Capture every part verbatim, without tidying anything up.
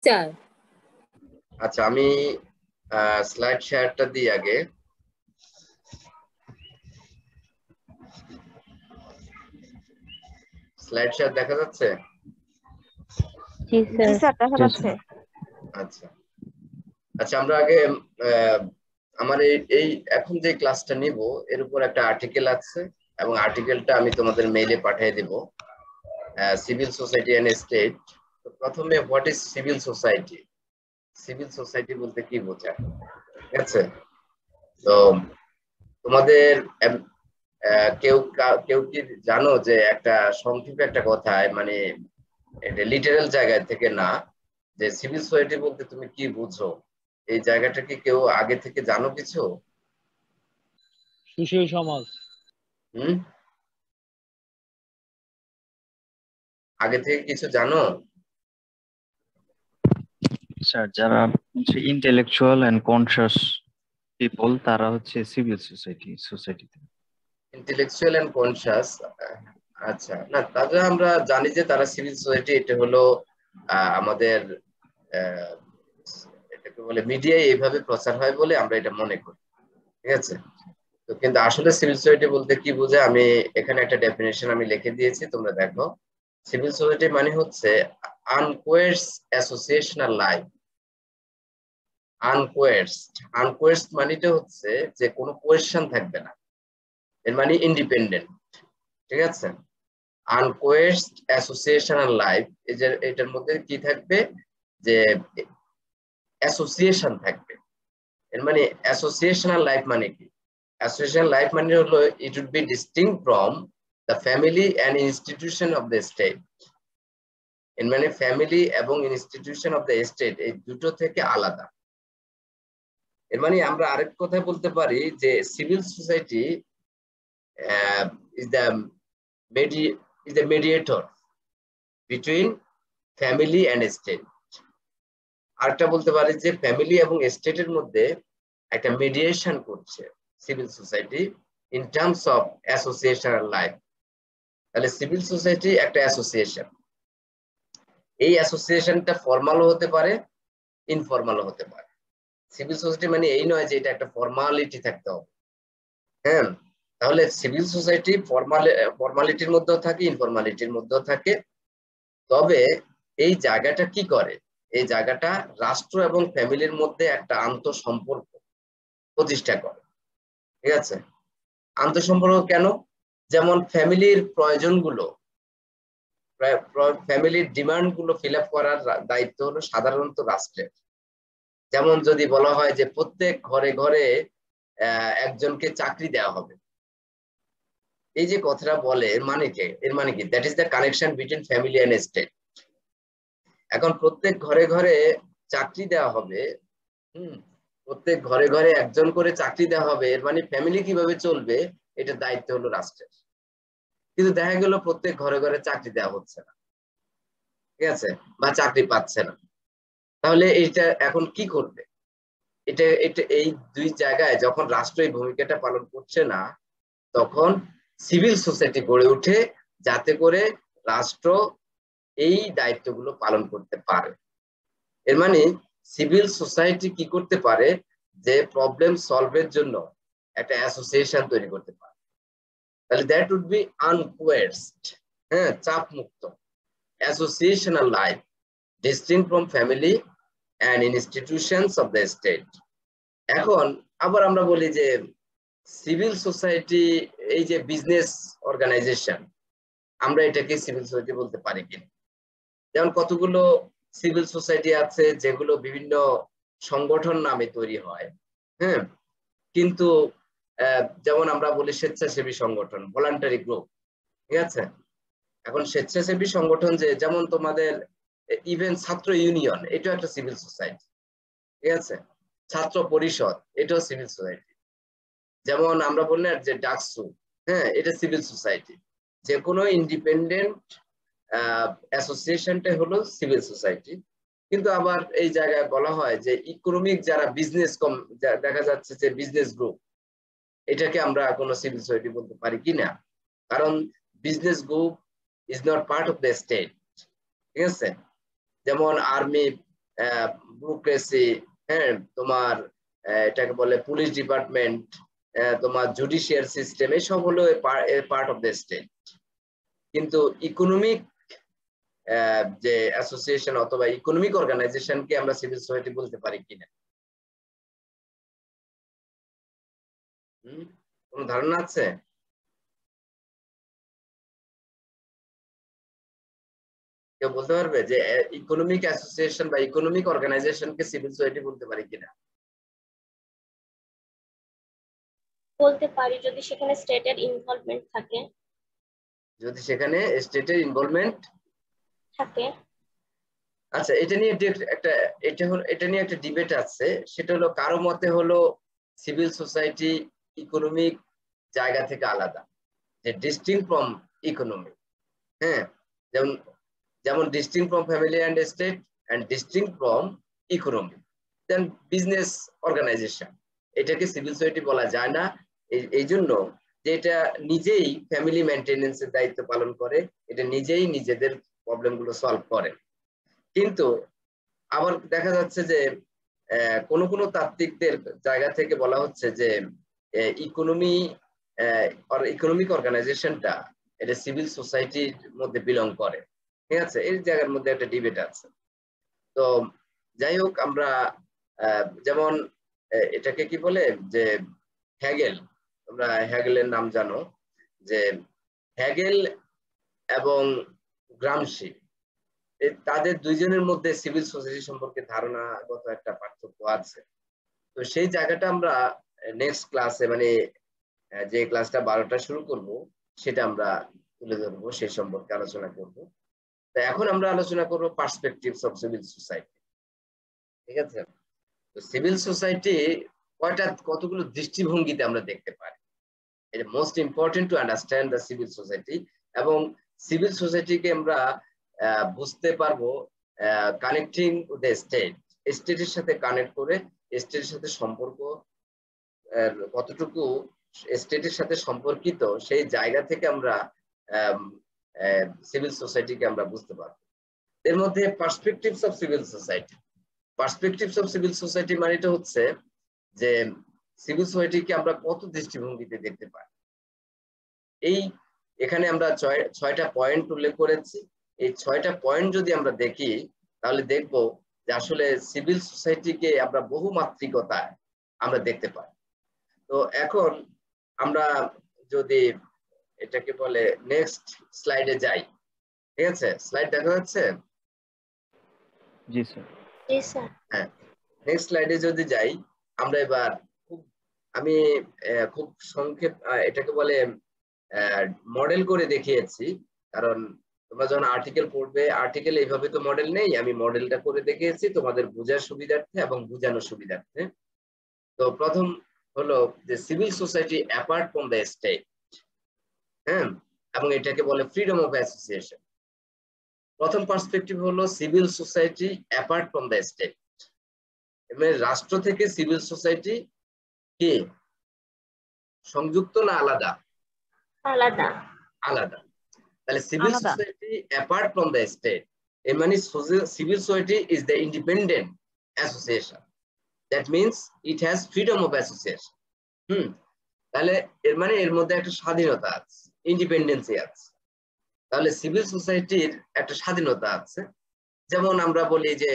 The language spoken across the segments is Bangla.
চার। আচ্ছা, আমি স্লাইড শেয়ারটা দিই আগে। স্লাইড শেয়ার দেখা যাচ্ছে? জি স্যার। জি স্যার, দেখা যাচ্ছে। আচ্ছা আচ্ছা আমরা আগে আমার এই এই এখন যে ক্লাসটা নিব এর উপর একটা আর্টিকেল আছে এবং আর্টিকেলটা আমি তোমাদের মেইলে পাঠিয়ে দেব। Civil society and state. তো প্রথমে what is civil society? Civil society বলতে কি বোঝায়, ঠিক আছে? তো তোমাদের কেউ কেউ কি জানো যে একটা সংক্ষেপে একটা কথায় মানে এটা লিটারাল জায়গা থেকে না, যে সিভিল সোসাইটি বলতে তুমি কি বুঝো, এই জায়গাটা কি কেউ আগে থেকে জানো কিছু? সুশীল সমাজ। হুম, আগে থেকে কিছু জানো? স্যার যারা হচ্ছে ইন্টেলেকচুয়াল এন্ড কনসিয়াস পিপল তারা হচ্ছে সিভিল সোসাইটি সোসাইটিতে। ইন্টেলেকচুয়াল এন্ড কনসিয়াস, আচ্ছা। না, তাহলে আমরা জানি যে তারা সিভিল সোসাইটি, এটা হলো আমাদের এটাকে বলে মিডিয়ায় এইভাবে প্রচার হয় বলে আমরা এটা মনে করি, ঠিক আছে? তো কিন্তু আসলে সিভিল সোসাইটি বলতে কি বোঝায় আমি এখানে একটা ডেফিনেশন আমি লিখে দিয়েছি, তোমরা দেখো। সিভিল সোসাইটি মানে হচ্ছে আনকোয়েস্ট অ্যাসোসিয়েশনাল লাইফ। আনকোয়েস্ট আনকোয়েস্ট মানেটা হচ্ছে যে কোনো কোয়েশ্চেন থাকবে না, এর মানে ইন্ডিপেন্ডেন্ট, ঠিক আছে? আনকোয়েস্ট অ্যাসোসিয়েশনাল লাইফ, এই যে এটার মধ্যে কি থাকবে, যে অ্যাসোসিয়েশন থাকবে। এর মানে অ্যাসোসিয়েশনাল লাইফ মানে কি? অ্যাসোসিয়েশনাল লাইফ মানে হলো it would be distinct from the family and institution of the state. এর মানে ফ্যামিলি এবং ইনস্টিটিউশন অফ দ্য স্টেট এই দুটো থেকে আলাদা। এর মানে আমরা আরেক কথায় বলতে পারি যে civil society is the medi is the mediator between family and state. আরেকটা বলতে পারি যে ফ্যামিলি এবং স্টেটের মধ্যে একটা মিডিয়েশন করছে civil society in terms of associational life. তাহলে সিভিল সোসাইটি একটা অ্যাসোসিয়েশন। এই অ্যাসোসিয়েশনটা ফর্মালও হতে পারে, ইনফর্মালও হতে পারে। সিভিল সোসাইটি মানে এই নয় যে এটা একটা ফর্মালিটি থাকতে হবে, হ্যাঁ। তাহলে সিভিল সোসাইটি ফর্মাল ফর্মালিটির মধ্যেও থাকে, ইনফর্মালিটির মধ্যেও থাকে। তবে এই জায়গাটা কি করে, এই জায়গাটা রাষ্ট্র এবং ফ্যামিলির মধ্যে একটা আন্তঃসম্পর্ক প্রতিষ্ঠা করে, ঠিক আছে? আন্তঃসম্পর্ক কেন? যেমন ফ্যামিলির প্রয়োজনগুলো, ফ্যামিলির ডিমান্ড গুলো ফিল আপ করার দায়িত্ব হলো সাধারণত রাষ্ট্রের। যেমন যদি বলা হয় যে প্রত্যেক ঘরে ঘরে একজনকে চাকরি দেওয়া হবে, এই যে কথাটা বলে এর মানে কি? এর মানে কি that is the connection between family and state. এখন প্রত্যেক ঘরে ঘরে চাকরি দেওয়া হবে, হুম, প্রত্যেক ঘরে ঘরে একজন করে চাকরি দেওয়া হবে, এর মানে ফ্যামিলি কিভাবে চলবে এটা দায়িত্ব হলো রাষ্ট্রের। কিন্তু দেখা গেল প্রত্যেক ঘরে ঘরে চাকরি দেওয়া হচ্ছে না, ঠিক আছে, বা চাকরি পাচ্ছে না। তাহলে এটা এখন কি করবে? এটা এটা এই দুই জায়গায় যখন রাষ্ট্র এই ভূমিকাটা পালন করছে না, তখন সিভিল সোসাইটি গড়ে ওঠে যাতে করে রাষ্ট্র এই দায়িত্বগুলো পালন করতে পারে। এর মানে সিভিল সোসাইটি কি করতে পারে, যে প্রবলেম সলভের জন্য একটা অ্যাসোসিয়েশন তৈরি করতে পারে। তাহলে দ্যাট উড বি আনকোয়েস্ট, হ্যাঁ, চাপ মুক্ত associational life distinct from family and institutions of the state. এখন আবার আমরা বলি যে সিভিল সোসাইটি এই যে বিজনেস অর্গানাইজেশন, আমরা এটাকে সিভিল সোসাইটি বলতে পারি কিনা? যেমন কতগুলো সিভিল সোসাইটি আছে যেগুলো বিভিন্ন সংগঠন নামে তৈরি হয়, হ্যাঁ, কিন্তু যেমন আমরা বলি স্বেচ্ছাসেবী সংগঠন, ভলান্টারি গ্রুপ, ঠিক আছে? এখন স্বেচ্ছাসেবী সংগঠন যে যেমন তোমাদের ইভেন ছাত্র ইউনিয়ন, এটাও একটা সিভিল সোসাইটি, ঠিক আছে? ছাত্র পরিষদ, এটাও সিভিল সোসাইটি। যেমন আমরা বললাম যে ডাকসু, হ্যাঁ, এটা সিভিল সোসাইটি। যে কোনো ইন্ডিপেন্ডেন্ট অ্যাসোসিয়েশনটা হলো সিভিল সোসাইটি। কিন্তু আবার এই জায়গায় বলা হয় যে ইকোনমিক যারা বিজনেস কম দেখা যাচ্ছে যে বিজনেস গ্রুপ, এটাকে আমরা কোনো সিভিল সোসাইটি বলতে পারি কিনা? কারণ business group is not part of the state, ঠিক আছে? যেমন আর্মি ব্যুরোক্রেসি, হ্যাঁ তোমার এটাকে বলে পুলিশ ডিপার্টমেন্ট, তোমার জুডিশিয়াল সিস্টেম, এসব হলো পার্ট অফ দ্য স্টেট। কিন্তু ইকোনমিক যে অ্যাসোসিয়েশন অথবা ইকোনমিক অর্গানাইজেশনকে আমরা সিভিল সোসাইটি বলতে পারি কিনা, কোন ধারণা আছে? কেউ বলতে পারবে যে ইকোনমিক অ্যাসোসিয়েশন বা ইকোনমিক অর্গানাইজেশনকে সিভিল সোসাইটি বলতে পারি কিনা? বলতে পারি যদি সেখানে স্টেটের ইনভলভমেন্ট থাকে। যদি সেখানে স্টেটের ইনভলভমেন্ট থাকে। আচ্ছা, এটা নিয়ে একটা এটা হলো এটা নিয়ে একটা ডিবেট আছে। সেটা হলো কারো মতে হলো সিভিল সোসাইটি ইকোনমিক জায়গা থেকে আলাদা, যে ডিস্টিংক্ট ফ্রম ইকোনমি। হ্যাঁ, যেমন যেমন distinct from family and state and distinct from economy. Then business organization, এটাকে সিভিল সোসাইটি বলা যায় না, এই জন্য যে এটা নিজেই ফ্যামিলি মেইনটেনেন্সের দায়িত্ব পালন করে, এটা নিজেই নিজেদের প্রবলেমগুলো সলভ করে। কিন্তু আবার দেখা যাচ্ছে যে কোন কোন তাত্ত্বিকদের জায়গা থেকে বলা হচ্ছে যে ইকোনমি ইকোনমিক অর্গানাইজেশনটা এটা সিভিল সোসাইটির মধ্যে বিলং করে। ঠিক আছে, এই জায়গার মধ্যে একটা ডিবেট আছে। তো যাই হোক, আমরা যেমন এটাকে কি বলে যে হ্যাগেল, তোমরা হ্যাগেলের নাম জানো, যে হ্যাগেল এবং গ্রামশি তাদের দুইজনের মধ্যে সিভিল সোসাইটি সম্পর্কে ধারণাগত একটা পার্থক্য আছে। তো সেই জায়গাটা আমরা নেক্সট ক্লাসে, মানে যে ক্লাসটা বারোটা শুরু করব, সেটা আমরা তুলে ধরবো, সেই সম্পর্কে আলোচনা করব। তো এখন আমরা আলোচনা করবো পার্সপেক্টিভস অফ সিভিল সোসাইটি। ঠিক আছে, তো সিভিল সোসাইটি কয়টা কতগুলো দৃষ্টিভঙ্গিতে আমরা দেখতে পারি। এটা most important to understand the civil society. এবং সিভিল সোসাইটিকে আমরা বুঝতে পারবো কানেক্টিং দ্য স্টেট, স্টেটের সাথে কানেক্ট করে স্টেটের সাথে সম্পর্ক কতটুকু স্টেটের সাথে সম্পর্কিত, সেই জায়গা থেকে আমরা সিভিল সোসাইটিকে আমরা বুঝতে পারবো। এর মধ্যে perspectives of civil society, perspectives of civil society মানে এটা হচ্ছে যে সিভিল সোসাইটিকে আমরা কত দৃষ্টিভঙ্গিতে দেখতে পাই। এই এখানে আমরা ছয় ছয়টা পয়েন্ট উল্লেখ করেছি। এই ছয়টা পয়েন্ট যদি আমরা দেখি, তাহলে দেখব যে আসলে সিভিল সোসাইটিকে আমরা বহুমাত্রিকতায় আমরা দেখতে পাই। তো এখন আমরা যদি এটাকে বলে নেক্সট স্লাইডে যাই। ঠিক আছে, স্লাইড দেখা যাচ্ছে? জি স্যার। জি স্যার। হ্যাঁ, নেক্সট স্লাইডে যদি যাই, আমরা এবার খুব আমি খুব সংক্ষেপ এটাকে বলে মডেল করে দেখিয়েছি, কারণ তোমরা যখন আর্টিকেল পড়বে, আর্টিকেল এইভাবে তো মডেল নেই, আমি মডেলটা করে দেখিয়েছি তোমাদের বোঝার সুবিধার্থে এবং বোঝানোর সুবিধার্থে। তো প্রথম হলো যে civil society apart from the state, হ্যাঁ, এবং এটাকে বলে ফ্রিডম অফ অ্যাসোসিয়েশন। প্রথম পার্সপেক্টিভ হলো civil society apart from the state, মানে রাষ্ট্র থেকে সিভিল সোসাইটি কি সংযুক্ত না আলাদা? আলাদা। আলাদা। তাহলে civil society apart from the state, এর মানে civil society is the independent association, that means it has freedom of association. Hmm, তাহলে এর মানে এর মধ্যে একটা স্বাধীনতা আছে, ইন্ডিপেন্ডেন্সি আছে। তাহলে সিভিল সোসাইটির একটা স্বাধীনতা আছে। যেমন আমরা বলি যে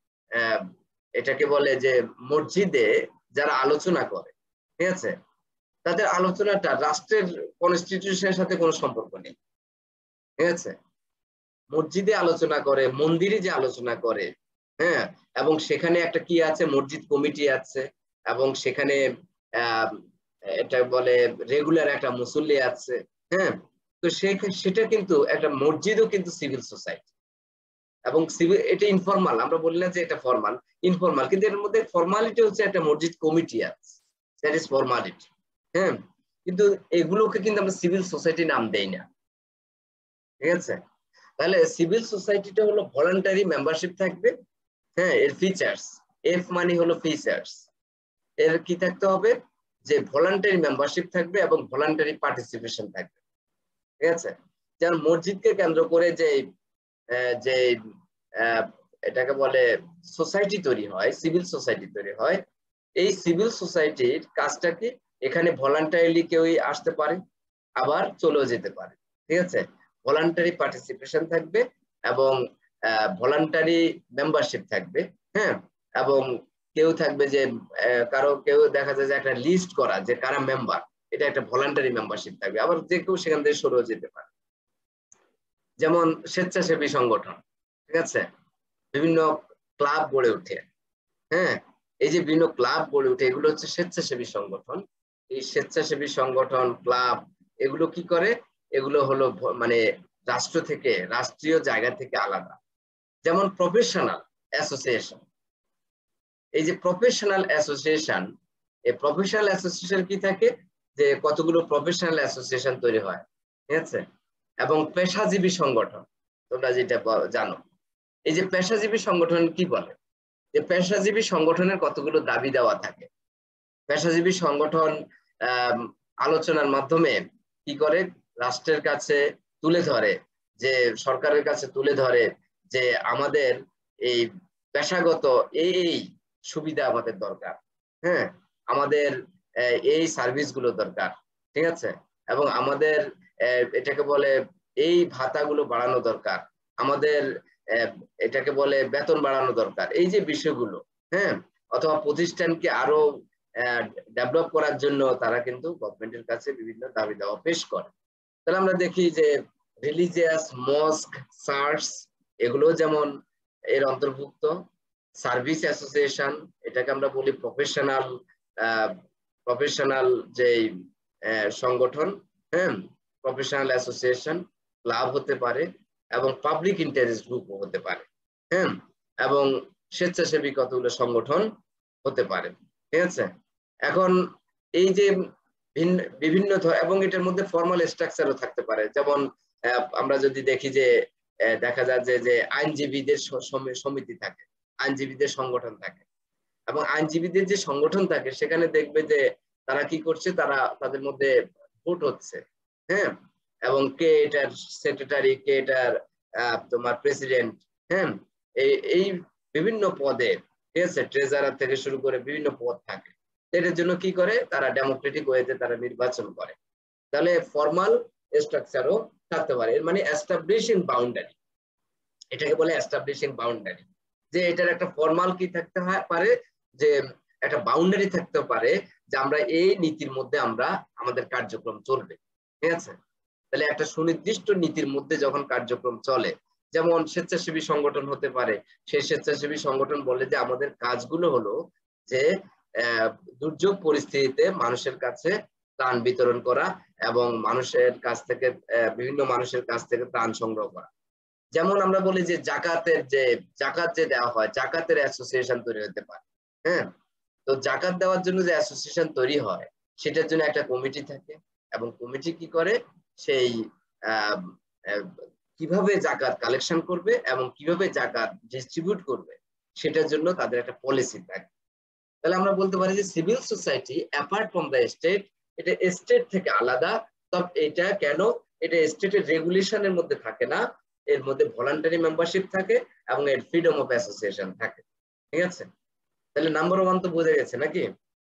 এটাকে বলে যে মসজিদে যারা আলোচনা করে, ঠিক আছে, তাদের আলোচনাটা রাষ্ট্রের কনস্টিটিউশনের সাথে কোনো সম্পর্ক নেই। ঠিক আছে, মসজিদে আলোচনা করে, মন্দিরে যে আলোচনা করে, হ্যাঁ, এবং সেখানে একটা কি আছে, মসজিদ কমিটি আছে, এবং সেখানে আহ এটা বলে রেগুলার একটা মুসল্লি আছে। হ্যাঁ, তো সেটা কিন্তু একটা মসজিদও কিন্তু সিভিল সোসাইটি, এবং সিভিল এটা ইনফরমাল, আমরা বলি না যে এটা ফরমাল, ইনফরমাল, কিন্তু এর মধ্যে ফরমালিটি হচ্ছে একটা মসজিদ কমিটি আছে, দ্যাট ইজ ফরমালিটি। হ্যাঁ, কিন্তু এগুলোকে কিন্তু আমরা সিভিল সোসাইটি নাম দেই না। ঠিক আছে, তাহলে সিভিল সোসাইটিটা হলো ভলান্টারি মেম্বারশিপ থাকবে। হ্যাঁ, এর ফিচার্স, এফ মানে হলো ফিচার্স, এর কি থাকতে হবে, যে ভলান্টারি মেম্বারশিপ থাকবে এবং ভলান্টারি পার্টিসিপেশন থাকবে। ঠিক আছে, যেমন মসজিদকে কেন্দ্র করে যে যে এটাকে বলে সোসাইটি তৈরি হয়, সিভিল সোসাইটি তৈরি হয়। এই সিভিল সোসাইটির কাজটা কি, এখানে ভলান্টারিলি কেউই আসতে পারে, আবার চলেও যেতে পারে, ঠিক আছে। ভলান্টারি পার্টিসিপেশন থাকবে এবং ভলান্টারি মেম্বারশিপ থাকবে, হ্যাঁ। এবং কেউ থাকবে যে কারো কেউ দেখা যায় যে একটা লিস্ট করা যে কারা মেম্বার, এটা একটা ভলান্টারি মেম্বারশিপ থাকবে, আবার যে কেউ সেখান থেকে সরেও যেতে পারে। যেমন স্বেচ্ছাসেবী সংগঠন, ঠিক আছে, বিভিন্ন ক্লাব গড়ে ওঠে, হ্যাঁ। এই যে বিভিন্ন ক্লাব গড়ে ওঠে এগুলো হচ্ছে স্বেচ্ছাসেবী সংগঠন। এই স্বেচ্ছাসেবী সংগঠন, ক্লাব, এগুলো কি করে, এগুলো হলো মানে রাষ্ট্র থেকে, রাষ্ট্রীয় জায়গা থেকে আলাদা। যেমন প্রফেশনাল অ্যাসোসিয়েশন, এই যে প্রফেশনাল অ্যাসোসিয়েশন, এই প্রফেশনাল অ্যাসোসিয়েশন কি থাকে, যে কতগুলো প্রফেশনাল অ্যাসোসিয়েশন তৈরি হয়, ঠিক আছে। এবং পেশাজীবী সংগঠন, তোমরা যেটা জানো, এই যে পেশাজীবী সংগঠন কি বলে, যে পেশাজীবী সংগঠনের কতগুলো দাবি দেওয়া থাকে। পেশাজীবী সংগঠন আহ আলোচনার মাধ্যমে কি করে, রাষ্ট্রের কাছে তুলে ধরে, যে সরকারের কাছে তুলে ধরে যে আমাদের এই পেশাগত এই এই সুবিধা আমাদের দরকার, হ্যাঁ, আমাদের এই সার্ভিস গুলো দরকার, ঠিক আছে। এবং আমাদের এটাকে বলে এই ভাতাগুলো বাড়ানো দরকার, আমাদের এটাকে বলে বেতন বাড়ানো দরকার, এই যে বিষয়গুলো, হ্যাঁ। অথবা প্রতিষ্ঠানকে আরো ডেভেলপ করার জন্য তারা কিন্তু গভর্নমেন্টের কাছে বিভিন্ন দাবি দাওয়া পেশ করে। তাহলে আমরা দেখি যে রিলিজিয়াস, মস্ক, চার্চ, এগুলো যেমন এর অন্তর্ভুক্ত। সার্ভিস অ্যাসোসিয়েশন, এটাকে আমরা বলি প্রফেশনাল প্রফেশনাল যে সংগঠন, হ্যাঁ, প্রফেশনাল অ্যাসোসিয়েশন, ক্লাব হতে পারে এবং পাবলিক ইন্টারেস্ট গ্রুপও হতে পারে, হ্যাঁ, এবং স্বেচ্ছাসেবী কতগুলো সংগঠন হতে পারে, ঠিক আছে। এখন এই যে বিভিন্ন এবং এটার মধ্যে ফর্মাল স্ট্রাকচারও থাকতে পারে। যেমন আমরা যদি দেখি যে দেখা যায় যে যে আইনজীবীদের সমিতি থাকে, আইনজীবীদের সংগঠন থাকে, এবং আইনজীবীদের যে সংগঠন থাকে সেখানে দেখবে যে তারা কি করছে, তারা তাদের মধ্যে ভোট হচ্ছে, হ্যাঁ, এবং কে এটার সেক্রেটারি, কে এটার তোমার প্রেসিডেন্ট, হ্যাঁ, এই এই বিভিন্ন পদে, ঠিক আছে, ট্রেজারার থেকে শুরু করে বিভিন্ন পদ থাকে। এটার জন্য কি করে, তারা ডেমোক্রেটিক ওয়েতে তারা নির্বাচন করে। তাহলে ফর্মাল স্ট্রাকচারও থাকতে পারে, এর মানে এস্টাবলিশিং বাউন্ডারি, এটাকে বলে এস্টাবলিশিং বাউন্ডারি, যে এটার একটা ফর্মাল কি থাকতে পারে, যে একটা বাউন্ডারি থাকতে পারে, যে আমরা এই নীতির মধ্যে আমরা আমাদের কার্যক্রম চলবে, ঠিক আছে। তাহলে একটা সুনির্দিষ্ট নীতির মধ্যে যখন কার্যক্রম চলে, যেমন স্বেচ্ছাসেবী সংগঠন হতে পারে, সেই স্বেচ্ছাসেবী সংগঠন বলে যে আমাদের কাজগুলো হলো যে দুর্যোগ পরিস্থিতিতে মানুষের কাছে ত্রাণ বিতরণ করা এবং মানুষের কাছ থেকে বিভিন্ন মানুষের কাছ থেকে ত্রাণ সংগ্রহ করা। যেমন আমরা বলি যে জাকাতের যে জাকাত যে দেওয়া হয়, জাকাতের অ্যাসোসিয়েশন তৈরি হতে পারে, হ্যাঁ। তো জাকাত দেওয়ার জন্য যে অ্যাসোসিয়েশন তৈরি হয় সেটার জন্য একটা কমিটি থাকে, এবং কমিটি কি করে, সেই আহ কিভাবে জাকাত কালেকশন করবে এবং কিভাবে জাকাত ডিস্ট্রিবিউট করবে সেটার জন্য তাদের একটা পলিসি থাকে। তাহলে আমরা বলতে পারি যে civil society apart from the state, এটা স্টেট থেকে আলাদা। তবে এটা কেন, এটা স্টেটের রেগুলেশনের মধ্যে থাকে না, এর মধ্যে ভলান্টারি মেম্বারশিপ থাকে এবং এর ফ্রিডম অফ অ্যাসোসিয়েশন থাকে, ঠিক আছে। তাহলে নাম্বার ওয়ান তো বোঝা গেছে নাকি?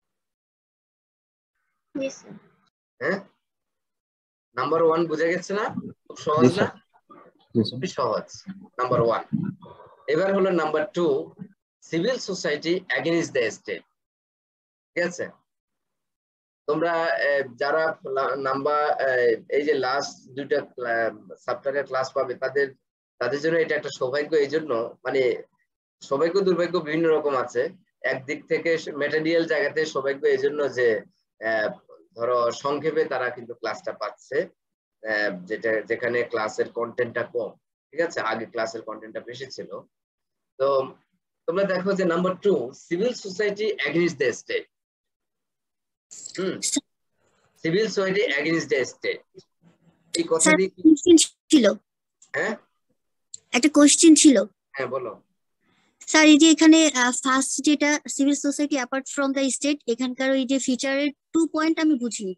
হ্যাঁ, নাম্বার ওয়ান বোঝা গেছে না? খুব সহজ না? খুবই সহজ নাম্বার ওয়ান। এবার হলো number two, civil society against the state, ঠিক আছে। তোমরা যারা নাম্বার এই যে লাস্ট দুইটা সাবটারের ক্লাস পাবে তাদের তাদের জন্য এটা একটা সৌভাগ্য। এই জন্য মানে সৌভাগ্য দুর্ভাগ্য বিভিন্ন রকম আছে। একদিক থেকে ম্যাটেরিয়াল জায়গাতে সৌভাগ্য এই জন্য যে ধরো সংক্ষেপে তারা কিন্তু ক্লাসটা পাচ্ছে, যেটা যেখানে ক্লাসের কন্টেন্টটা কম, ঠিক আছে, আগে ক্লাসের কন্টেন্টটা বেশি ছিল। তো তোমরা দেখো যে number two, civil society against the state. Hmm, civil society against the state, এই কথা দিয়ে ছিল। হ্যাঁ, একটা কোশ্চেন ছিল। হ্যাঁ বলো স্যার। এই যে এখানে ফার্স্ট যেটা civil society apart from the state, এখানকার ওই যে ফিচারের টু পয়েন্ট আমি বুঝিনি।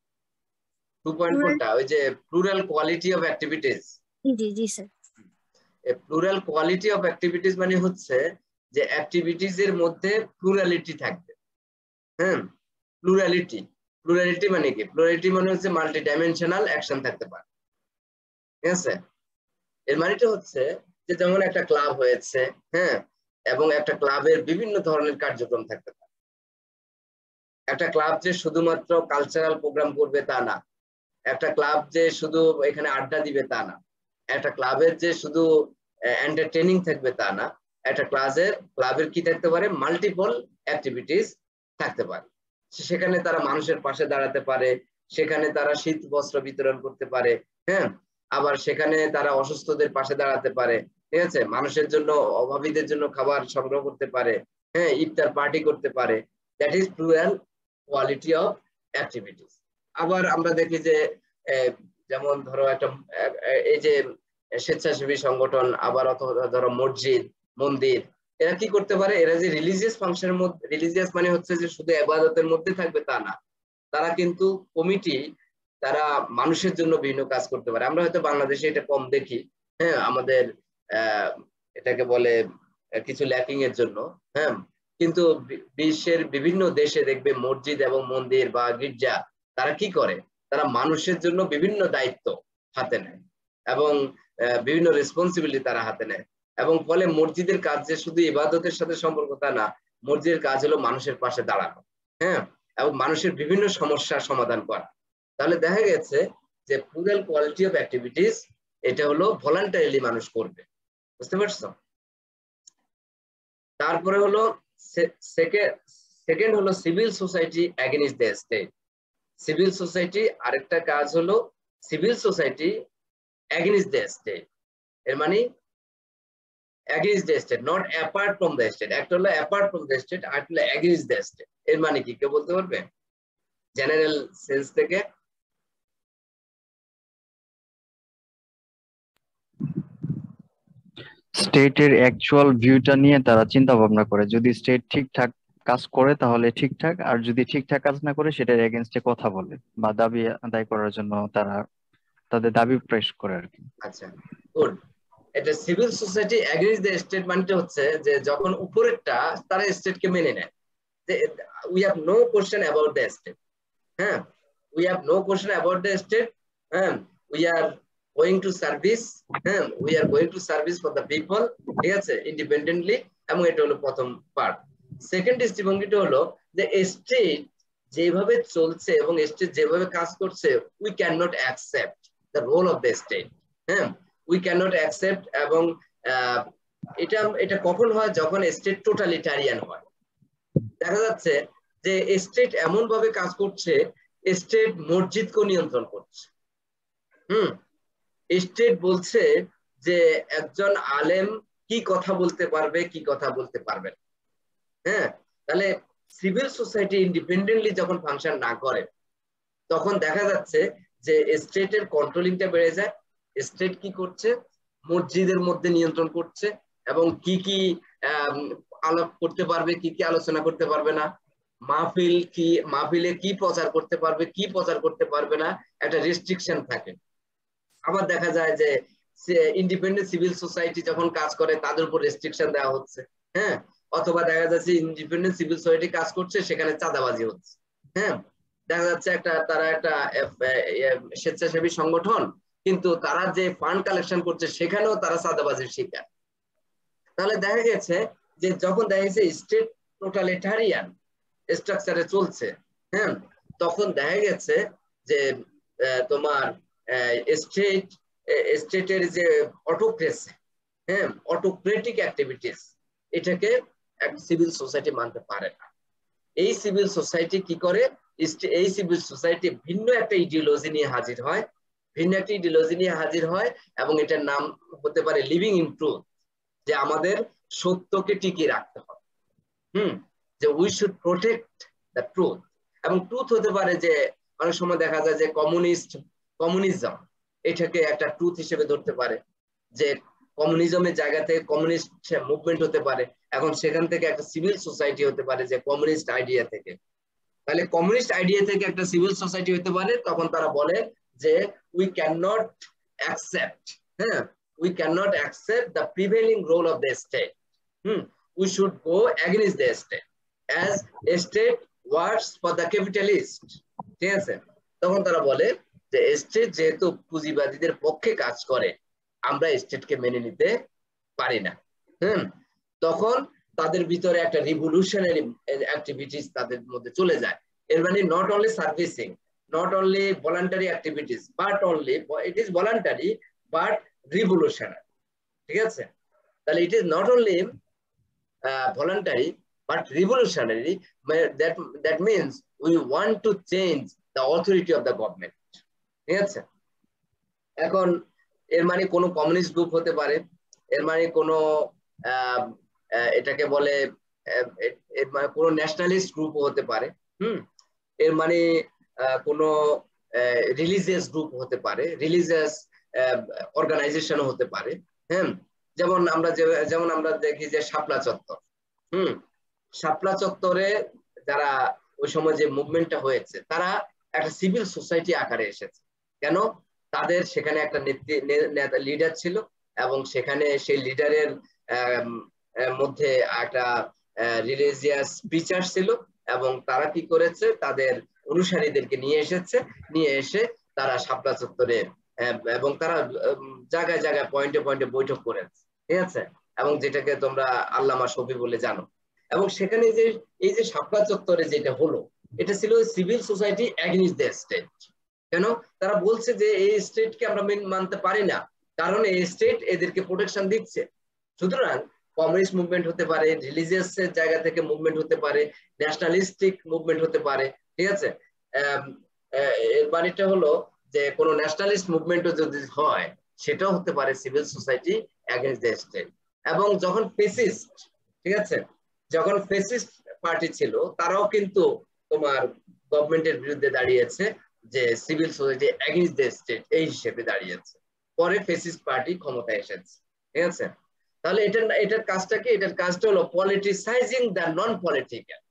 টু পয়েন্ট কোনটা? ওই যে প্লুরাল কোয়ালিটি অফ অ্যাক্টিভিটিস। জি জি sir. Plural quality of activities মানে হচ্ছে যে অ্যাক্টিভিটিস এর মধ্যে প্লুরালিটি থাকবে। হ্যাঁ, প্লুরালিটি প্লুরালিটি মানে কি? প্লুরালিটি মানে হচ্ছে মাল্টি ডাইমেনশনাল অ্যাকশন থাকতে পারে। ঠিক আছে, এর মানেটা হচ্ছে যে যেমন একটা ক্লাব হয়েছে, হ্যাঁ, এবং একটা ক্লাবের বিভিন্ন ধরনের কার্যক্রম থাকতে পারে। একটা ক্লাব যে শুধুমাত্র কালচারাল প্রোগ্রাম করবে তা না, একটা ক্লাব যে শুধু এখানে আড্ডা দিবে তা না, একটা ক্লাবের যে শুধু এন্টারটেইনিং থাকবে তা না, একটা ক্লাসের ক্লাবের কি থাকতে পারে? মাল্টিপল অ্যাক্টিভিটিস থাকতে পারে। সেখানে তারা মানুষের পাশে দাঁড়াতে পারে, সেখানে তারা শীত বস্ত্র বিতরণ করতে পারে, হ্যাঁ, আবার সেখানে তারা অসুস্থদের পাশে দাঁড়াতে পারে, ঠিক আছে, মানুষের জন্য, অভাবীদের জন্য খাবার সংগ্রহ করতে পারে, হ্যাঁ, ইফতার পার্টি করতে পারে। That is plural quality of activities. আবার আমরা দেখি যে যেমন ধরো একটা এই যে স্বেচ্ছাসেবী সংগঠন, আবার অথবা ধরো মসজিদ, মন্দির, এরা কি করতে পারে? এরা যে রিলিজিয়াস ফাংশনের মধ্যে, রিলিজিয়াস মানে হচ্ছে যে শুধু ইবাদতের মধ্যে থাকবে তা না, তারা কিন্তু কমিটি, তারা মানুষের জন্য বিভিন্ন কাজ করতে পারে। আমরা হয়তো বাংলাদেশে এটা কম দেখি, হ্যাঁ, আমাদের আহ এটাকে বলে কিছু ল্যাকিং এর জন্য, হ্যাঁ, কিন্তু বিশ্বের বিভিন্ন দেশে দেখবে মসজিদ এবং মন্দির বা গির্জা তারা কি করে? তারা মানুষের জন্য বিভিন্ন দায়িত্ব হাতে নেয় এবং বিভিন্ন রেসপন্সিবিলিটি তারা হাতে নেয়, এবং ফলে মসজিদের কাজ যে শুধু ইবাদতের সাথে সম্পর্ক তা না, মসজিদের কাজ হলো মানুষের পাশে দাঁড়ানো, হ্যাঁ, এবং মানুষের বিভিন্ন সমস্যার সমাধান করা। তাহলে দেখা গেছে যে প্লুরাল কোয়ালিটি অফ অ্যাক্টিভিটিস এটা হলো ভলান্টারিলি মানুষ করবে। বুঝতে পারছো? তারপরে হলো সেকেন্ড হলো civil society against the state. Civil society আরেকটা কাজ হলো civil society against the state. এর মানে against the state, not apart from the state। একটা হলো apart from the state, আর হলো against the state। এর মানে কি কেউ বলতে পারবে জেনারেল সেন্স থেকে? স্টেটের অ্যাকচুয়াল ভিউটা নিয়ে তারা চিন্তা ভাবনা করে, যদি স্টেট ঠিকঠাক কাজ করে তাহলে ঠিকঠাক, আর যদি ঠিকঠাক কাজ না করে সেটার এগেইনস্টে কথা বলে বা দাবি আদায় করার জন্য তারা তাদের দাবি পেশ করে আর কি। আচ্ছা, গুড। এটা civil society against the state মানে হচ্ছে যে যখন উপরেরটা তারা স্টেটকে মেনে নেয়, যে we have no question about the state, হ্যাঁ, we have no question about the state, হ্যাঁ, we are going to service, হ্যাঁ, we are going to service for the people, ঠিক আছে, ইন্ডিপেন্ডেন্টলি। এবং এটা হলো প্রথম পার্ট। সেকেন্ড দৃষ্টিভঙ্গিটা হলো যে স্টেট যেভাবে চলছে এবং স্টেট যেভাবে কাজ করছে, we can not accept the role of the state, হ্যাঁ, উই ক্যান নট অ্যাকসেপ্ট। এবং এটা এটা কখন হয়? যখন স্টেট টোটালিটারিয়ান হয়। দেখা যাচ্ছে যে স্টেট এমন ভাবে কাজ করছে, স্টেট মসজিদকে নিয়ন্ত্রণ করছে, হুম, স্টেট বলছে যে একজন আলেম কি কথা বলতে পারবে, কি কথা বলতে পারবে না, হ্যাঁ। তাহলে সিভিল সোসাইটি ইন্ডিপেন্ডেন্টলি যখন ফাংশন না করে, তখন দেখা যাচ্ছে যে স্টেটের কন্ট্রোলিংটা বেড়ে যায়। স্টেট কি করছে? মসজিদের মধ্যে নিয়ন্ত্রণ করছে, এবং কি কি আলাপ করতে পারবে, কি কি আলোচনা করতে পারবে না, মাহফিল কি, মাহফিলে কি প্রচার করতে পারবে, কি প্রচার করতে পারবে না, একটা রেস্ট্রিকশন থাকে। আবার দেখা যায় যে ইন্ডিপেন্ডেন্ট সিভিল সোসাইটি যখন কাজ করে তাদের উপর রেস্ট্রিকশন দেওয়া হচ্ছে, হ্যাঁ, অথবা দেখা যাচ্ছে ইন্ডিপেন্ডেন্ট সিভিল সোসাইটি কাজ করছে, সেখানে চাঁদাবাজি হচ্ছে, হ্যাঁ, দেখা যাচ্ছে একটা তারা একটা স্বেচ্ছাসেবী সংগঠন, কিন্তু তারা যে ফান্ড কালেকশন করছে সেখানেও তারা চাঁদাবাজির শিকার। তাহলে দেখা গেছে যে যখন দেখা গেছে স্টেট টোটালিটারিয়ান স্ট্রাকচারে চলছে, হ্যাঁ, তখন দেখা গেছে যে তোমার স্টেট স্টেটের যে অটোক্রেসি, হ্যাঁ, অটোক্রেটিক অ্যাক্টিভিটিস, এটাকে সিভিল সোসাইটি মানতে পারে না। এই সিভিল সোসাইটি কি করে? এই সিভিল সোসাইটি ভিন্ন একটা ইডিওলজি নিয়ে হাজির হয়, ভিন্ন একটা ইডিওলজি নিয়ে হাজির হয়, এবং এটার নাম হতে পারে লিভিং ইন ট্রুথ, যে আমাদের সত্যকে টিকিয়ে রাখতে হবে, হুম, যে we should protect the truth. এবং ট্রুথ হতে পারে যে অনেক সময় দেখা যায় যে কমিউনিস্ট কমিউনিজম এটাকে একটা ট্রুথ হিসেবে ধরতে পারে, যে কমিউনিজমের জায়গা থেকে কমিউনিস্ট মুভমেন্ট হতে পারে, এখন সেখান থেকে একটা সিভিল সোসাইটি হতে পারে যে কমিউনিস্ট আইডিয়া থেকে। তাহলে কমিউনিস্ট আইডিয়া থেকে একটা সিভিল সোসাইটি হতে পারে, তখন তারা বলে যে উই ক্যান নট অ্যাকসেপ্ট, হ্যাঁ, we cannot accept the prevailing role of the state. Hmm. We should go against the state as a state works for the capitalist. ঠিক আছে, তখন তারা বলে যে স্টেট যেহেতু পুঁজিবাদীদের পক্ষে কাজ করে আমরা স্টেটকে মেনে নিতে পারি না। হুম, তখন তাদের ভিতরে একটা রিভলিউশনারি অ্যাক্টিভিটিস তাদের মধ্যে চলে যায়। এর মানে not only servicing, not only voluntary activities, but only it is voluntary but revolutionary. ঠিক আছে, তাহলে it is not only uh, voluntary but revolutionary. That that means we want to change the authority of the government. ঠিক আছে, এখন এর মানে কোনো কমিউনিস্ট গ্রুপ হতে পারে, এর মানে কোনো এটাকে বলে এর মানে কোনো ন্যাশনালিস্ট গ্রুপ হতে পারে। হুম, এর মানে কোনো রিলিজিয়াস গ্রুপ হতে পারে, রিলিজিয়াস অর্গানাইজেশন হতে পারে। হ্যাঁ, যেমন আমরা যেমন আমরা দেখি যে শাপলা চত্বর, হুম, শাপলা চত্বরে যারা ওই সময় যে মুভমেন্টটা হয়েছে তারা একটা সিভিল সোসাইটি আকারে এসেছে। কেন? তাদের সেখানে একটা নেতা লিডার ছিল এবং সেখানে সেই লিডারের মধ্যে একটা রিলিজিয়াস প্রিচার ছিল এবং তারা কি করেছে তাদের অনুসারীদেরকে নিয়ে এসেছে, নিয়ে এসে তারা শাপলা চত্বরে এবং তারা জায়গায় জায়গায় পয়েন্টে পয়েন্টে বৈঠক করেছে। ঠিক আছে, এবং যেটাকে তোমরা আল্লামা শফি বলে জানো। এবং সেখানে যে এই যে শাপলা চত্বরে যেটা হলো এটা ছিল civil society against the state. কেন? তারা বলছে যে এই স্টেটকে আমরা মানতে পারি না, কারণ এই স্টেট এদেরকে প্রোটেকশন দিচ্ছে। সুতরাং কমিউনিস্ট মুভমেন্ট হতে পারে, রিলিজিয়াস এর জায়গা থেকে মুভমেন্ট হতে পারে, ন্যাশনালিস্টিক মুভমেন্ট হতে পারে। ঠিক আছে, এর বাড়িটা হলো যে কোনো ন্যাশনালিস্ট মুভমেন্টও যদি হয় সেটাও হতে পারে civil society against the state. এবং যখন ফেসিস্ট, ঠিক আছে, যখন ফেসিস্ট পার্টি ছিল তারাও কিন্তু তোমার গভর্নমেন্টের বিরুদ্ধে দাঁড়িয়েছে, যে civil society against the state এই হিসেবে দাঁড়িয়েছে। পরে ফেসিস্ট পার্টি ক্ষমতায় এসেছে। ঠিক আছে, তাহলে এটার এটার কাজটা কি? এটার কাজটা হলো পলিটিসাইজিং দ্য নন পলিটিক্যাল।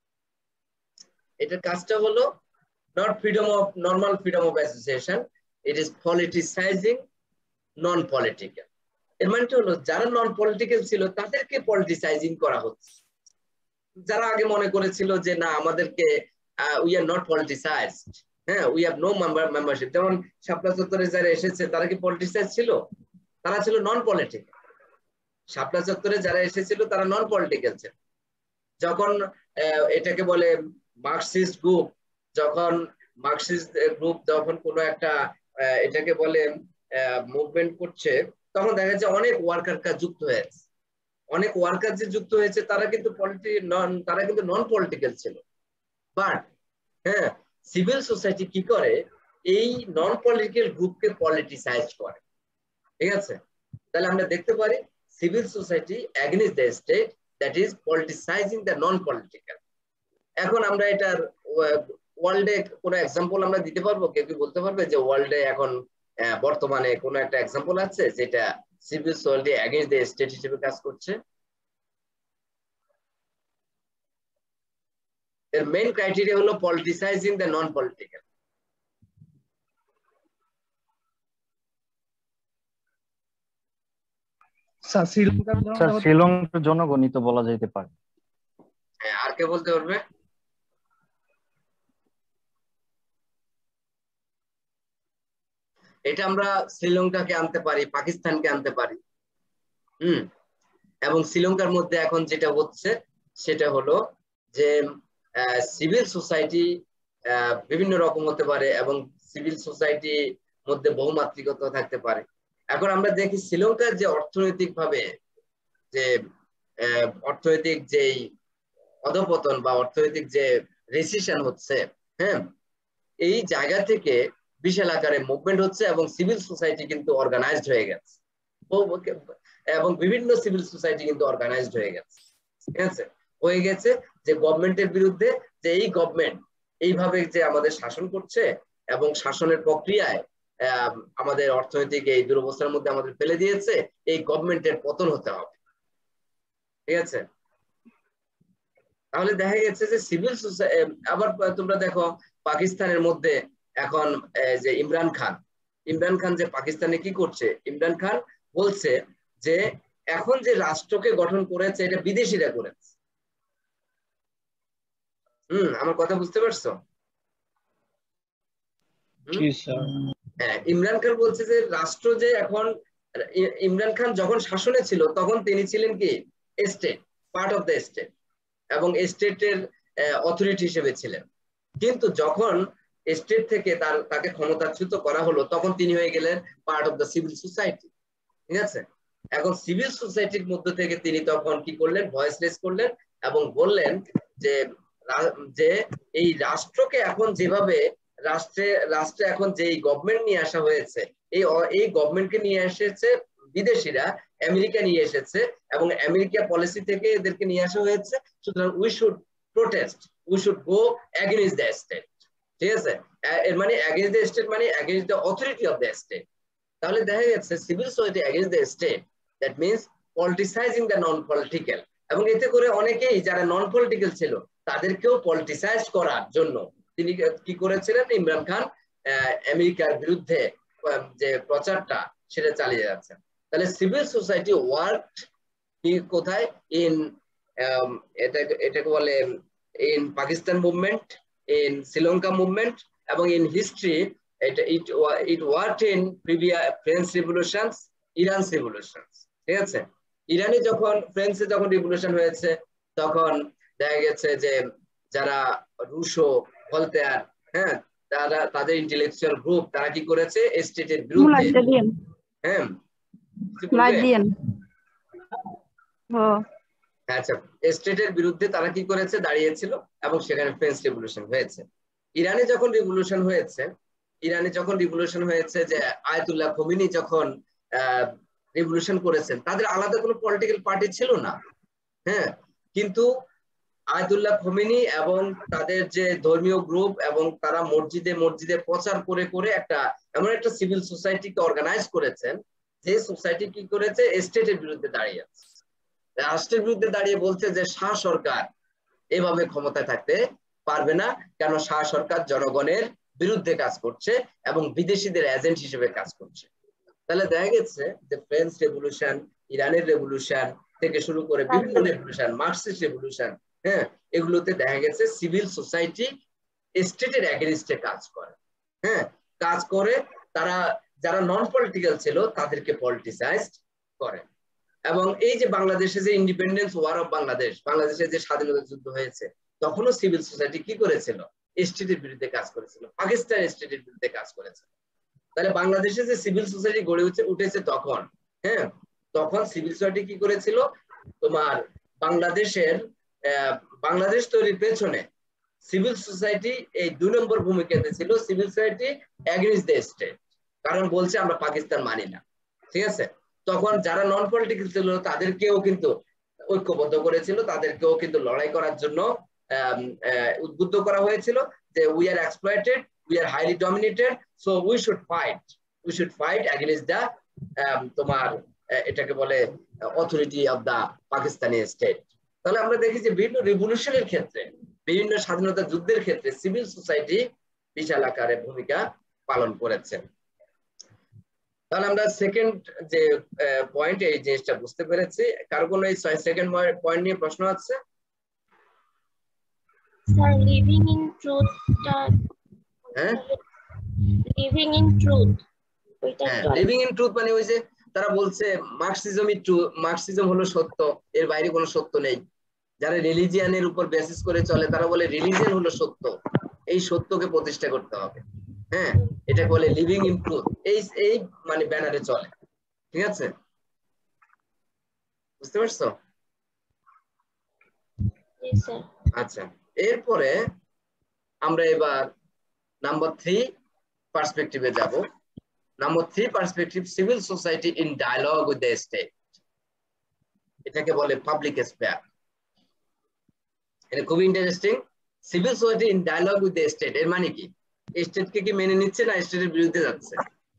এটার কাজটা হলো not freedom of normal freedom of association, it is politicizing non political. এর মানে হলো যারা নন পলিটিক্যাল ছিল তাদেরকে পলিটিসাইজিং করা হচ্ছে। যারা আগে মনে করেছিল যে না আমাদেরকে উই আর নট পলিটিসাইজড, হ্যাঁ, we have no member membership, যেমন শাপলা চত্বরে যারা এসেছে তারা কি পলিটিসাইজ ছিল? তারা ছিল নন পলিটিক্যাল। শাপলা চত্বরে যারা এসেছিল তারা নন পলিটিক্যাল ছিল। যখন এটাকে বলে মার্কসিস্ট গ্রুপ, যখন মার্কসিস্ট গ্রুপ যখন কোনো একটা এটাকে বলে মুভমেন্ট করছে তখন দেখা যাচ্ছে অনেক ওয়ার্কার যুক্ত হয়েছে। অনেক ওয়ার্কার যে যুক্ত হয়েছে তারা কিন্তু পলিটি নন তারা কিন্তু নন পলিটিক্যাল ছিল। বাট হ্যাঁ, সিভিল সোসাইটি কি করে? এই নন পলিটিক্যাল গ্রুপকে পলিটিসাইজ করে। ঠিক আছে, তাহলে আমরা দেখতে পারি civil society against the state, that is politicising the non political. এখন আমরা এটার ওয়ার্ল্ডে কোনো এক্সাম্পল আমরা দিতে পারবো? কেউ কি বলতে পারবে যে ওয়ার্ল্ডে এখন বর্তমানে কোনো একটা এক্সাম্পল আছে যেটা civil society against the state হিসেবে কাজ করছে? এর মেইন ক্রাইটেরিয়া হলো politicising the non political. Sir শ্রীলঙ্কার শ্রীলঙ্কার জনগণই তো বলা যেতে পারে। হ্যাঁ, আর কে বলতে পারবে? এটা আমরা শ্রীলঙ্কাকে আনতে পারি, পাকিস্তানকে আনতে পারি। হুম, এবং শ্রীলঙ্কার মধ্যে এখন যেটা হচ্ছে সেটা হলো যে সিভিল সোসাইটি বিভিন্ন রকম হতে পারে এবং সিভিল সোসাইটি মধ্যে বহুমাত্রিকতা থাকতে পারে। এখন আমরা দেখি শ্রীলঙ্কার যে অর্থনৈতিক ভাবে যে অর্থনৈতিক যেই অধপতন বা অর্থনৈতিক যে রেসিশন হচ্ছে, হ্যাঁ, এই জায়গা থেকে বিশাল আকারে মুভমেন্ট হচ্ছে এবং সিভিল সোসাইটি কিন্তু অর্গানাইজড হয়ে গেছে এবং বিভিন্ন সিভিল সোসাইটি কিন্তু অর্গানাইজড হয়ে গেছে। ঠিক আছে, হয়ে গেছে যে গভর্নমেন্টের বিরুদ্ধে, যে এই গভর্নমেন্ট এইভাবে যে আমাদের শাসন করছে এবং শাসনের প্রক্রিয়ায় আমাদের অর্থনৈতিক এই দুরবস্থার মধ্যে আমাদের ফেলে দিয়েছে, এই গভর্নমেন্টের পতন হতে হবে। ঠিক আছে, তাহলে দেখা গেছে যে সিভিল সোসাইটি আবার তোমরা দেখো পাকিস্তানের মধ্যে এখন যে ইমরান খান, ইমরান খান যে পাকিস্তানে কি করছে, ইমরান খান বলছে যে এখন যে রাষ্ট্রকে গঠন করেছে এটা বিদেশিরা করেছে। হুম আমার কথা বুঝতে পারছো? হ্যাঁ ইমরান খান বলছে যে রাষ্ট্র যে এখন, ইমরান খান যখন শাসনে ছিল তখন তিনি ছিলেন কি state, part of the state, এবং স্টেটের অথরিটি হিসেবে ছিলেন। কিন্তু যখন স্টেট থেকে তার তাকে ক্ষমতাচ্যুত করা হলো তখন তিনি হয়ে গেলেন part of the civil society. ঠিক আছে, এখন সিভিল সোসাইটির মধ্য থেকে তিনি তখন কি করলেন, ভয়েস রেজ করলেন এবং বললেন যে যে এই রাষ্ট্রকে এখন যেভাবে রাষ্ট্রে রাষ্ট্রে এখন যে গভর্নমেন্ট নিয়ে আসা হয়েছে, এই এই গভর্নমেন্টকে নিয়ে এসেছে বিদেশিরা, আমেরিকা নিয়ে এসেছে এবং আমেরিকা পলিসি থেকে এদেরকে নিয়ে আসা হয়েছে। সুতরাং we should protest, we should go against the state. ঠিক আছে, এর মানে এগেইনস্ট দ্য স্টেট মানে against the authority of the state. তাহলে দেখা যাচ্ছে civil society against the state, that means politicising the non political. এবং এতে করে অনেকেই যারা নন পলিটিক্যাল ছিল তাদেরকেও পলিটিসাইজ করার জন্য তিনি কি করেছিলেন, ইমরান খান আমেরিকার বিরুদ্ধে যে প্রচারটা সেটা চালিয়ে যাচ্ছেন। তাহলে সিভিল সোসাইটি ওয়ার্ক কোথায়, ইন এটাকে এটাকে বলে in Pakistan movement, in Sri Lanka movement, এবং ইন হিস্ট্রি এটা it it work in previous French revolutions, Iran revolutions. ঠিক আছে, ইরানে যখন ফ্রেঞ্চে যখন রিভলিউশন হয়েছে তখন দেখা গেছে যে যারা রুশো, ভলতেয়ার, হ্যাঁ তারা তাদের ইন্টেলেকচুয়াল গ্রুপ তারা কি করেছে স্টেটের বিরুদ্ধে, হ্যাঁ আচ্ছা স্টেটের বিরুদ্ধে তারা কি করেছে দাঁড়িয়েছিল এবং সেখানে ফ্রেঞ্চ রিভলিউশন হয়েছে। ইরানে যখন রিভলিউশন হয়েছে, ইরানে যখন রিভলিউশন হয়েছে যে আয়াতুল্লাহ খোমেনি যখন আহ রিভলিউশন করেছেন, তাদের আলাদা কোনো পলিটিক্যাল পার্টি ছিল না, হ্যাঁ কিন্তু আয়াতুল্লাহ খোমেনি এবং তাদের যে ধর্মীয় গ্রুপ এবং তারা মসজিদে মসজিদে প্রচার করে করে একটা এমন একটা সিভিল সোসাইটিকে অর্গানাইজ করেছেন যে সোসাইটি কি করেছে স্টেটের বিরুদ্ধে দাঁড়িয়ে আছে, রাষ্ট্রের বিরুদ্ধে দাঁড়িয়ে বলছে যে শাহ সরকার এভাবে ক্ষমতায় থাকতে পারবে না, কেন শাহ সরকার জনগণের বিরুদ্ধে কাজ করছে এবং বিদেশিদের এজেন্ট হিসেবে কাজ করছে। তাহলে দেখা গেছে যে ফ্রেঞ্চ রেভলিউশন, ইরানের রেভলিউশন থেকে শুরু করে বিভিন্ন রেভলিউশন, মার্কসিস্ট রেভলিউশন, হ্যাঁ এগুলোতে দেখা গেছে সিভিল সোসাইটি স্টেটের এগেইনস্টে কাজ করে, হ্যাঁ কাজ করে। তারা যারা নন পলিটিক্যাল ছিল তাদেরকে পলিটিসাইজড করে। এবং এই যে বাংলাদেশে যে ইন্ডিপেন্ডেন্স ওয়ার অফ বাংলাদেশ, বাংলাদেশে যে স্বাধীনতা যুদ্ধ হয়েছে তখনও সিভিল সোসাইটি কি করেছিল, স্টেটের বিরুদ্ধে কাজ করেছিল, পাকিস্তান স্টেটের বিরুদ্ধে কাজ করেছিল। তাহলে বাংলাদেশে যে সিভিল সোসাইটি গড়ে উঠে উঠেছে তখন, হ্যাঁ তখন সিভিল সোসাইটি কি করেছিল, তোমার বাংলাদেশের বাংলাদেশ তৈরির পেছনে সিভিল সোসাইটি এই দুই নম্বর ভূমিকাতে ছিল। Civil society against the state, কারণ বলছে আমরা পাকিস্তান মানি না। ঠিক আছে, তখন যারা নন পলিটিক্যাল ছিল তাদেরকেও কিন্তু ঐক্যবদ্ধ করেছিল, তাদেরকেও কিন্তু লড়াই করার জন্য উদ্বুদ্ধ করা হয়েছিল যে we are exploited, we are highly dominated, so we should fight, we should fight against the তোমার এটাকে বলে authority of the Pakistani state. তাহলে আমরা দেখি যে বিভিন্ন রিভলিউশনের ক্ষেত্রে, বিভিন্ন স্বাধীনতা যুদ্ধের ক্ষেত্রে সিভিল সোসাইটি বিশাল আকারে ভূমিকা পালন করেছে। তাহলে আমরা সেকেন্ড যে পয়েন্ট এই জিনিসটা বুঝতে পেরেছি। কারো কোনো এই সেকেন্ড পয়েন্ট নিয়ে প্রশ্ন আছে? স্যার লিভিং ইন ট্রুথটা, হ্যাঁ লিভিং ইন ট্রুথ, ওইটা হ্যাঁ লিভিং ইন ট্রুথ মানে ওই যে তারা বলছে মার্কসিজমই ট্রুথ, মার্কসিজম হলো সত্য, এর বাইরে কোনো সত্য নেই। যারা রিলিজিয়ানের উপর বেসিস করে চলে তারা বলে রিলিজিয়ান হলো সত্য, এই সত্যকে প্রতিষ্ঠা করতে হবে, হ্যাঁ এটা বলে লিভিং ইন ট্রুথ, এই এই মানে ব্যানারে চলে। ঠিক আছে, বুঝতে পারছো? আচ্ছা, এরপরে আমরা এবার নাম্বার থ্রি পার্সপেক্টিভে যাব। Number three perspective, civil society in dialogue with the state, এটাকে বলে পাবলিক স্পেয়ার। এটা খুব interesting. Civil society in dialogue with the state এর মানে কি, স্টেটকে কি মেনে নিচ্ছে না স্টেটের বিরুদ্ধে যাচ্ছে?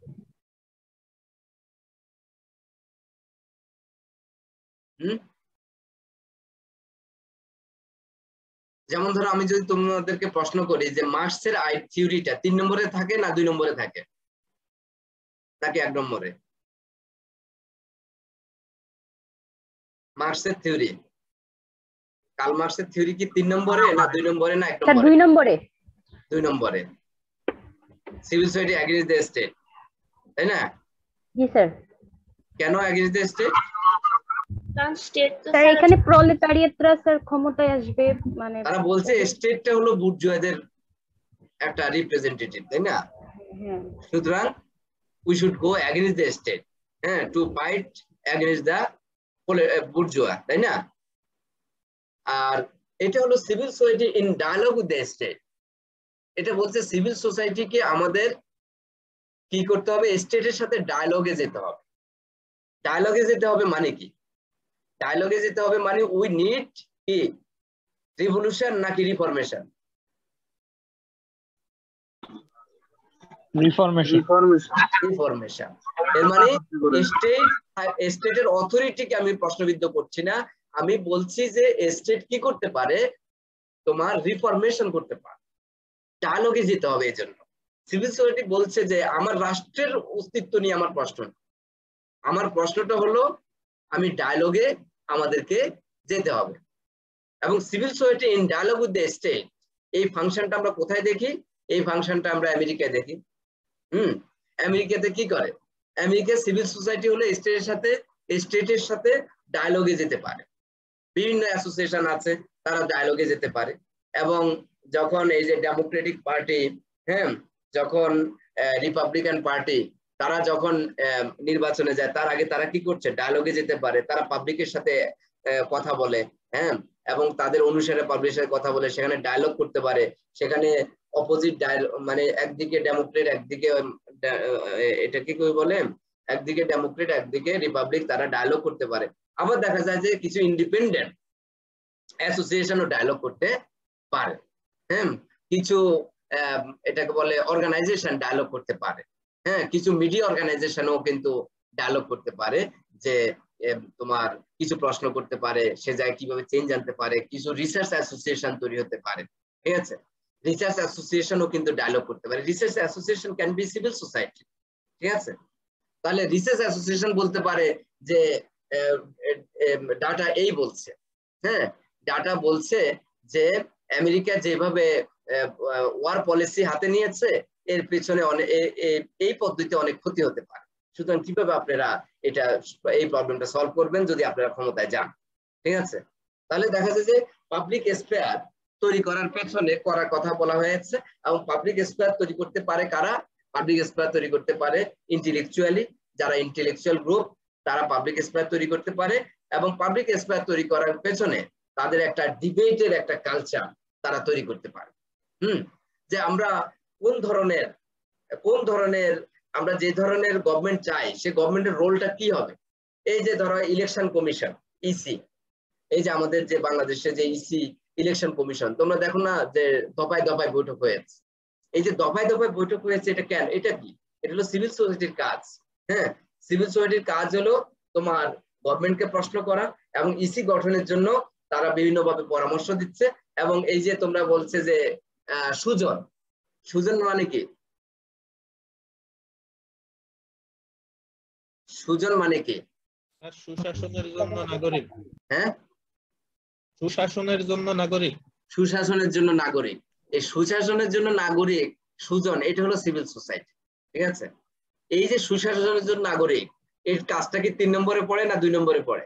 হুম যেমন ধরো আমি যদি তোমাদেরকে প্রশ্ন করি যে মার্কসের আই থিওরিটা তিন নম্বরে থাকে না দুই নম্বরে থাকে নাকি এক নম্বরে? মার্কসের থিওরি, কার্ল মার্কসের থিওরি কি তিন নম্বরে না দুই নম্বরে না এক স্যার নম্বরে? দুই নম্বরে। দুই নম্বরে, civil society against the state, তাই না? জি স্যার। কেন এগেইনস্ট দ্য স্টেট? কারণ স্টেট তো স্যার এখানে প্রলেতারিয়েতরা স্যার ক্ষমতায় আসবে, মানে তারা বলছে স্টেটটা হলো বুর্জোয়াদের একটা রিপ্রেজেন্টেটিভ, তাই না? হ্যাঁ সুতরাং we should go against the state, হ্যাঁ, to fight against the bourgeois, তাই না? আর এটা হলো civil society in dialogue with the state. এটা বলছে সিভিল সোসাইটিকে আমাদের কি করতে হবে? স্টেটের সাথে ডায়ালগে যেতে হবে। ডায়ালগে যেতে হবে মানে কি? ডায়ালগে যেতে হবে মানে উই নিড কি রিভলিউশন নাকি রিফরমেশন? রিফরমেশন। রিফরমেশন। এর মানে স্টেট স্টেটের অথরিটিকে আমি প্রশ্নবিদ্ধ করছি না, আমি বলছি যে স্টেট কি করতে পারে, তোমার রিফরমেশন করতে পারে। ডায়ালগে যেতে হবে। এই জন্য সিভিল সোসাইটি বলছে যে আমার রাষ্ট্রের অস্তিত্ব নিয়ে আমার প্রশ্ন, আমার প্রশ্নটা হলো আমি ডায়ালগে আমাদেরকে যেতে হবে। এবং civil society in dialogue with the state, এই ফাংশনটা আমরা কোথায় দেখি? এই ফাংশনটা আমরা আমেরিকায় দেখি। হুম আমেরিকাতে কি করে? আমেরিকা সিভিল সোসাইটি হলো স্টেটের সাথে স্টেটের সাথে ডায়ালগে যেতে পারে। বিভিন্ন অ্যাসোসিয়েশন আছে, তারা ডায়ালগে যেতে পারে। এবং যখন এই যে ডেমোক্রেটিক পার্টি, হ্যাঁ, যখন রিপাবলিকান পার্টি, তারা যখন নির্বাচনে যায় তার আগে তারা কি করছে? ডায়ালগে যেতে পারে। তারা পাবলিকের সাথে কথা বলে, হ্যাঁ, এবং তাদের অনুসারে পাবলিকের সাথে কথা বলে, সেখানে ডায়ালগ করতে পারে। সেখানে অপোজিট ডায়ালগ মানে একদিকে ডেমোক্রেট একদিকে এটা কি কই বলে একদিকে ডেমোক্রেট একদিকে রিপাবলিক, তারা ডায়ালগ করতে পারে। আবার দেখা যায় যে কিছু ইন্ডিপেন্ডেন্ট অ্যাসোসিয়েশনও ডায়ালগ করতে পারে, হ্যাঁ, কিছু এটাকে বলে অর্গানাইজেশন ডায়ালগ করতে পারে, হ্যাঁ, কিছু মিডিয়া অর্গানাইজেশনও কিন্তু ডায়ালগ করতে পারে, যে তোমার কিছু প্রশ্ন করতে পারে, সে যায় কিভাবে চেঞ্জ আনতে পারে। কিছু রিসার্চ অ্যাসোসিয়েশন তৈরি হতে পারে, ঠিক আছে? রিসার্চ অ্যাসোসিয়েশনও কিন্তু ডায়ালগ করতে পারে। Research association can be civil society, ঠিক আছে? তাহলে রিসার্চ অ্যাসোসিয়েশন বলতে পারে যে ডাটা এই বলছে, হ্যাঁ, ডাটা বলছে যে আমেরিকা যেভাবে ওয়ার পলিসি হাতে নিয়েছে এর পেছনে অনেক এই পদ্ধতিতে অনেক ক্ষতি হতে পারে। সুতরাং কিভাবে আপনারা এটা এই প্রবলেমটা সলভ করবেন যদি আপনারা ক্ষমতায় যান, ঠিক আছে? তাহলে দেখা যায় যে পাবলিক স্পেয়ার তৈরি করার পেছনে করার কথা বলা হয়েছে। এবং পাবলিক স্পেয়ার তৈরি করতে পারে কারা? পাবলিক স্পেয়ার তৈরি করতে পারে ইন্টেলেকচুয়ালি, যারা ইন্টেলেকচুয়াল গ্রুপ তারা পাবলিক স্পেয়ার তৈরি করতে পারে। এবং পাবলিক স্পেয়ার তৈরি করার পেছনে তাদের একটা ডিবেটের একটা কালচার তারা তৈরি করতে পারে। হুম যে আমরা কোন ধরনের কোন ধরনের আমরা যে ধরনের গভর্নমেন্ট চাই সে গভর্নমেন্টের রোলটা কি হবে। এই যে ধরো ইলেকশন কমিশন ইসি, এই যে আমাদের যে বাংলাদেশে যে ইসি ইলেকশন কমিশন, তোমরা দেখো না যে দফায় দফায় বৈঠক হয়েছে। এই যে দফায় দফায় বৈঠক হয়েছে এটা কেন? এটা কি? এটা হলো সিভিল সোসাইটির কাজ। হ্যাঁ, সিভিল সোসাইটির কাজ হলো তোমার গভর্নমেন্টকে প্রশ্ন করা এবং ইসি গঠনের জন্য তারা বিভিন্নভাবে পরামর্শ দিচ্ছে। এবং এই যে তোমরা বলছে যে সুজন, সুজন মানে কি? সুজন মানে কি? সুশাসনের জন্য নাগরিক। হ্যাঁ, সুশাসনের জন্য নাগরিক। সুশাসনের জন্য নাগরিক। এই সুশাসনের জন্য নাগরিক সুজন, এটা হলো সিভিল সোসাইটি, ঠিক আছে? এই যে সুশাসনের জন্য নাগরিক, এর কাজটা কি তিন নম্বরে পড়ে না দুই নম্বরে পড়ে?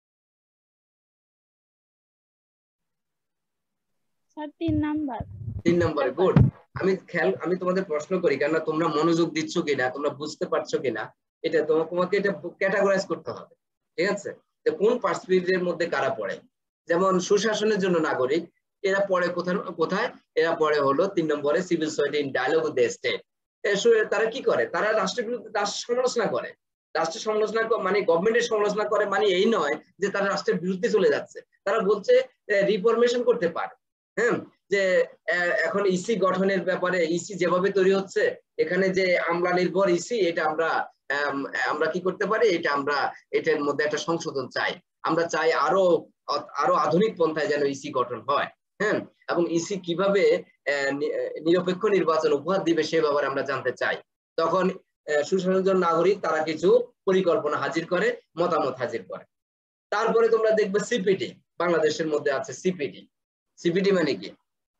স্যার তিন নাম্বার। তিন নম্বরে। গুড। আমি খেয়াল আমি তোমাদের প্রশ্ন করি কেন তোমরা মনোযোগ দিচ্ছ কিনা, তোমরা বুঝতে পারছো কিনা, এটা তোমাকে এটা ক্যাটাগরাইজ করতে হবে, ঠিক আছে? যে কোন পার্সপেক্টিভের মধ্যে কারা পড়ে। যেমন সুশাসনের জন্য নাগরিক, এরা পড়ে কোথায় কোথায় এরা পড়ে হলো তিন নম্বরে civil society in dialogue with the state. তারা কি করে? তারা রাষ্ট্রের বিরুদ্ধে রাষ্ট্র সমালোচনা করে। রাষ্ট্রের সমালোচনা মানে গভর্নমেন্টের সমালোচনা করে মানে এই নয় যে তারা রাষ্ট্রের বিরুদ্ধে চলে যাচ্ছে। তারা বলছে রিফরমেশন করতে পারে। হ্যাঁ, যে এখন ইসি গঠনের ব্যাপারে ইসি যেভাবে তৈরি হচ্ছে, এখানে যে আমলা নির্ভর ইসি, এটা আমরা আমরা কি করতে পারি, এটা আমরা এটার মধ্যে একটা সংশোধন চাই। আমরা চাই আরো আরো আধুনিক পন্থায় যেন ইসি গঠন হয়। হ্যাঁ, এবং ইসি কিভাবে নিরপেক্ষ নির্বাচন উপহার দিবে সে ব্যাপারে আমরা জানতে চাই। তখন সুশাসনের নাগরিক তারা কিছু পরিকল্পনা হাজির করে, মতামত হাজির করে। তারপরে তোমরা দেখবে সিপিটি, বাংলাদেশের মধ্যে আছে সিপিটি। সিপিটি মানে কি?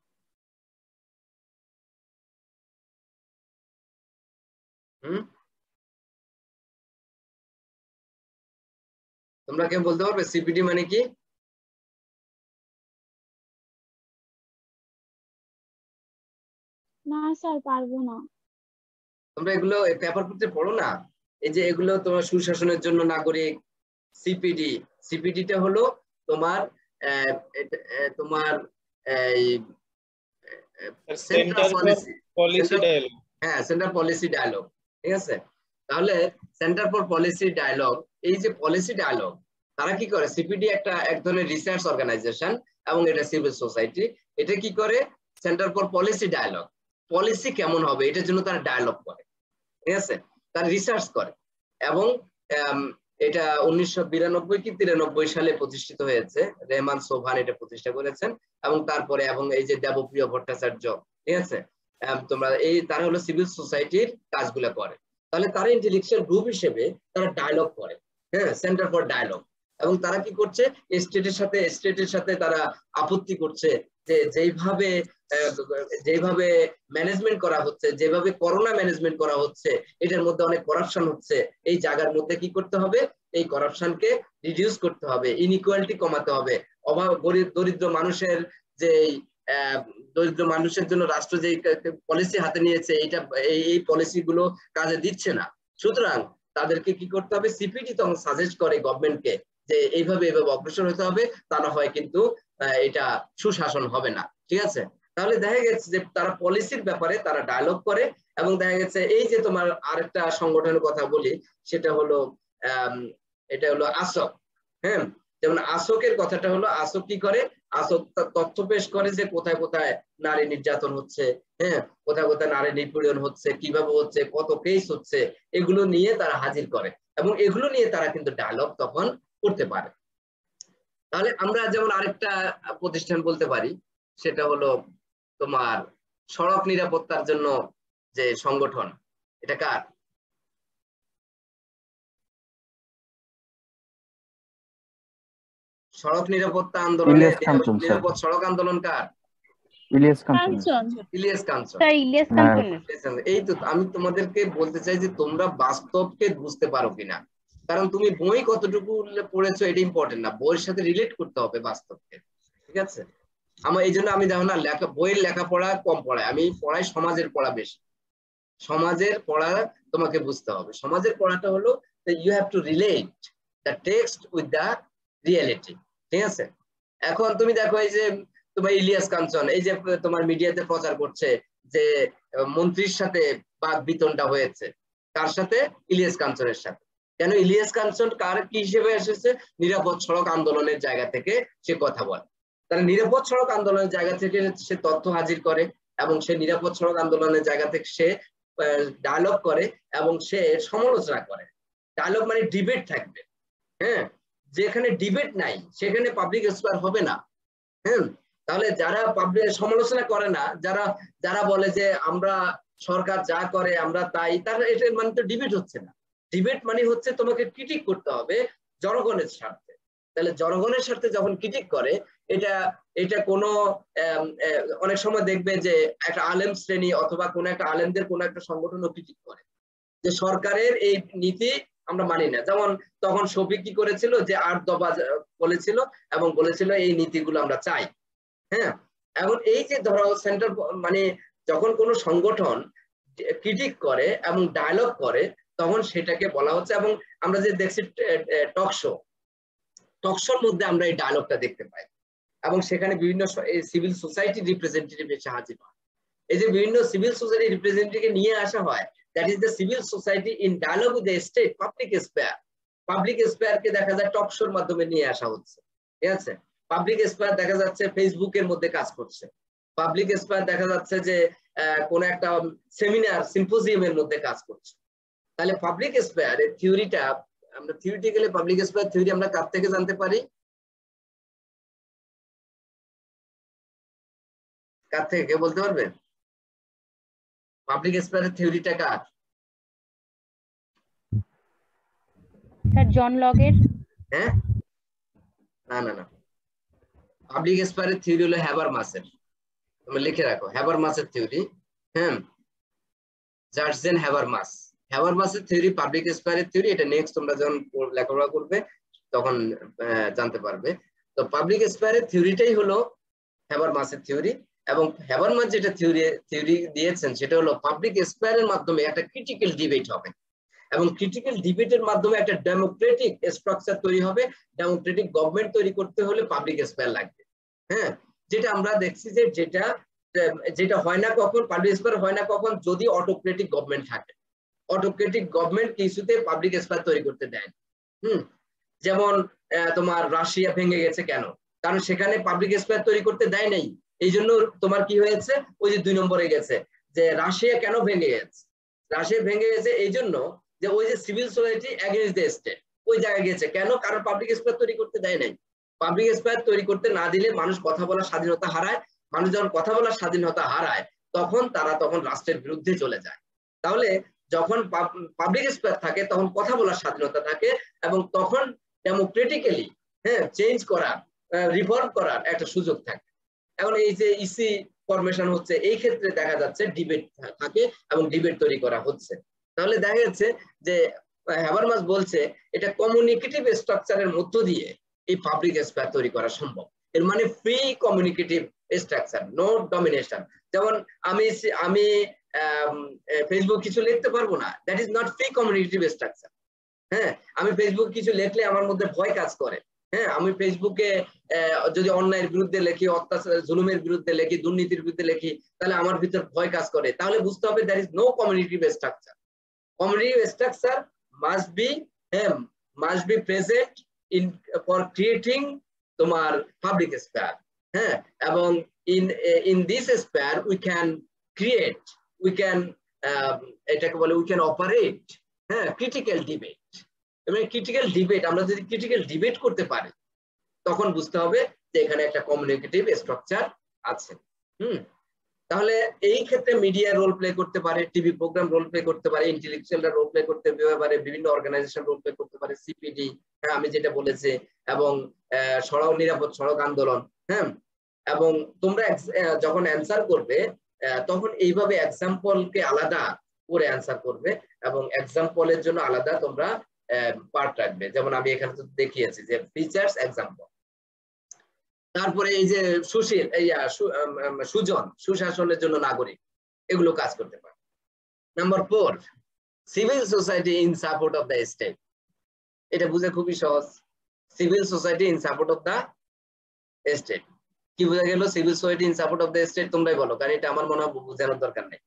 হুম, তোমরা কেউ বলতে পারবে সিপিটি মানে কি? না স্যার পারবো না। তোমরা এগুলো পেপার পত্রে পড়ো না? এই যে এগুলো তোমার সুশাসনের জন্য নাগরিক, সিপিডি। সিপিডিটা হলো তোমার আহ, এটা- আহ, তোমার এই central centre for policy, policy dialogue. হ্যাঁ সেন্ট্রাল পলিসি ডায়ালগ, ঠিক আছে। তাহলে সেন্টার ফর পলিসি ডায়ালগ, এই যে পলিসি ডায়ালগ তারা কি করে? সিপিডি একটা এক ধরনের রিসার্চ অর্গানাইজেশন এবং এটা সিভিল সোসাইটি। এটা কি করে? Centre for policy dialogue, policy কেমন হবে এটার জন্য তারা ডায়ালগ করে, ঠিক আছে, তারা রিসার্চ করে। এবং এটা উনিশশো বিরানব্বই কি তিরানব্বই সালে প্রতিষ্ঠিত হয়েছে, রেহমান সোভান এটা প্রতিষ্ঠা করেছেন। এবং তারপরে এবং এই যে দেবপ্রিয় ভট্টাচার্য, ঠিক আছে, তোমরা এই তারা হলো সিভিল সোসাইটির কাজগুলো করে। তাহলে তারা ইন্টেলেকচুয়াল গ্রুপ হিসেবে তারা ডায়ালগ করে, হ্যাঁ, সেন্টার ফর ডায়ালগ। এবং তারা কি করছে? স্টেটের সাথে স্টেটের সাথে তারা আপত্তি করছে যে যেইভাবে যেভাবে ম্যানেজমেন্ট করা হচ্ছে, যেভাবে করোনা ম্যানেজমেন্ট করা হচ্ছে, এটার মধ্যে অনেক করাপশন হচ্ছে। এই জায়গার মধ্যে কি করতে হবে? এই করাপশনকে রিডিউস করতে হবে, ইনইকুয়ালিটি কমাতে হবে। অভাব গরিব দরিদ্র মানুষের যে দরিদ্র মানুষের জন্য রাষ্ট্র যে পলিসি হাতে নিয়েছে, এইটা এই পলিসি গুলো কাজে দিচ্ছে না। সুতরাং তাদেরকে কি করতে হবে? সিপিডি তখন সাজেস্ট করে গভর্নমেন্টকে যে এইভাবে এইভাবে অগ্রসর হতে হবে, তা না হয় কিন্তু এটা সুশাসন হবে না, ঠিক আছে। তাহলে দেখা গেছে যে তারা পলিসির ব্যাপারে তারা ডায়ালগ করে। এবং দেখা গেছে এই যে তোমার আরেকটা সংগঠনের কথা বলি, সেটা হলো আহ এটা হলো আসক, হ্যাঁ। যেমন আসকের কথাটা হলো, আসক কি করে? আসক তথ্য পেশ করে যে কোথায় কোথায় নারী নির্যাতন হচ্ছে, হ্যাঁ, কোথায় কোথায় নারী নিপীড়ন হচ্ছে, কিভাবে হচ্ছে, কত কেস হচ্ছে, এগুলো নিয়ে তারা হাজির করে এবং এগুলো নিয়ে তারা কিন্তু ডায়ালগ তখন করতে পারে। তাহলে আমরা যেমন আরেকটা প্রতিষ্ঠান বলতে পারি, সেটা হলো তোমার সড়ক নিরাপত্তার জন্য যে সংগঠন, এটা কার? সড়ক নিরাপত্তা আন্দোলনে নিরাপদ সড়ক আন্দোলন কার? ইলিয়াস কাঞ্চন। ইলিয়াস কাঞ্চন। ইলিয়াস কাঞ্চন। এই তো আমি তোমাদেরকে বলতে চাই যে তোমরা বাস্তবকে বুঝতে পারো কিনা, কারণ তুমি বই কতটুকু পড়েছো এটা ইম্পর্টেন্ট না, বইয়ের সাথে রিলেট করতে হবে বাস্তবকে, ঠিক আছে। আমার এই জন্য আমি দেখো না লেখা বইয়ের লেখাপড়া কম পড়াই, আমি পড়াই সমাজের পড়া বেশি। সমাজের পড়া তোমাকে বুঝতে হবে। সমাজের পড়াটা হলো you have to relate the text with the reality, ঠিক আছে। এখন তুমি দেখো এই যে তোমার ইলিয়াস কাঞ্চন এই যে তোমার মিডিয়াতে প্রচার করছে যে মন্ত্রীর সাথে বাক বিতণ্ডা হয়েছে, কার সাথে? ইলিয়াস কাঞ্চনের সাথে। কেন? ইলিয়াস কাঞ্চন কার কি হিসেবে এসেছে? নিরাপদ সড়ক আন্দোলনের জায়গা থেকে সে কথা বলে। তাহলে নিরাপদ সড়ক আন্দোলনের জায়গা থেকে সে তথ্য হাজির করে এবং সে নিরাপদ সড়ক আন্দোলনের জায়গা থেকে সে ডায়ালগ করে এবং সে সমালোচনা করে। ডায়ালগ মানে ডিবেট থাকবে, হ্যাঁ, যেখানে ডিবেট নাই সেখানে পাবলিক স্কোয়ার হবে না, হ্যাঁ। তাহলে যারা পাবলিক সমালোচনা করে না, যারা যারা বলে যে আমরা সরকার যা করে আমরা তাই, তার এটা মানে তো ডিবেট হচ্ছে না। ডিবেট মানে হচ্ছে তোমাকে ক্রিটিক করতে হবে জনগণের স্বার্থে। তাহলে জনগণের স্বার্থে যখন ক্রিটিক করে, এটা এটা কোনো অনেক সময় দেখবে যে একটা আলেম শ্রেণী অথবা কোনো একটা আলেমদের কোনো একটা সংগঠনও ক্রিটিক করে যে সরকারের এই নীতি আমরা মানি না। যেমন তখন শফিক কি করেছিল যে আট দফা বলেছিল এবং বলেছিল এই নীতিগুলো আমরা চাই, হ্যাঁ। এখন এই যে ধরো সেন্টার মানে যখন কোনো সংগঠন ক্রিটিক করে এবং ডায়ালগ করে তখন সেটাকে বলা হচ্ছে, এবং আমরা যে দেখছি টক শো, টক শোর মধ্যে আমরা এই ডায়ালগটা দেখতে পাই এবং সেখানে বিভিন্ন সিভিল সোসাইটি রিপ্রেজেন্টেটিভ এসে হাজির হয়। এই যে বিভিন্ন সিভিল সোসাইটি রিপ্রেজেন্টেটিভকে নিয়ে আসা হয়, that is the civil society in dialogue with the state, public sphere. Public sphere কে দেখা যায় টক শোর মাধ্যমে নিয়ে আসা হচ্ছে, ঠিক আছে। পাবলিক স্পেয়ার দেখা যাচ্ছে ফেসবুকের মধ্যে কাজ করছে, পাবলিক স্পেয়ার দেখা যাচ্ছে যে কোন একটা সেমিনার সিম্পোজিয়ামের মধ্যে কাজ করছে। তাহলে পাবলিক স্পেয়ারের থিওরিটা আমরা থিওরিটিক্যালি পাবলিক স্পেয়ার থিওরি আমরা কার থেকে জানতে পারি? কার থেকে কে বলতে পারবে? পাবলিক স্পেয়ারের থিওরিটা কার? স্যার জন লগের। হ্যাঁ, না না না পাবলিক স্পেয়ারের থিওরি হলো হ্যাবারমাসের, তুমি লিখে রাখো হ্যাবারমাসের থিওরি। হ্যাঁ, জার্জেন হ্যাবারমাস, হ্যাবারমাসের থিওরি পাবলিক স্পেয়ারের থিওরি। এটা নেক্সট তোমরা যখন লেখাপড়া করবে তখন জানতে পারবে। তো পাবলিক স্পেয়ারের থিওরিটাই হলো হ্যাবারমাসের থিওরি, এবং হ্যাবারমাস যেটা থিওরি থিওরি দিয়েছেন সেটা হলো পাবলিক স্পেয়ারের মাধ্যমে একটা ক্রিটিক্যাল ডিবেট হবে, এবং ক্রিটিক্যাল ডিবেটের মাধ্যমে একটা ডেমোক্রেটিক স্ট্রাকচার তৈরি হবে। ডেমোক্রেটিক গভর্নমেন্ট তৈরি করতে হলে পাবলিক স্পেয়ার লাগবে। হ্যাঁ, যেটা আমরা দেখছি যে যেটা যেটা হয় না কখন, পাবলিক স্পেয়ার হয় না কখন, যদি অটোক্রেটিক গভর্নমেন্ট থাকে। অটোক্রেটিক গভর্নমেন্ট কিছুতে পাবলিক স্পেয়ার তৈরি করতে দেয়। হুম, যেমন তোমার রাশিয়া ভেঙে গেছে কেন? কারণ সেখানে পাবলিক স্পেয়ার তৈরি করতে দেয় নাই। এই জন্য তোমার কি হয়েছে, ওই যে দুই নম্বরে গেছে যে রাশিয়া কেন ভেঙে গেছে। রাশিয়া ভেঙে গেছে এই জন্য যে ওই যে civil society against the state ওই জায়গায় গেছে কেন? কারণ পাবলিক স্পেয়ার তৈরি করতে দেয় নাই। পাবলিক স্পেয়ার তৈরি করতে না দিলে মানুষ কথা বলার স্বাধীনতা হারায়। মানুষ যখন কথা বলার স্বাধীনতা হারায় তখন তারা তখন রাষ্ট্রের বিরুদ্ধে চলে যায়। তাহলে যখন পাবলিক স্পেয়ার থাকে তখন কথা বলার স্বাধীনতা থাকে, এবং তখন ডেমোক্রেটিক্যালি হ্যাঁ চেঞ্জ করার, রিফর্ম করার একটা সুযোগ থাকে। এখন এই যে ইসি ফরমেশন হচ্ছে, এই ক্ষেত্রে দেখা যাচ্ছে ডিবেট থাকে এবং ডিবেট তৈরি করা হচ্ছে। তাহলে দেখা যাচ্ছে যে হ্যাবারমাস বলছে এটা কমিউনিকেটিভ স্ট্রাকচারের মধ্য দিয়ে এই পাবলিক স্পেয়ার তৈরি করা সম্ভব। এর মানে free communicative structure, no domination. যেমন আমি আমি ফেসবুক কিছু লিখতে পারবো না, that is not free communicative structure. হ্যাঁ, আমি ফেসবুক কিছু লিখলে আমার মধ্যে ভয় কাজ করে। হ্যাঁ, আমি ফেসবুকে যদি অন্যায়ের বিরুদ্ধে লিখি, অত্যাচার জুলুমের বিরুদ্ধে লিখি, দুর্নীতির বিরুদ্ধে লিখি, তাহলে আমার ভিতর ভয় কাজ করে। তাহলে বুঝতে হবে that is no communicative structure. Communicative structure must be হ্যাঁ must be present in for creating তোমার পাবলিক স্পেয়ার। হ্যাঁ, এবং in in this sphere we can create, we can এটাকে বলে উই ক্যান অপারেট হ্যাঁ ক্রিটিক্যাল ডিবেট। এবং ক্রিটিক্যাল ডিবেট আমরা যদি ক্রিটিক্যাল ডিবেট করতে পারি তখন বুঝতে হবে যে এখানে একটা কমিউনিকেটিভ স্ট্রাকচার আছে। হুম, তাহলে এই ক্ষেত্রে মিডিয়া রোল প্লে করতে পারে, টিভি প্রোগ্রাম রোল প্লে করতে পারে, ইন্টেলেকচুয়ালরা রোল প্লে করতে পারে, বিভিন্ন অর্গানাইজেশন রোল প্লে করতে পারে, সিপিডি হ্যাঁ আমি যেটা বলেছি, এবং সড়ক নিরাপদ সড়ক আন্দোলন। হ্যাঁ, এবং তোমরা যখন অ্যান্সার করবে তখন এইভাবে এক্সাম্পলকে আলাদা করে অ্যান্সার করবে, এবং এক্সাম্পলের জন্য আলাদা তোমরা পার্ট রাখবে। যেমন আমি এখানে তো দেখিয়েছি যে ফিচার্স এক্সাম্পল। তারপরে এই যে সুশীল এই সুজন, সুশাসনের জন্য নাগরিক, এগুলো কাজ করতে পারে। Number four, civil society in support of the state. এটা বুঝে খুবই সহজ, civil society in support of the state. কি বোঝা গেল civil society in support of the state? তোমরাই বলো, কারণ এটা আমার মনে হয় বোঝানোর দরকার নেই।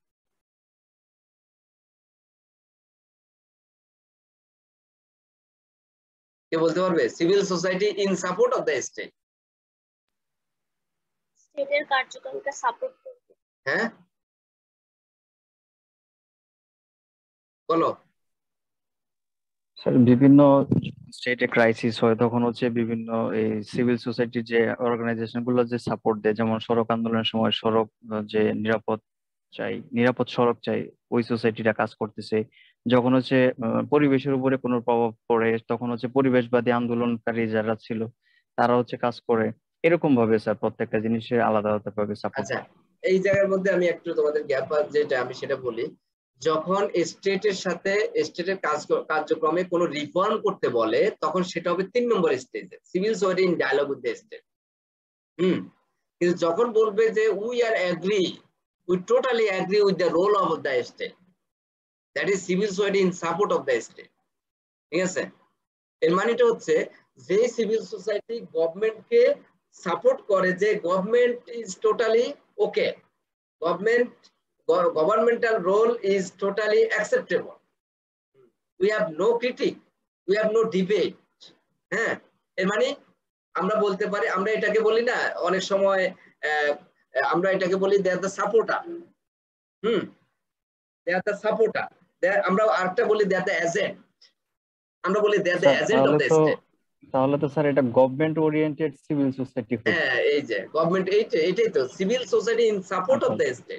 কে বলতে পারবে civil society in support of the state? স্টেটের কার্যক্রমকে সাপোর্ট করবে। হ্যাঁ বলো। স্যার বিভিন্ন স্টেটে ক্রাইসিস হয় তখন হচ্ছে বিভিন্ন এই সিভিল সোসাইটির যে অর্গানাইজেশন গুলো যে সাপোর্ট দেয়, যেমন সড়ক আন্দোলনের সময় সড়ক যে নিরাপদ চাই, নিরাপদ সড়ক চাই, ওই সোসাইটিটা কাজ করতেছে। যখন হচ্ছে পরিবেশের উপরে কোনো প্রভাব পড়ে তখন হচ্ছে পরিবেশবাদী আন্দোলনকারী যারা ছিল তারা হচ্ছে কাজ করে। এরকম ভাবে স্যার প্রত্যেকটা জিনিসের আলাদা আলাদা ভাবে সাপোর্ট। আচ্ছা, এই জায়গার মধ্যে আমি একটু তোমাদের গ্যাপ যেটা আমি সেটা বলি। যখন স্টেটের সাথে স্টেটের কাজ কার্যক্রমে কোনো রিফর্ম করতে বলে তখন সেটা হবে তিন নম্বর স্টেজে, civil society in dialogue with the state. Hmm, কিন্তু যখন বলবে যে we are agree, we totally agree with the role of the state, that is civil society in support of the state. ঠিক আছে, এর মানেটা হচ্ছে যে সিভিল সোসাইটি গভর্নমেন্টকে সাপোর্ট করে, যে government is totally okay, government governmental role is totally acceptable, we have no critique, we have no debate। হ্যাঁ, এর মানে আমরা বলতে পারি, আমরা এটাকে বলি না অনেক সময় আমরা এটাকে বলি they are the supporter। Hmm, they are the supporter, আমরা আরেকটা বলি they are the agent, আমরা বলি they are the agent of the state। তাহলে তো স্যার এটা গভর্নমেন্ট ওরিয়েন্টেড সিভিল সোসাইটি। হ্যাঁ, এই যে গভর্নমেন্ট, এইটাই তো civil society in support of the state.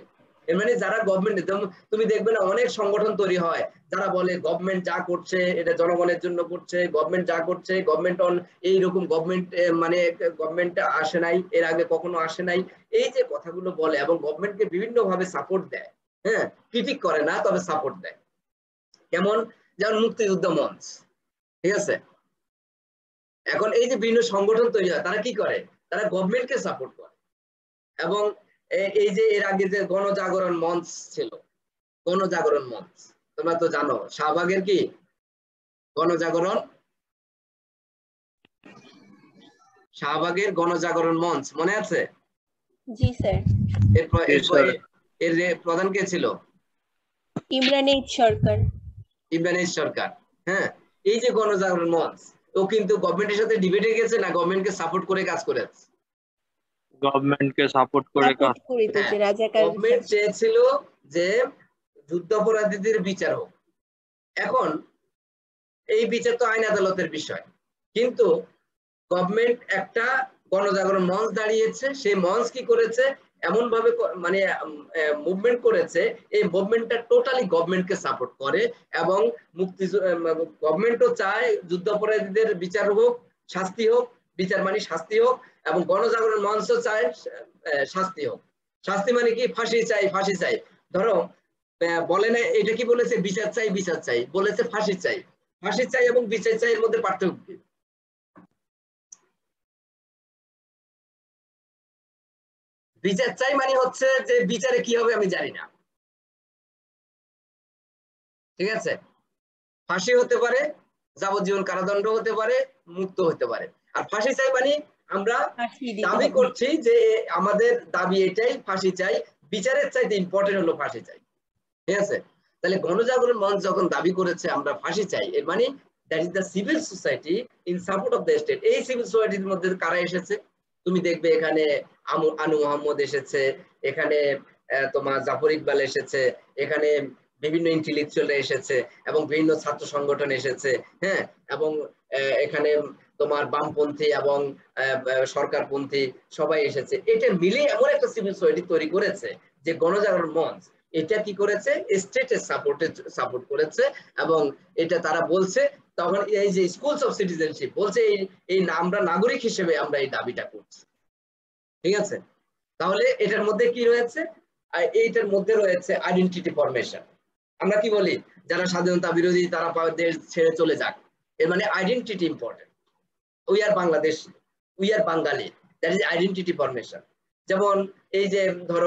এর মানে যারা গভর্নমেন্ট, তুমি দেখবে না অনেক সংগঠন তৈরি হয় যারা বলে গভর্নমেন্ট যা করছে এটা জনগণের জন্য করছে, গভর্নমেন্ট যা করছে গভর্নমেন্ট অন এইরকম গভর্নমেন্ট মানে গভর্নমেন্ট আসে নাই, এর আগে কখনো আসে নাই, এই যে কথাগুলো বলে এবং গভর্নমেন্টকে বিভিন্ন ভাবে সাপোর্ট দেয়, হ্যাঁ ক্রিটিক করে না তবে সাপোর্ট দেয়। কেমন? যেমন মুক্তিযুদ্ধ মঞ্চ, ঠিক আছে? এখন এই যে বিভিন্ন সংগঠন তৈরি হয় তারা কি করে, তারা গভর্নমেন্টকে সাপোর্ট করে। এবং এই যে এর আগে যে গণজাগরণ মঞ্চ ছিল, গণজাগরণ মঞ্চ তোমরা তো জানো শাহবাগের কি গণজাগরণ, শাহবাগের গণজাগরণ মঞ্চ মনে আছে? জি স্যার। এর এর প্রধান কে ছিল? ইমরান এইচ সরকার। ইমরান এইচ সরকার, হ্যাঁ। এই যে গণজাগরণ মঞ্চ ও কিন্তু গভর্নমেন্টের সাথে ডিবেটে গেছে না গভর্নমেন্টকে সাপোর্ট করে কাজ করেছে? গভর্নমেন্টকে সাপোর্ট করে কাজ করেছে। রাজাকার গভর্নমেন্ট চেয়েছিল যে যুদ্ধাপরাধীদের বিচার হোক। এখন এই বিচার তো আইন আদালতের বিষয়, কিন্তু গভর্নমেন্ট একটা গণজাগরণ মঞ্চ দাঁড়িয়েছে, সেই মঞ্চ কি করেছে এমন ভাবে মানে মুভমেন্ট করেছে, এই মুভমেন্টটা টোটালি গভর্নমেন্টকে সাপোর্ট করে এবং মুক্তি গভর্নমেন্টও চায় যুদ্ধাপরাধীদের বিচার হোক, শাস্তি হোক, বিচার মানে শাস্তি হোক, এবং গণজাগরণ মঞ্চ চায় শাস্তি হোক। শাস্তি মানে কি? ফাঁসি চাই, ফাঁসি চাই। ধরো বলে না, এটা কি বলেছে? বিচার চাই, বিচার চাই, বলেছে ফাঁসি চাই। ফাঁসি চাই এবং বিচার চাই এর মধ্যে পার্থক্য কি? বিচার চাই মানে হচ্ছে যে বিচারে কি হবে আমি জানি না, ঠিক আছে? ফাঁসি হতে পারে, যাবজ্জীবন কারাদণ্ড হতে পারে, মুক্ত হতে পারে। আর ফাঁসি চাই মানে আমরা দাবি করছি যে আমাদের দাবি এটাই, ফাঁসি চাই, বিচারের চাইতে ইম্পর্টেন্ট হলো ফাঁসি চাই, ঠিক আছে? তাহলে গণজাগরণ মঞ্চ যখন দাবি করেছে আমরা ফাঁসি চাই, এর মানে that is the civil society in support of the state. এই সিভিল সোসাইটির মধ্যে কারা এসেছে? তুমি দেখবে এখানে আনু মোহাম্মদ এসেছে, এখানে তোমার জাফর ইকবাল এসেছে, এখানে বিভিন্ন ইন্টেলেকচুয়ালরা এসেছে এবং বিভিন্ন ছাত্র সংগঠন এসেছে, হ্যাঁ, এবং এখানে তোমার বামপন্থী এবং সরকারপন্থী সবাই এসেছে। এটা মিলে এমন একটা সিভিল সোসাইটি তৈরি করেছে যে গণজাগরণ মঞ্চ এটা কি করেছে? স্টেটের সাপোর্টে সাপোর্ট করেছে এবং এটা তারা বলছে তখন এই যে স্কুলস অফ সিটিজেনশিপ বলছে এই এই আমরা নাগরিক হিসেবে আমরা এই দাবিটা করছি, ঠিক আছে? তাহলে এটার মধ্যে কি রয়েছে? এইটার মধ্যে রয়েছে আইডেন্টিটি ফরমেশন। আমরা কি বলি? যারা স্বাধীনতা বিরোধী তারা দেশ ছেড়ে চলে যাক, এর মানে identity important. We are Bangladesh, we are Bangali, that is identity formation. যেমন এই যে ধরো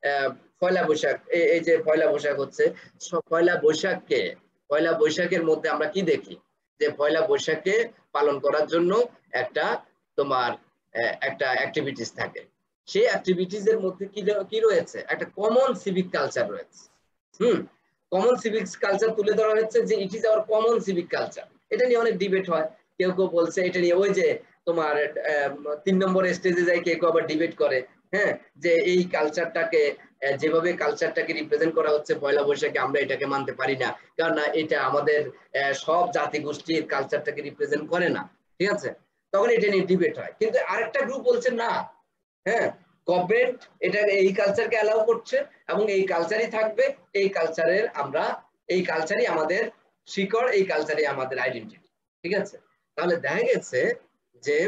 পয়লা বৈশাখ, এই যে পয়লা বৈশাখ হচ্ছে, পয়লা বৈশাখকে পয়লা বৈশাখের মধ্যে আমরা কি দেখি? যে পয়লা বৈশাখকে পালন করার জন্য একটা তোমার একটা অ্যাক্টিভিটিস থাকে। সেই অ্যাক্টিভিটিস এর মধ্যে কি কি রয়েছে? একটা কমন সিভিক কালচার রয়েছে। হুম, কমন সিভিক কালচার তুলে ধরা হচ্ছে যে it is our common civic culture. এটা নিয়ে অনেক ডিবেট হয়, কেউ কেউ বলছে এটা নিয়ে ওই যে তোমার তিন নম্বর স্টেজে যায় কেউ কেউ আবার ডিবেট করে, হ্যাঁ, যে এই কালচারটাকে যেভাবে কালচারটাকে রিপ্রেজেন্ট করা হচ্ছে পয়লা বৈশাখে আমরা এটাকে মানতে পারি না, কারণ না এটা আমাদের সব জাতি গোষ্ঠীর কালচারটাকে রিপ্রেজেন্ট করে না, ঠিক আছে? তখন এটা নিয়ে ডিবেট হয়। কিন্তু আরেকটা গ্রুপ বলছে না, হ্যাঁ, গভর্নমেন্ট এটা এই কালচারকে অ্যালাউ করছে এবং এই কালচারই থাকবে, এই কালচারের আমরা এই কালচারই আমাদের শিকড়, এই কালচারই আমাদের আইডেন্টিটি, ঠিক আছে? তাহলে দেখা গেছে যে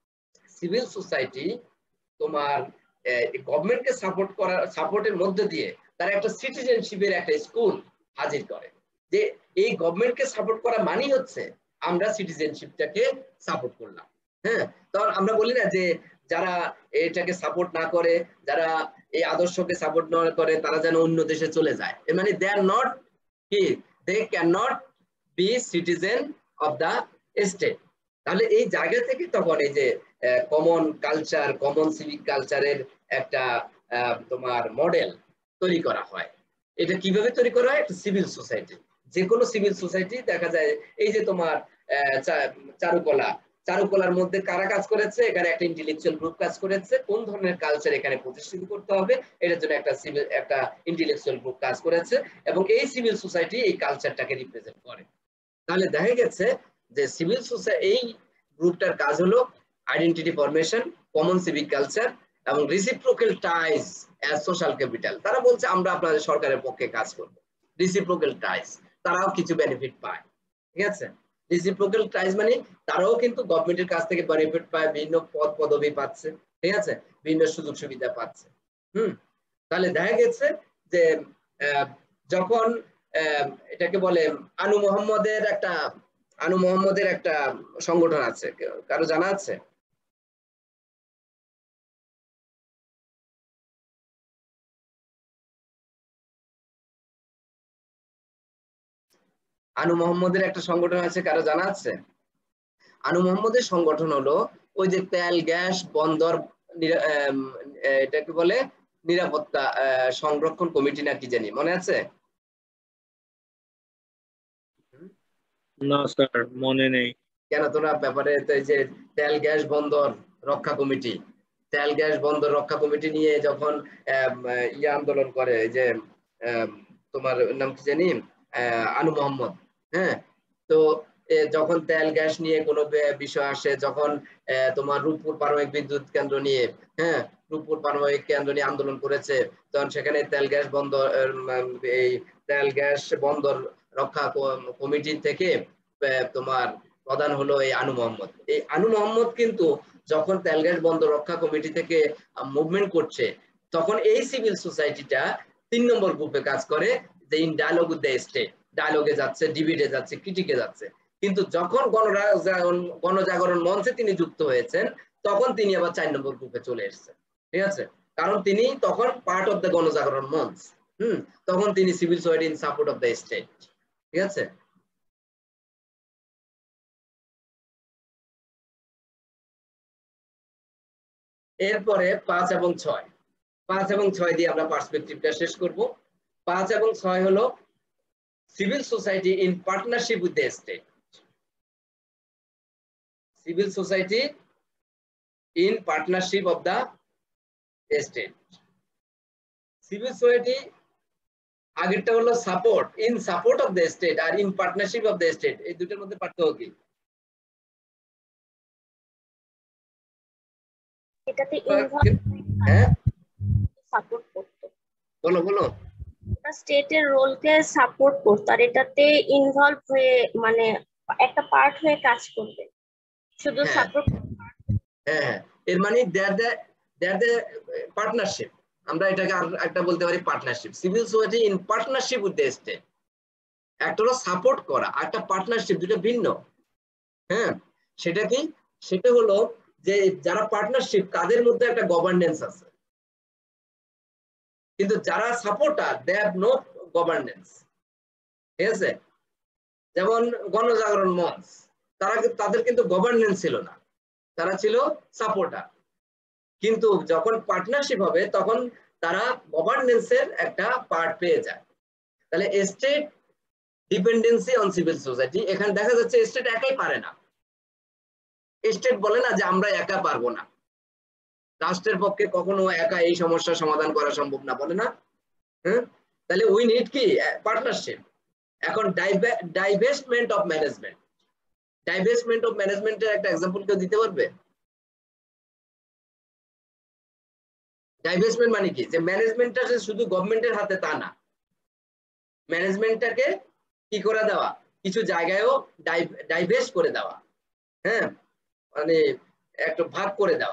সিভিল সোসাইটি তোমার গভর্নমেন্টকে সাপোর্ট করার সাপোর্টের মধ্যে দিয়ে তারা একটা সিটিজেনশিপের একটা স্কুল হাজির করে, যে এই গভর্নমেন্টকে সাপোর্ট করা মানে হচ্ছে আমরা সিটিজেনশিপটাকে সাপোর্ট করলাম, হ্যাঁ। তখন আমরা বলি না যে যারা এটাকে সাপোর্ট না করে, যারা এই আদর্শকে সাপোর্ট না করে তারা যেন অন্য দেশে চলে যায়, এর মানে দে আর নট কি, they can not be citizen of the state. তাহলে এই জায়গা থেকে তখন এই যে কমন কালচার, কমন সিভিক কালচারের একটা তোমার মডেল তৈরি করা হয়। এটা কিভাবে তৈরি করা হয়? একটা সিভিল সোসাইটি, যে কোনো সিভিল সোসাইটি দেখা যায় এই যে তোমার চারুকলা, চারুকলার মধ্যে কারা কাজ করেছে? এখানে একটা ইন্টেলেকচুয়াল গ্রুপ কাজ করেছে, কোন ধরনের কালচার এখানে প্রতিষ্ঠিত করতে হবে এটার জন্য একটা সিভিল একটা ইন্টেলেকচুয়াল গ্রুপ কাজ করেছে এবং এই সিভিল সোসাইটি এই কালচারটাকে রিপ্রেজেন্ট করে। তাহলে দেখা গেছে যে সিভিল সোসাইটি এই গ্রুপটার কাজ হলো identity formation, common civic culture এবং reciprocal ties as social capital, তারা বলছে আমরা আপনাদের সরকারের পক্ষে কাজ করব। রিসিপ্রোকাল টাইজ, তারাও কিছু বেনিফিট পায়, ঠিক আছে। রিসিপ্রোকাল টাইজ মানে তারাও কিন্তু গভর্নমেন্টের কাছ থেকে বেনিফিট পায়, বিভিন্ন পদ পদবি পাচ্ছে, ঠিক আছে, বিভিন্ন সুযোগ সুবিধা পাচ্ছে। হুম, তাহলে দেখা গেছে যে যখন এটাকে বলে আনু মোহাম্মদের একটা আনু মোহাম্মদের একটা সংগঠন আছে, কারো জানা আছে? আনু মোহাম্মদের একটা সংগঠন আছে, কারো জানা আছে? আনু মোহাম্মদের সংগঠন হলো ওই যে তেল গ্যাস বন্দর এটাকে বলে নিরাপত্তা সংরক্ষণ কমিটি না কি জানি, মনে আছে? না স্যার, মনে নেই। কেন, তোমরা ব্যাপারে যে তেল গ্যাস বন্দর রক্ষা কমিটি, তেল গ্যাস বন্দর রক্ষা কমিটি নিয়ে যখন ইয়ে আন্দোলন করে, যে তোমার নাম কি জানি, আনু মোহাম্মদ, হ্যাঁ, তো যখন তেল গ্যাস নিয়ে কোনো বিষয় আসে, যখন তোমার রূপপুর পারমাণবিক বিদ্যুৎ কেন্দ্র নিয়ে, হ্যাঁ, রূপপুর পারমাণবিক কেন্দ্র নিয়ে আন্দোলন করেছে, তখন সেখানে তেল গ্যাস বন্দর এই তেল গ্যাস বন্দর রক্ষা কমিটি থেকে তোমার প্রধান হলো এই আনু মোহাম্মদ। এই আনু মোহাম্মদ কিন্তু যখন তেল গ্যাস বন্দর রক্ষা কমিটি থেকে মুভমেন্ট করছে, তখন এই সিভিল সোসাইটিটা তিন নম্বর গ্রুপে কাজ করে, যে in dialogue with the state, ডায়ালগে যাচ্ছে, ডিবেটে যাচ্ছে, ক্রিটিকে যাচ্ছে। কিন্তু যখন গণজাগরণ গণজাগরণ মঞ্চে তিনি যুক্ত হয়েছেন, তখন তিনি আবার চার নম্বর গ্রুপে চলে এসেছেন, ঠিক আছে, কারণ তিনি তখন পার্ট অফ দ্য গণজাগরণ মঞ্চ। হম তখন তিনি civil society in support of the state, ঠিক আছে। এরপরে পাঁচ এবং ছয়, পাঁচ এবং ছয় দিয়ে আমরা পার্সপেক্টিভটা শেষ করব। পাঁচ এবং ছয় হলো civil society in partnership with the state. Civil society in partnership of the state. Civil society আগেরটা হলো support, in support of the state, আর in partnership of the state, এই দুটোর মধ্যে পার্থক্য কি? এটাতে হ্যাঁ সাপোর্ট করতো, বলো বলো। স্টেটের রোলকে সাপোর্ট করতো, আর এটাতে ইনভলভ হয়ে মানে একটা পার্ট হয়ে কাজ করবে, শুধু সাপোর্ট। হ্যাঁ, এর মানে there the there the partnership, আমরা এটাকে একটা বলতে পারি partnership. Civil society in partnership with the state, একটা হলো সাপোর্ট করা, একটা পার্টনারশিপ, দুটো ভিন্ন। হ্যাঁ, সেটা কি? সেটা হলো যে যারা পার্টনারশিপ তাদের মধ্যে একটা গভর্নেন্স আছে, কিন্তু যারা supporter they have no governance, ঠিক আছে। যেমন গণজাগরণ মঞ্চ, তারা তাদের কিন্তু গভর্নেন্স ছিল না, তারা ছিল সাপোর্টার। কিন্তু যখন পার্টনারশিপ হবে তখন তারা গভর্নেন্সের একটা পার্ট পেয়ে যায়। তাহলে state dependency on civil society, এখানে দেখা যাচ্ছে স্টেট একাই পারে না। স্টেট বলে না যে আমরা একা পারবো না, রাষ্ট্রের পক্ষে কখনো একা এই সমস্যার সমাধান করা সম্ভব না, বলে না। হ্যাঁ, তাহলে উই নিড কি? পার্টনারশিপ। এখন divestment of management, divestment of ম্যানেজমেন্টের একটা এক্সাম্পল কেউ দিতে পারবে? ডাইভেস্টমেন্ট মানে কি? যে ম্যানেজমেন্টটা শুধু গভর্নমেন্টের হাতে তা না, ম্যানেজমেন্টটাকে কি করে দেওয়া, কিছু জায়গায়ও ডাইভেস্ট করে দেওয়া, হ্যাঁ, মানে একটু ভাগ করে দেওয়া।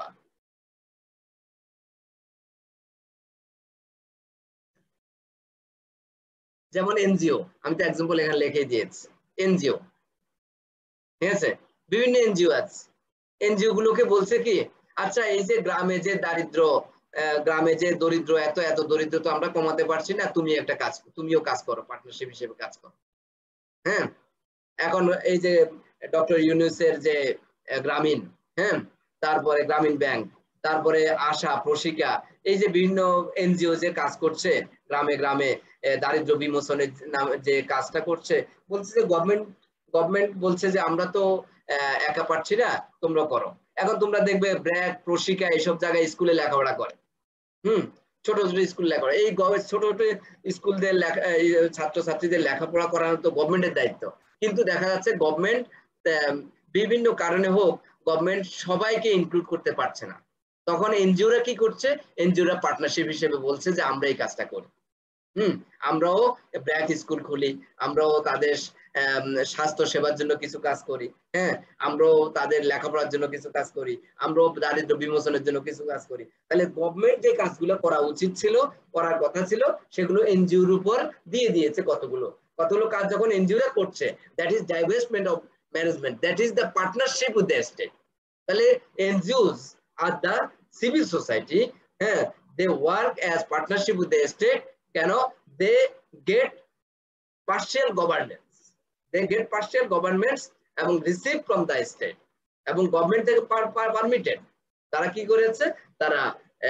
যেমন এনজিও, আমি তো এক্সাম্পল এখানে লিখে দিয়েছি, এনজিও, ঠিক আছে, বিভিন্ন এনজিও আছে। এনজিও গুলোকে বলছে কি, আচ্ছা এই যে গ্রামে যে দারিদ্র, গ্রামে যে দরিদ্র, এত এত দরিদ্র তো আমরা কমাতে পারছি না, তুমি একটা কাজ, তুমিও কাজ করো, পার্টনারশিপ হিসেবে কাজ করো। হ্যাঁ, এখন এই যে ডক্টর ইউনূসের যে গ্রামীণ, হ্যাঁ, তারপরে গ্রামীণ ব্যাংক, তারপরে আশা, প্রশিকা, এই যে বিভিন্ন এনজিও যে কাজ করছে গ্রামে গ্রামে দারিদ্র বিমোচনের যে কাজটা করছে, বলছে যে গভর্নমেন্ট গভর্নমেন্ট বলছে যে আমরা তো একা পারছি না, তোমরা করো। এখন তোমরা দেখবে ব্র্যাক, প্রশিকা এইসব জায়গায় স্কুলে লেখাপড়া করে, হুম, ছোট ছোট স্কুল লেখাপড়া, এই ছোট ছোট স্কুলদের ছাত্রছাত্রীদের লেখাপড়া করানো তো গভর্নমেন্টের দায়িত্ব। কিন্তু দেখা যাচ্ছে গভর্নমেন্ট বিভিন্ন কারণে হোক, গভর্নমেন্ট সবাইকে ইনক্লুড করতে পারছে না, তখন এনজিওরা কি করছে, এনজিওরা পার্টনারশিপ হিসেবে বলছে যে আমরা এই কাজটা করি। হুম আমরাও ব্র্যাক স্কুল খুলি, আমরাও তাদের স্বাস্থ্য সেবার জন্য কিছু কাজ করি, হ্যাঁ আমরাও তাদের লেখাপড়ার জন্য কিছু কাজ করি, আমরাও দারিদ্র বিমোচনের জন্য কিছু কাজ করি। তাহলে গভর্নমেন্ট যে কাজগুলো করা উচিত ছিল, করার কথা ছিল, সেগুলো এনজিওর উপর দিয়ে দিয়েছে কতগুলো কতগুলো কাজ যখন এনজিওরা করছে, that is divestment of management, that is the partnership with the state. তাহলে NGOs are the civil society, হ্যাঁ they work as partnership with the state. কেন? They get partial governance, they get partial governments এবং রিসিভ ফ্রম দ্য স্টেট, এবং গভর্নমেন্ট থেকে পারমিটেড। তারা কি করেছে, তারা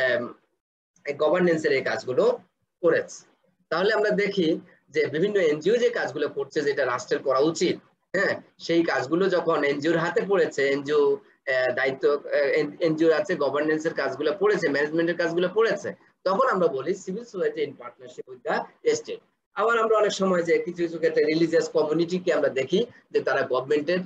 গভর্নেন্সের এই কাজগুলো করেছে। তাহলে আমরা দেখি যে বিভিন্ন এনজিও যে কাজগুলো করছে, যেটা রাষ্ট্রের করা উচিত, হ্যাঁ সেই কাজগুলো যখন এনজিওর হাতে পড়েছে, এনজিও দায়িত্ব এনজিও আছে গভর্নেন্সের কাজগুলো পড়েছে, ম্যানেজমেন্টের কাজগুলো পড়েছে, তখন আমরা বলি civil society in partnership with the state. আবার আমরা অনেক সময় যে কিছু কিছু ক্ষেত্রে রিলিজিয়াস কমিউনিটিকে আমরা দেখি যে তারা গভর্নমেন্টের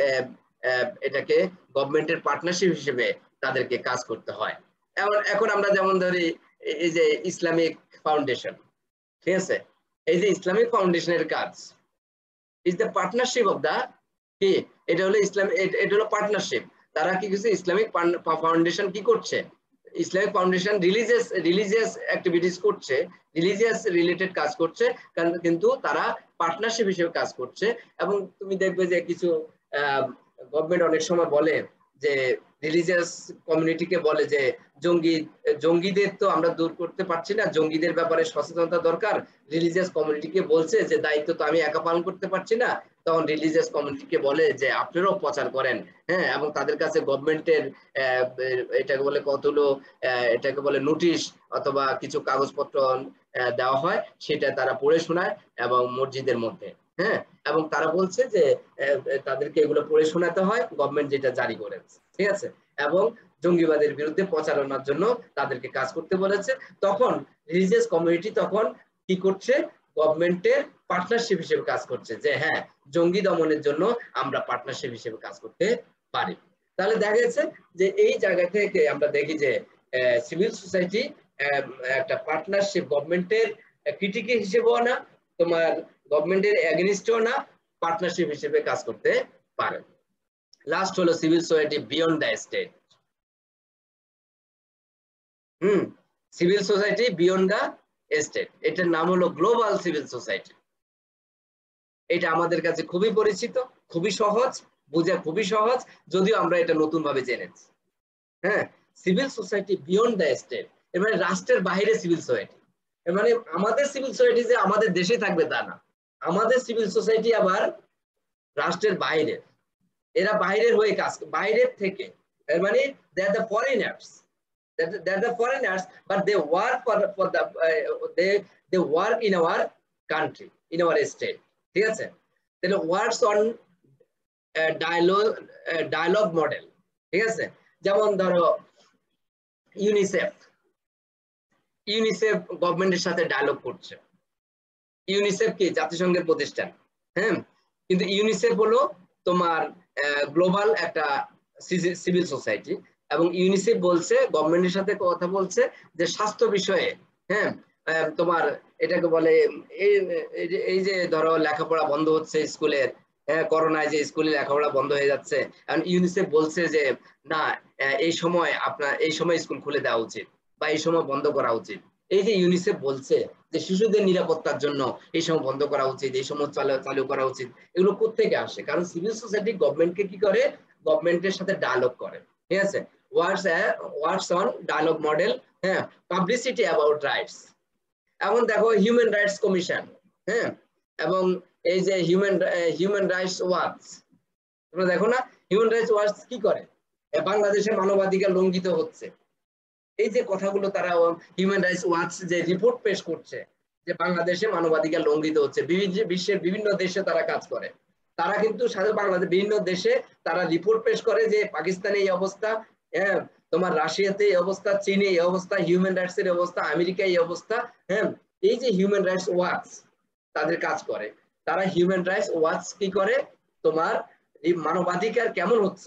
এটাকে গভর্নমেন্টের পার্টনারশিপ হিসেবে তাদেরকে কাজ করতে হয়। এখন এখন আমরা যেমন ধরি এই যে ইসলামিক ফাউন্ডেশন, ঠিক আছে, এই যে ইসলামিক ফাউন্ডেশনের কাজ is the partnership of the কি, এটা হলো ইসলাম, এটা হলো পার্টনারশিপ। তারা কি কিছু ইসলামিক ফাউন্ডেশন কি করছে, Islamic foundation religious religious activities করছে, রিলিজিয়াস রিলেটেড কাজ করছে, কিন্তু তারা পার্টনারশিপ হিসেবে কাজ করছে। এবং তুমি দেখবে যে কিছু গভর্নমেন্ট অনেক সময় বলে যে রিলিজিয়াস কমিউনিটিকে বলে যে জঙ্গি জঙ্গিদের তো আমরা দূর করতে পারছি না, জঙ্গিদের ব্যাপারে সচেতনতা দরকার, রিলিজিয়াস কমিউনিটিকে বলছে যে দায়িত্ব তো আমি একা পালন করতে পারছি না, তখন রিলিজিয়াস কমিউনিটিকে বলে যে আপনারাও প্রচার করেন, হ্যাঁ এবং তাদের কাছে গভর্নমেন্টের এটাকে বলে কতগুলো এটাকে বলে নোটিশ অথবা কিছু কাগজপত্র দেওয়া হয়, সেটা তারা পড়ে শোনায় এবং মসজিদের মধ্যে, হ্যাঁ এবং তারা বলছে যে তাদেরকে এগুলো পড়ে শোনাতে হয়, গভর্নমেন্ট যেটা জারি করেছে, ঠিক আছে, এবং জঙ্গিবাদের বিরুদ্ধে প্রচারণার জন্য তাদেরকে কাজ করতে বলেছে। তখন রিলিজিয়াস কমিউনিটি তখন কি করছে, গভর্নমেন্টের পার্টনারশিপ হিসেবে কাজ করছে, যে হ্যাঁ জঙ্গি দমনের জন্য আমরা পার্টনারশিপ হিসেবে কাজ করতে পারি। তাহলে দেখা যাচ্ছে যে এই জায়গা থেকে আমরা দেখি যে সিভিল সোসাইটি একটা পার্টনারশিপ, গভর্নমেন্টের ক্রিটিকি হিসেবেও না, তোমার গভর্নমেন্টের এগেইনস্টও না, পার্টনারশিপ হিসেবে কাজ করতে পারে। লাস্ট হলো civil society beyond the state. Hmm civil society beyond the state, এটার নাম হলো গ্লোবাল সিভিল সোসাইটি। এটা আমাদের কাছে খুবই পরিচিত, খুবই সহজ, বোঝা খুবই সহজ, যদিও আমরা এটা নতুন ভাবে জেনেছি। হ্যাঁ civil society beyond the state, এর মানে রাষ্ট্রের বাইরে সিভিল সোসাইটি। এর মানে আমাদের সিভিল সোসাইটি যে আমাদের দেশে থাকবে তা না, আমাদের সিভিল সোসাইটি আবার রাষ্ট্রের বাইরে, এরা বাইরের হয়ে কাজ, বাইরের থেকে, এর মানে they are the foreigners, they are the foreigners but they work for for the uh, they they work in our country, in our state, ঠিক আছে। তাহলে works on dialogue dialogue model, ঠিক আছে। যেমন ধরো ইউনিসেফ, ইউনিসেফ গভর্নমেন্টের সাথে ডায়ালগ করছে। ইউনিসেফ কি জাতিসংঘের প্রতিষ্ঠান, হ্যাঁ কিন্তু ইউনিসেফ হলো তোমার গ্লোবাল একটা সিভিল সোসাইটি, এবং ইউনিসেফ বলছে গভর্নমেন্টের সাথে কথা বলছে যে স্বাস্থ্য বিষয়ে, হ্যাঁ তোমার এটাকে বলে এই এই যে ধরো লেখাপড়া বন্ধ হচ্ছে স্কুলের, হ্যাঁ করোনায় যে স্কুলে লেখাপড়া বন্ধ হয়ে যাচ্ছে, কারণ ইউনিসেফ বলছে যে না এই সময় আপনার এই সময় স্কুল খুলে দেওয়া উচিত বা এই সময় বন্ধ করা উচিত। এই যে ইউনিসেফ বলছে যে শিশুদের নিরাপত্তার জন্য এই সময় বন্ধ করা উচিত, এই সময় চালু চালু করা উচিত, এগুলো কোত্থেকে আসে? কারণ সিভিল সোসাইটি গভর্নমেন্টকে কি করে, গভর্নমেন্টের সাথে ডায়ালগ করে, ঠিক আছে। Works works on dialogue model, হ্যাঁ পাবলিসিটি অ্যাবাউট রাইটস। এখন দেখো হিউম্যান রাইটস কমিশন, হ্যাঁ এবং এই যে হিউম্যান হিউম্যান রাইটস ওয়াচ, তোমরা দেখো না হিউম্যান রাইটস ওয়াচ কি করে, বাংলাদেশে মানবাধিকার লঙ্ঘিত হচ্ছে, এই যে কথাগুলো তারা হিউম্যান রাইটস ওয়াচ যে রিপোর্ট পেশ করছে যে বাংলাদেশে মানবাধিকার লঙ্ঘিত হচ্ছে, বিশ্বের বিভিন্ন দেশে তারা কাজ করে, তারা কিন্তু সাথে বাংলাদেশ বিভিন্ন দেশে তারা রিপোর্ট পেশ করে যে পাকিস্তানে এই অবস্থা, হ্যাঁ তোমার রাশিয়াতে এই অবস্থা, চীনে এই অবস্থা, হিউম্যান রাইটস এর অবস্থা, আমেরিকায় এই অবস্থা, হ্যাঁ এই যে হিউম্যান রাইটস ওয়াচ তাদের কাজ করে, তারা হিউম্যান রাইটস ওয়াচ কি করে তোমার মানবাধিকার কেমন হচ্ছে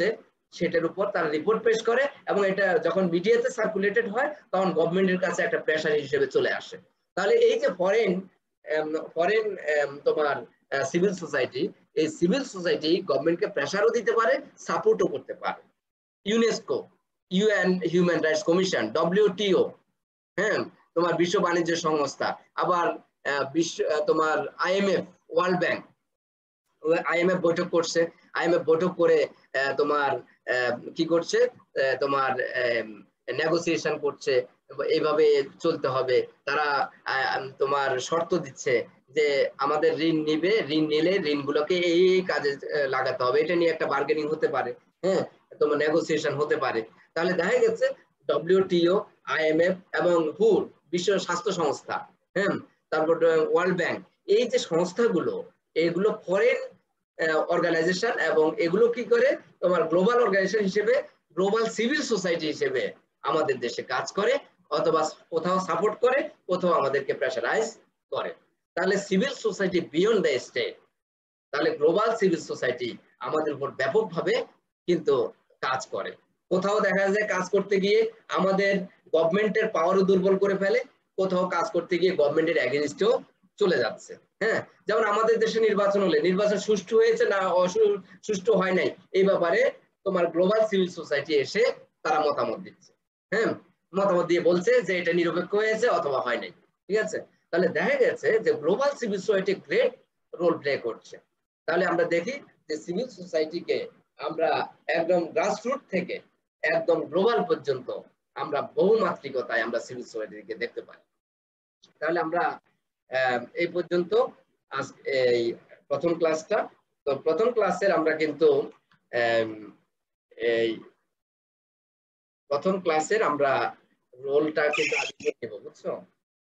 সেটার উপর তারা রিপোর্ট পেশ করে এবং এটা যখন মিডিয়াতে সার্কুলেটেড হয় তখন গভর্নমেন্টের কাছে একটা প্রেসার হিসেবে চলে আসে। তাহলে এই যে ফরেন ফরেন তোমার সিভিল সোসাইটি, এই সিভিল সোসাইটি গভর্নমেন্টকে প্রেসারও দিতে পারে, সাপোর্টও করতে পারে। UNESCO, UN human rights commission, WTO, হ্যাঁ তোমার বিশ্ব বাণিজ্য সংস্থা, আবার বিশ্ব তোমার আইএমএফ, ওয়ার্ল্ড ব্যাংক, আইএমএফ বৈঠক করছে, আইএমএফ বৈঠক করে তোমার কি করছে, তোমার নেগোসিয়েশন করছে, এইভাবে চলতে হবে। তারা তোমার শর্ত দিচ্ছে যে আমাদের ঋণ নিবে, ঋণ নিলে ঋণগুলোকে এই কাজে লাগাতে হবে, এটা নিয়ে একটা বার্গেনিং হতে পারে, হ্যাঁ তোমার নেগোসিয়েশন হতে পারে। তাহলে দেখা গেছে ডব্লিউটিও, আইএমএফ এবং হু বিশ্ব স্বাস্থ্য সংস্থা, হ্যাঁ তারপর ওয়ার্ল্ড ব্যাংক, এই যে সংস্থাগুলো এগুলো ফরেন অর্গানাইজেশন এবং এগুলো কি করে তোমার গ্লোবাল অর্গানাইজেশন হিসেবে, গ্লোবাল সিভিল সোসাইটি হিসেবে আমাদের দেশে কাজ করে, অথবা কোথাও সাপোর্ট করে, কোথাও আমাদেরকে প্রেসারাইজ করে। তাহলে civil society beyond the state, তাহলে গ্লোবাল সিভিল সোসাইটি আমাদের উপর ব্যাপকভাবে কিন্তু কাজ করে। কোথাও দেখা যায় কাজ করতে গিয়ে আমাদের গভর্নমেন্টের পাওয়ারও দুর্বল করে ফেলে, কোথাও কাজ করতে গিয়ে গভর্নমেন্টের এগেইনস্টেও চলে যাচ্ছে। হ্যাঁ যেমন আমাদের দেশে নির্বাচন হলে নির্বাচন সুষ্ঠু হয়েছে না সুষ্ঠু হয় নাই এই ব্যাপারে তোমার গ্লোবাল সিভিল সোসাইটি এসে তারা মতামত দিচ্ছে, হ্যাঁ মতামত দিয়ে বলছে যে এটা নিরপেক্ষ হয়েছে অথবা হয় নাই। ঠিক আছে, তাহলে দেখা গেছে যে global civil society great role play করছে। তাহলে আমরা দেখি যে সিভিল সোসাইটিকে আমরা একদম গ্রাসরুট থেকে একদম গ্লোবাল পর্যন্ত আমরা বহুমাত্রিকতায় আমরা সিভিল সোসাইটিকে দেখতে পাই। তাহলে আমরা এই পর্যন্ত এই প্রথম ক্লাসটা, তো প্রথম ক্লাসের আমরা কিন্তু এই প্রথম ক্লাসের আমরা রোলটা কিন্তু আগে নেব, বুঝছো,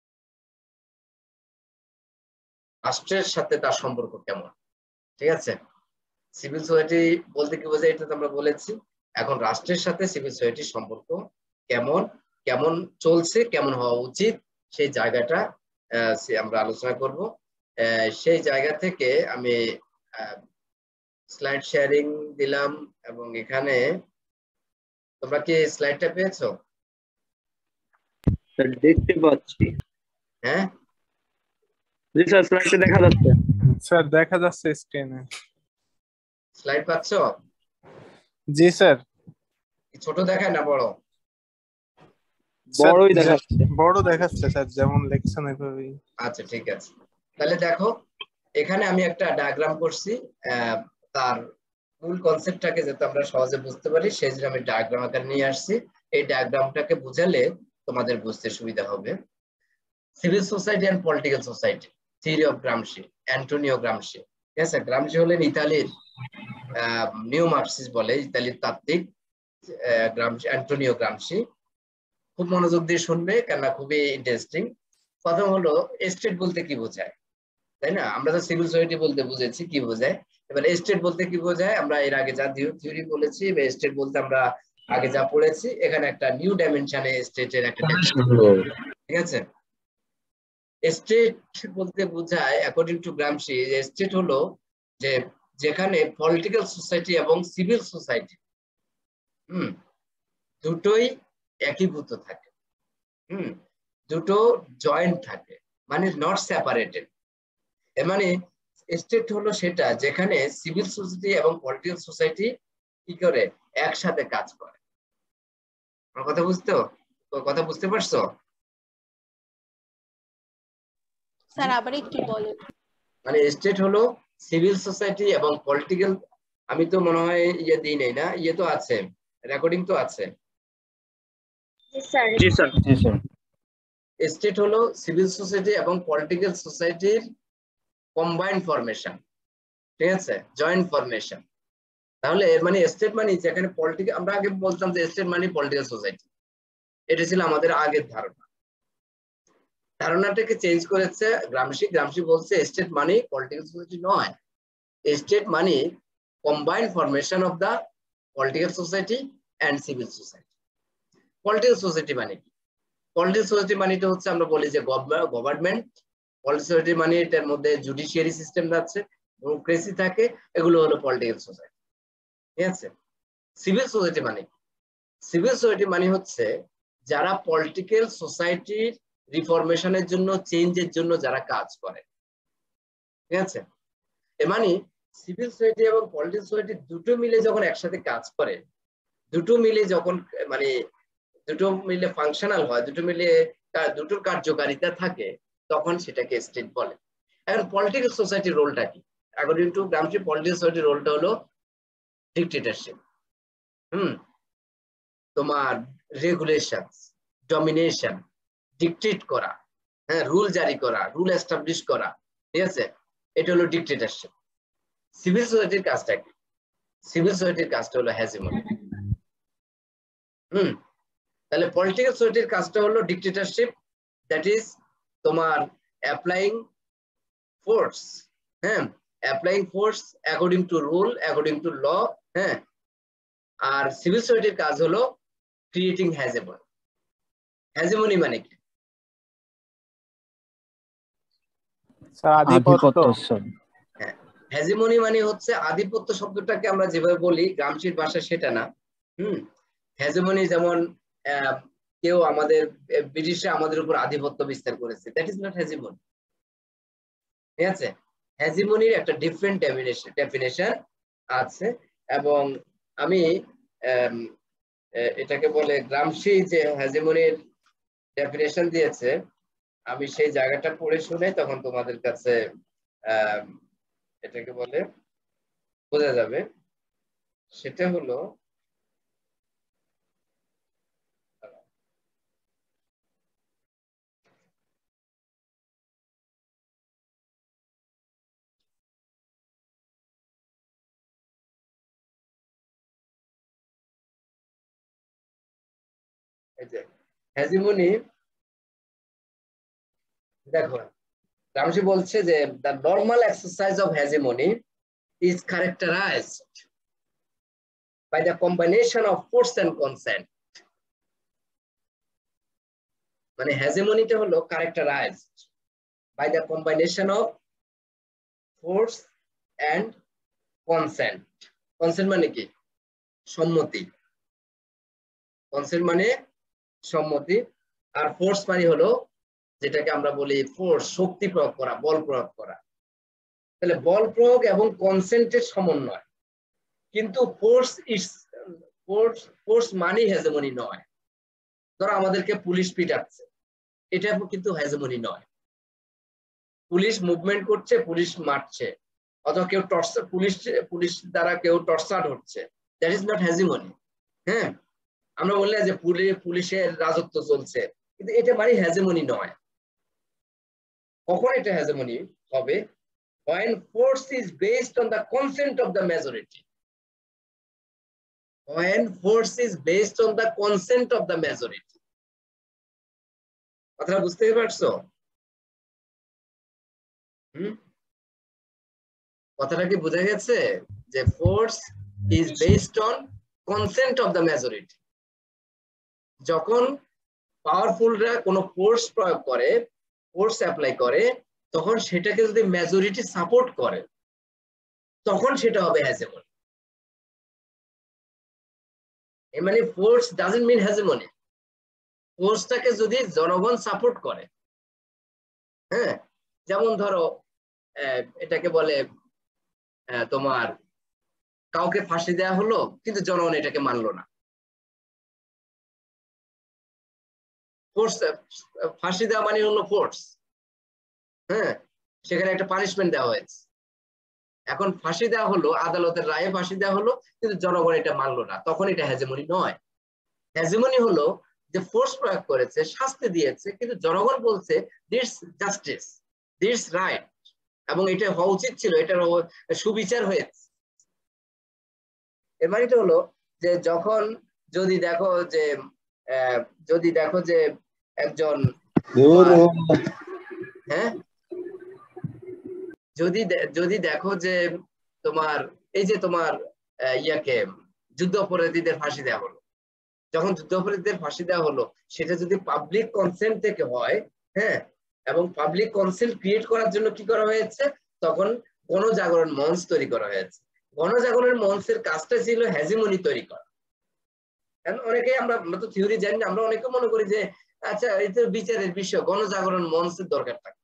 রাষ্ট্রের সাথে তার সম্পর্ক কেমন। ঠিক আছে, সিভিল সোসাইটি বলতে কি বোঝায় এটা তো আমরা বলেছি, এখন রাষ্ট্রের সাথে সিভিল সোসাইটির সম্পর্ক কেমন, কেমন চলছে, কেমন হওয়া উচিত, সেই জায়গাটা আমরা আলোচনা করব। সেই জায়গা থেকে আমি স্লাইড শেয়ারিং দিলাম এবং এখানে তোমরা কি স্লাইডটা পেয়েছো? দেখতে পাচ্ছি। হ্যাঁ জি স্যার, স্লাইডে দেখা যাচ্ছে। স্যার দেখা যাচ্ছে স্ক্রিনে। স্লাইড পাচ্ছো? জি স্যার। ছোট দেখায় না বড়? বড়ই দেখাচ্ছে। বড় দেখাচ্ছে স্যার, যেমন লেখছেন এভাবেই। আচ্ছা ঠিক আছে, তাহলে দেখো এখানে আমি একটা ডায়াগ্রাম করছি, তার মূল কনসেপ্টটাকে যাতে আমরা সহজে বুঝতে পারি সেই জন্য আমি ডায়াগ্রাম আকারে নিয়ে আসছি। এই ডায়াগ্রামটাকে বুঝালে তোমাদের বুঝতে সুবিধা হবে। Civil society and political society, theory of Gramsci, Antonio Gramsci. ঠিক আছে, গ্রামশি হলেন ইতালির নিউ মার্কসিস্ট বলে, ইতালির তাত্ত্বিক গ্রামশি, অ্যান্টোনিও গ্রামশি। খুব মনোযোগ দিয়ে শুনবে কেননা খুবই ইন্টারেস্টিং। প্রথম হলো এস্টেট বলতে কি বোঝায়, তাই না? আমরা তো সিভিল সোসাইটি বলতে বুঝেছি কি বোঝায়, এবার এস্টেট বলতে কি বোঝায় আমরা এর আগে যা থিওরি বলেছি, এস্টেট বলতে আমরা আগে যা পড়েছি, এখানে একটা নিউ ডাইমেনশনে স্টেটের একটা, ঠিক আছে। স্টেট বলতে বোঝায় অ্যাকর্ডিং টু গ্রামশি, স্টেট হলো যে যেখানে পলিটিক্যাল সোসাইটি এবং সিভিল সোসাইটি হুম দুটোই একীভূত থাকে, হুম দুটো জয়েন্ট থাকে, মানে নট সেপারেটেড। এর মানে স্টেট হলো সেটা যেখানে সিভিল সোসাইটি এবং পলিটিক্যাল সোসাইটি কি করে একসাথে কাজ করে। আমার কথা বুঝতো, কথা বুঝতে পারছো? স্যার আবার একটু বলেন। মানে স্টেট হলো সিভিল সোসাইটি এবং পলিটিক্যাল, আমি তো মনে হয় ইয়ে দিই নাই না, ইয়ে তো আছে, রেকর্ডিং তো আছে। জি স্যার। জি স্যার। জি স্যার। স্টেট হলো সিভিল সোসাইটি এবং পলিটিক্যাল সোসাইটির কম্বাইন্ড ফরমেশন, ঠিক আছে, জয়েন্ট ফরমেশন। তাহলে এর মানে স্টেট মানে যেখানে পলিটিক্যাল, আমরা আগে বলতাম যে স্টেট মানে পলিটিক্যাল সোসাইটি, এটা ছিল আমাদের আগের ধারণা। ধারণাটাকে চেঞ্জ করেছে গ্রামশি। গ্রামশি বলছে স্টেট মানে পলিটিক্যাল সোসাইটি নয়, স্টেট মানে combined formation of the political society and civil society. Political society মানে কি? পলিটিক্যাল সোসাইটি মানে এটা হচ্ছে আমরা বলি যে গভর্নমেন্ট, পলিটিক্যাল সোসাইটি মানে এটার মধ্যে জুডিশিয়ারি সিস্টেম আছে, ডেমোক্রেসি থাকে, এগুলো হলো পলিটিক্যাল সোসাইটি, ঠিক আছে। সিভিল সোসাইটি মানে সিভিল সোসাইটি মানে হচ্ছে যারা পলিটিক্যাল সোসাইটির রিফরমেশনের জন্য, চেঞ্জের জন্য যারা কাজ করে, ঠিক আছে? এর মানে সিভিল সোসাইটি এবং পলিটিক্যাল সোসাইটি দুটো মিলে যখন একসাথে কাজ করে, দুটো মিলে যখন মানে দুটো মিলে ফাংশনাল হয়, দুটো মিলে দুটোর কার্যকারিতা থাকে, তখন সেটাকে স্টেট বলে। এখন পলিটিক্যাল সোসাইটির রোলটা কি? অ্যাকর্ডিং টু গ্রামসি, পলিটিক্যাল সোসাইটির রোলটা হলো ডিক্টেটরশিপ। হুম তোমার রেগুলেশন, ডমিনেশন, ডিক্টেট করা, হ্যাঁ, রুল জারি করা, রুল এস্টাবলিশ করা, ঠিক আছে? এটা হলো ডিক্টেটরশিপ। সিভিল সোসাইটির কাজটা কি? সিভিল সোসাইটির কাজটা হলো হেজিমনি। হুম তাহলে পলিটিক্যাল সোসাইটির কাজটা হলো ডিক্টেটরশিপ, দ্যাট ইজ তোমার অ্যাপ্লাইং ফোর্স, হ্যাঁ, applying force according to rule, according to law, হ্যাঁ। আর সিভিল সোসাইটির কাজ হলো ক্রিয়েটিং হেজেমনি। হেজেমনি মানে কি? আধিপত্য। হ্যাঁ, হেজেমনি মানে হচ্ছে আধিপত্য। শব্দটাকে আমরা যেভাবে বলি গ্রামসির ভাষায় সেটা না। হুম হেজেমনি যেমন কেউ আমাদের ব্রিটিশরা আমাদের উপর আধিপত্য বিস্তার করেছে, দ্যাট ইজ নট হেজেমনি, ঠিক আছে? হেজেমনির একটা ডিফারেন্ট ডেফিনেশন ডেফিনেশন আছে, এবং আমি এটাকে বলে গ্রামসি যে হেজেমনির ডেফিনেশন দিয়েছে, আমি সেই জায়গাটা পড়ে শুনে তখন তোমাদের কাছে আহ এটাকে বলে বোঝা যাবে। সেটা হলো হেজিমনি। দেখো গ্রামসি বলছে যে the normal exercise of hegemony is characterized by the combination of force and consent। মানে হেজিমনিটা হলো characterized by the combination of force and consent। consent মানে কি? সম্মতি। consent মানে সম্মতি। আর ফোর্স মানে হলো যেটাকে আমরা বলি ফোর্স, শক্তি প্রয়োগ করা, বল প্রয়োগ করা। তাহলে বল প্রয়োগ এবং কনসেন্টের সমন্বয়। কিন্তু ফোর্স ইজ ফোর্স ফোর্স মানে হেজেমনি নয়। ধরো আমাদেরকে পুলিশ পিটাচ্ছে, এটা কিন্তু হেজেমনি নয়। পুলিশ মুভমেন্ট করছে, পুলিশ মারছে, অথবা কেউ টর্চার, পুলিশ পুলিশ দ্বারা কেউ টর্চার হচ্ছে, দ্যাট ইজ নট হেজেমনি। হ্যাঁ, আমরা বললাম যে পুলিশের রাজত্ব চলছে, কিন্তু এটা মানে হেজেমনি নয়। কখন এটা হেজেমনি হবে? when force is based on the consent of the majority। when force is based on the consent of the majority। কথাটা বুঝতে পারছো? হুম কথাটা কি বোঝা গেছে? যে force is based on consent of the majority. যখন পাওয়ারফুলরা কোনো ফোর্স প্রয়োগ করে, ফোর্স অ্যাপ্লাই করে, তখন সেটাকে যদি মেজরিটি সাপোর্ট করে, তখন সেটা হবে হেজেমনি। এ মানে ফোর্স ডাজন্ট মিন হেজেমনি। ফোর্সটাকে যদি জনগণ সাপোর্ট করে, হ্যাঁ, যেমন ধরো এটাকে বলে তোমার কাউকে ফাঁসি দেওয়া হলো, কিন্তু জনগণ এটাকে মানলো না। ফোর্স, ফাঁসি দেওয়া মানে হলো ফোর্স, হ্যাঁ, সেখানে একটা পানিশমেন্ট দেওয়া হয়েছে। এখন ফাঁসি দেওয়া হলো, আদালতের রায়ে ফাঁসি দেওয়া হলো, কিন্তু জনগণ এটা মানলো না, তখন এটা হেজেমনি নয়। হেজেমনি হলো যে ফোর্স প্রয়োগ করেছে, শাস্তি দিয়েছে, কিন্তু জনগণ বলছে দিস জাস্টিস, দিস রাইট, এবং এটা হওয়া উচিত ছিল, এটার সুবিচার হয়েছে। এর মানেটা হলো যে যখন যদি দেখো যে যদি দেখো যে একজন, হ্যাঁ, যদি যদি দেখো যে তোমার এই যে তোমার ইয়াকে যুদ্ধ অপরাধীদের ফাঁসি দেওয়া হলো, যখন যুদ্ধ অপরাধীদের ফাঁসি দেওয়া হলো, সেটা যদি পাবলিক কনসেন্ট থেকে হয়, হ্যাঁ, এবং পাবলিক কনসেন্ট ক্রিয়েট করার জন্য কি করা হয়েছে, তখন গণজাগরণ মঞ্চ তৈরি করা হয়েছে। গণজাগরণ মঞ্চের কাজটা ছিল হেজিমনি তৈরি করা। কারণ অনেকেই আমরা আমরা তো থিওরি জানি না, আমরা অনেকে মনে করি যে আচ্ছা এই তো বিচারের বিষয়, গণজাগরণ মঞ্চের দরকার থাকে,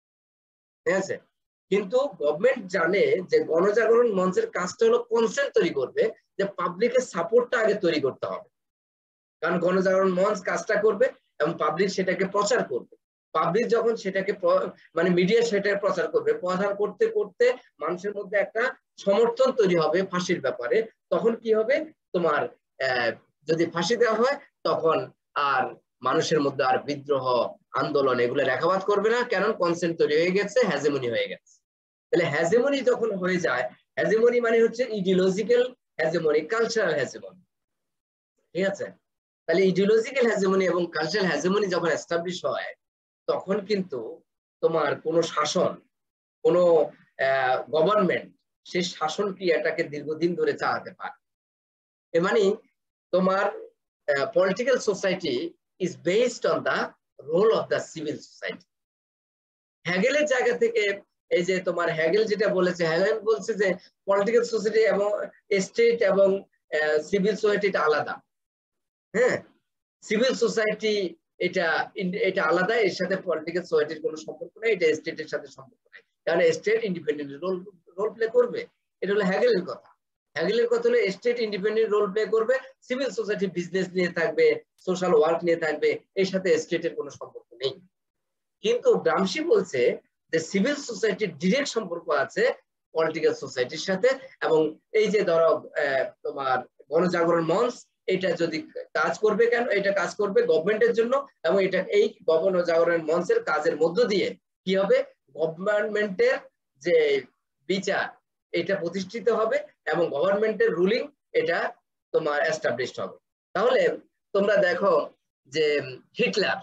ঠিক আছে? কিন্তু গভর্নমেন্ট জানে যে গণজাগরণ মঞ্চের কাজটা হলো কনসেন্ট তৈরি করবে, যে পাবলিকের সাপোর্টটা আগে তৈরি করতে হবে। কারণ গণজাগরণ মঞ্চ কাজটা করবে এবং পাবলিক সেটাকে প্রচার করবে। পাবলিক যখন সেটাকে মানে মিডিয়া সেটাকে প্রচার করবে, প্রচার করতে করতে মানুষের মধ্যে একটা সমর্থন তৈরি হবে ফাঁসির ব্যাপারে, তখন কি হবে তোমার আহ যদি ফাঁসি দেওয়া হয় তখন আর মানুষের মধ্যে আর বিদ্রোহ আন্দোলন এগুলো রেখাপাত করবে না, কারণ কনসেন্ট তৈরি হয়ে গেছে, হ্যাজেমনি হয়ে গেছে। তাহলে হ্যাজেমনি যখন হয়ে যায়, হ্যাজেমনি মানে হচ্ছে ইডিওলজিক্যাল হ্যাজেমনি, কালচারাল হ্যাজেমনি, ঠিক আছে? তাহলে ইডিওলজিক্যাল হ্যাজেমনি এবং কালচারাল হ্যাজেমনি যখন এস্টাবলিশ হয়, তখন কিন্তু তোমার কোনো শাসন, কোনো গভর্নমেন্ট সেই শাসন ক্রিয়াটাকে দীর্ঘদিন ধরে চালাতে পারে। এ মানে তোমার political society is based on the role of the civil society. হ্যাগেলের জায়গা থেকে এই যে তোমার হ্যাগেল যেটা বলেছে, হ্যাগেল বলছে যে পলিটিক্যাল সোসাইটি এবং স্টেট এবং সিভিল সোসাইটিটা আলাদা। হ্যাঁ, সিভিল সোসাইটি এটা এটা আলাদা, এর সাথে পলিটিক্যাল সোসাইটির কোনো সম্পর্ক নেই, এটা স্টেটের সাথে সম্পর্ক নেই, কারণ state independent role role play করবে। এটা হলো হ্যাগেলের কথা। হ্যাগেলের কথা হলো স্টেট ইন্ডিপেন্ডেন্ট রোল প্লে করবে, সিভিল সোসাইটি বিজনেস নিয়ে থাকবে, সোশ্যাল ওয়ার্ক নিয়ে থাকবে, এর সাথে স্টেটের কোনো সম্পর্ক নেই। কিন্তু গ্রামসি বলছে যে সিভিল সোসাইটির ডিরেক্ট সম্পর্ক আছে পলিটিক্যাল সোসাইটির সাথে, এবং এই যে ধরো তোমার গণজাগরণ মঞ্চ এটা যদি কাজ করবে, কেন এটা কাজ করবে গভর্নমেন্টের জন্য, এবং এটা এই গণজাগরণ মঞ্চের কাজের মধ্য দিয়ে কি হবে, গভর্নমেন্টের যে বিচার এটা প্রতিষ্ঠিত হবে এবং গভর্নমেন্টের রুলিং এটা তোমার এস্টাবলিশড হবে। তাহলে তোমরা দেখো যে হিটলার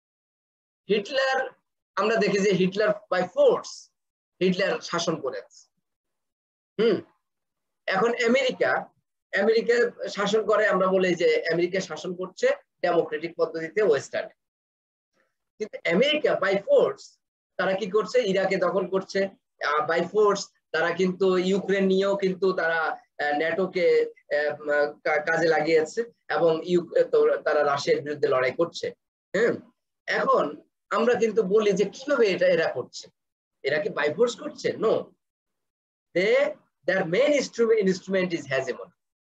হিটলার আমরা দেখি যে হিটলার বাই ফোর্স হিটলার শাসন করেছে। হুম এখন আমেরিকা আমেরিকা শাসন করে, আমরা বলি যে আমেরিকা শাসন করছে ডেমোক্রেটিক পদ্ধতিতে ওয়েস্টার্নে, কিন্তু আমেরিকা বাই ফোর্স তারা কি করছে, ইরাকে দখল করছে বাই ফোর্স, তারা কিন্তু ইউক্রেন নিয়েও কিন্তু তারা ন্যাটোকে কাজে লাগিয়েছে এবং তারা রাশিয়ার বিরুদ্ধে লড়াই করছে। হ্যাঁ, এখন আমরা কিন্তু বলি যে কিভাবে এটা এরা করছে, এরা কি বাই ফোর্স করছে? No, they their main instrument instrument is hegemony.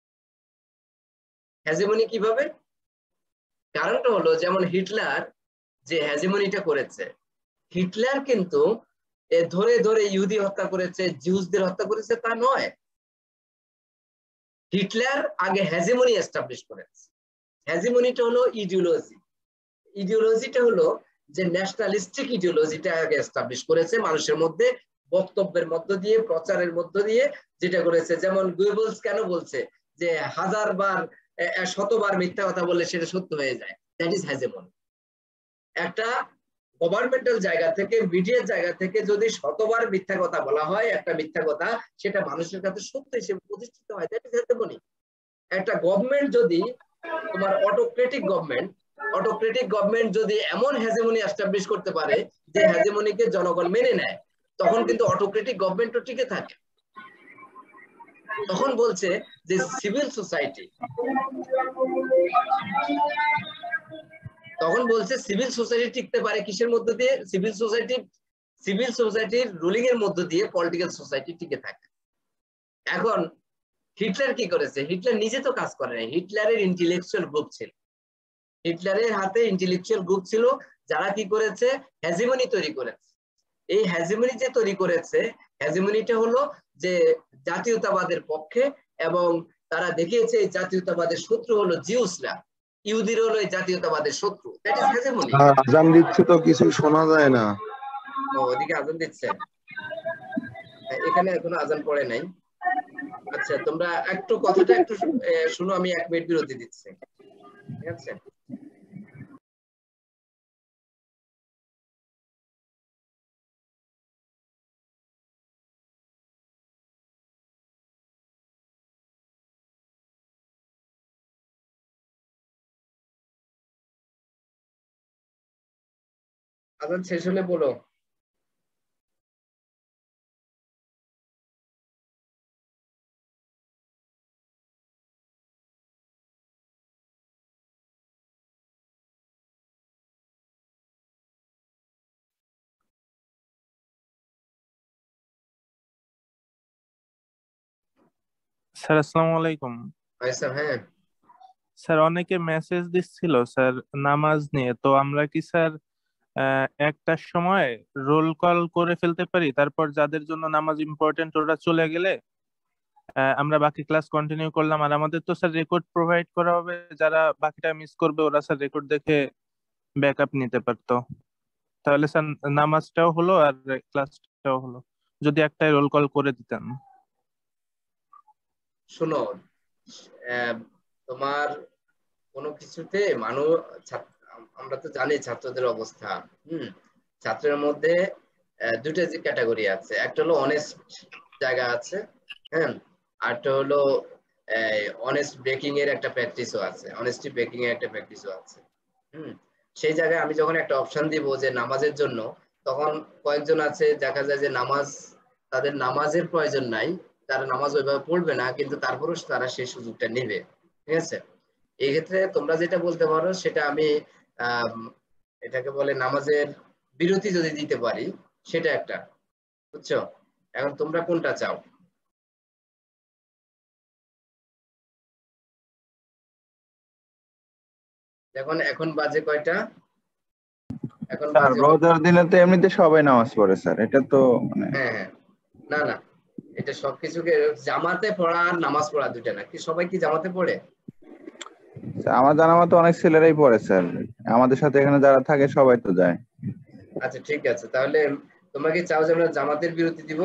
হেজেমনি কিভাবে? কারণটা হলো যেমন হিটলার যে হেজেমনিটা করেছে, হিটলার কিন্তু ধরে ধরে ইহুদি হত্যা করেছে, জিউসদের হত্যা করেছে তা নয়। হিটলার আগে হেজেমনি এস্টাবলিশ করেছে। হেজেমনিটা হলো ইডিওলজি, ইডিওলজিটা হলো যে ন্যাশনালিস্টিক ইডিওলজিটা আগে এস্টাবলিশ করেছে মানুষের মধ্যে, বক্তব্যের মধ্য দিয়ে, প্রচারের মধ্য দিয়ে যেটা করেছে। যেমন গুয়েবলস কেন বলছে যে হাজার বার শতবার মিথ্যা কথা বললে সেটা সত্য হয়ে যায়, দ্যাট ইজ হেজেমনি। একটা গভর্নমেন্টাল জায়গা থেকে, মিডিয়ার জায়গা থেকে যদি শতবার মিথ্যা কথা বলা হয়, একটা মিথ্যা কথা সেটা মানুষের কাছে সত্য হিসেবে প্রতিষ্ঠিত হয়, দ্যাট ইজ হেজেমনি। একটা গভর্নমেন্ট যদি তোমার অটোক্রেটিক গভর্নমেন্ট অটোক্রেটিক গভর্নমেন্ট যদি এমন হেজেমনি এস্টাবলিশ করতে পারে যে হেজেমনিকে জনগণ মেনে নেয়, তখন কিন্তু অটোক্রেটিক গভর্নমেন্টও টিকে থাকে। তখন বলছে যে সিভিল সোসাইটি তখন বলছে সিভিল সোসাইটি টিকতে পারে কিসের মধ্যে দিয়ে? সিভিল সোসাইটি সিভিল সোসাইটির রুলিং এর মধ্য দিয়ে পলিটিক্যাল সোসাইটি টিকে থাকে। এখন হিটলার কি করেছে? হিটলার নিজে তো কাজ করে নাই, হিটলারের ইন্টেলেকচুয়াল গ্রুপ ছিল, হিটলারের হাতে ইন্টেলেকচুয়াল গ্রুপ ছিল যারা কি করেছে, হেজেমনি তৈরি করেছে। এই হেজেমনি যে তৈরি করেছে, হেজেমনিটা হলো যে জাতীয়তাবাদের পক্ষে, এবং তারা দেখিয়েছে এই জাতীয়তাবাদের শত্রু হলো জিউসরা, ইহুদিরা হলো এই জাতীয়তাবাদের শত্রু, দ্যাট ইজ হেজেমনি। আজান দিচ্ছে তো কিছু শোনা যায় না। ও, ওদিকে আজান দিচ্ছে, এখানে এখনো আজান পড়ে নাই। আচ্ছা, তোমরা একটু কথাটা একটু শুনো, আমি এক মিনিট বিরতি দিচ্ছি, ঠিক আছে? আজান শেষ হলে বলো। স্যার আসসালামু আলাইকুম। আচ্ছা, হ্যাঁ স্যার অনেকে মেসেজ দিচ্ছিল স্যার নামাজ নিয়ে, তো আমরা কি স্যার আহ, একটার সময় রোল কল করে ফেলতে পারি, তারপর যাদের জন্য নামাজ ইম্পর্টেন্ট ওরা চলে গেলে আহ, আমরা বাকি ক্লাস কন্টিনিউ করলাম, আর আমাদের তো স্যার রেকর্ড প্রোভাইড করা হবে, যারা বাকিটা মিস করবে ওরা স্যার রেকর্ড দেখে ব্যাকআপ নিতে পারতো। তাহলে স্যার নামাজটাও হলো আর ক্লাসটাও হলো, যদি একটাই রোল কল করে দিতেন। শোনো, আহ, তোমার কোনো কিছুতে মানুষ, আমরা তো জানি ছাত্রদের অবস্থা। হুম ছাত্রের মধ্যে আহ, দুটো যে ক্যাটাগরি আছে, একটা হলো অনেস্ট জায়গা আছে, হ্যাঁ, আরটা হলো অনেস্ট ব্রেকিং এর একটা প্র্যাকটিসও আছে, অনেস্টি ব্রেকিং এর একটা প্র্যাকটিসও আছে। হুম সেই জায়গায় আমি যখন একটা অপশন দিব যে নামাজের জন্য, তখন কয়েকজন আছে দেখা যায় যে নামাজ, তাদের নামাজের প্রয়োজন নাই, তারা নামাজ ওইভাবে পড়বে না, কিন্তু তারপরও তারা সেই সুযোগটা নেবে। ঠিক আছে, এই ক্ষেত্রে তোমরা যেটা বলতে পারো সেটা আমি আহ এটাকে বলে নামাজের বিরতি যদি দিতে পারি, সেটা একটা, বুঝছো? এখন তোমরা কোনটা চাও? এখন এখন বাজে কয়টা? এখন স্যার বাজে, রোজার দিনে তো এমনিতে সবাই নামাজ পড়ে স্যার, এটা তো মানে হ্যাঁ হ্যাঁ, না না, এটা সবকিছুকে জামাতে পড়া আর নামাজ পড়া দুটা না। কি সবাই কি জামাতে পড়ে? আমার জানা মতো অনেক ছেলেরাই পড়ে স্যার, আমাদের সাথে এখানে যারা থাকে সবাই তো যায়। আচ্ছা ঠিক আছে, তাহলে তোমরা কি চাও যে আমরা জামাতের বিরতি দিব?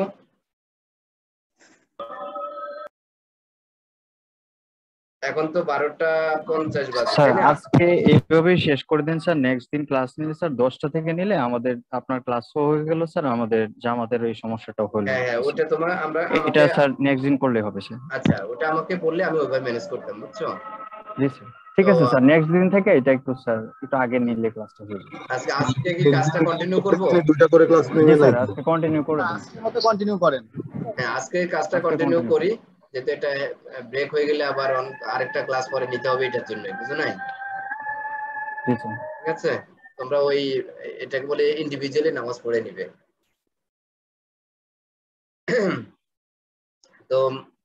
এখন তো বারোটা পঞ্চাশ বাজে, স্যার তাই না? আজকে এইভাবেই শেষ করে দিন স্যার, নেক্সট দিন ক্লাস নিলে স্যার দশটা থেকে নিলে আমাদের আপনার ক্লাসও হয়ে গেল স্যার, আমাদের জামাতের ওই সমস্যাটা হলো। হ্যাঁ হ্যাঁ, ওটা তোমার আমরা এটা আমাকে, স্যার নেক্সট দিন করলে হবে স্যার। আচ্ছা ওটা আমাকে বললে আমি ওইভাবে ম্যানেজ করতাম, বুঝছো? জি স্যার, ঠিক তো আছে স্যার, নেক্সট দিন থেকে এটা একটু স্যার একটু আগে নিলে ক্লাসটা হয়ে যাবে। আজকে আজকে কি কাজটা কন্টিনিউ করব? দুইটা করে ক্লাস জি নেবে স্যার, নাকি? আজকে কন্টিনিউ করে দিন। আজকের মতো কন্টিনিউ করেন। হ্যাঁ আজকে কাজটা আজকে কন্টিনিউ continue করি, যেহেতু এটা ব্রেক হয়ে গেলে আবার অন- আরেকটা ক্লাস পরে নিতে হবে এটার জন্য, বুঝো নাই? জি স্যার। ঠিক আছে, তোমরা ওই এটাকে বলে ইন্ডিভিজুয়ালি নামাজ পড়ে নিবে। তো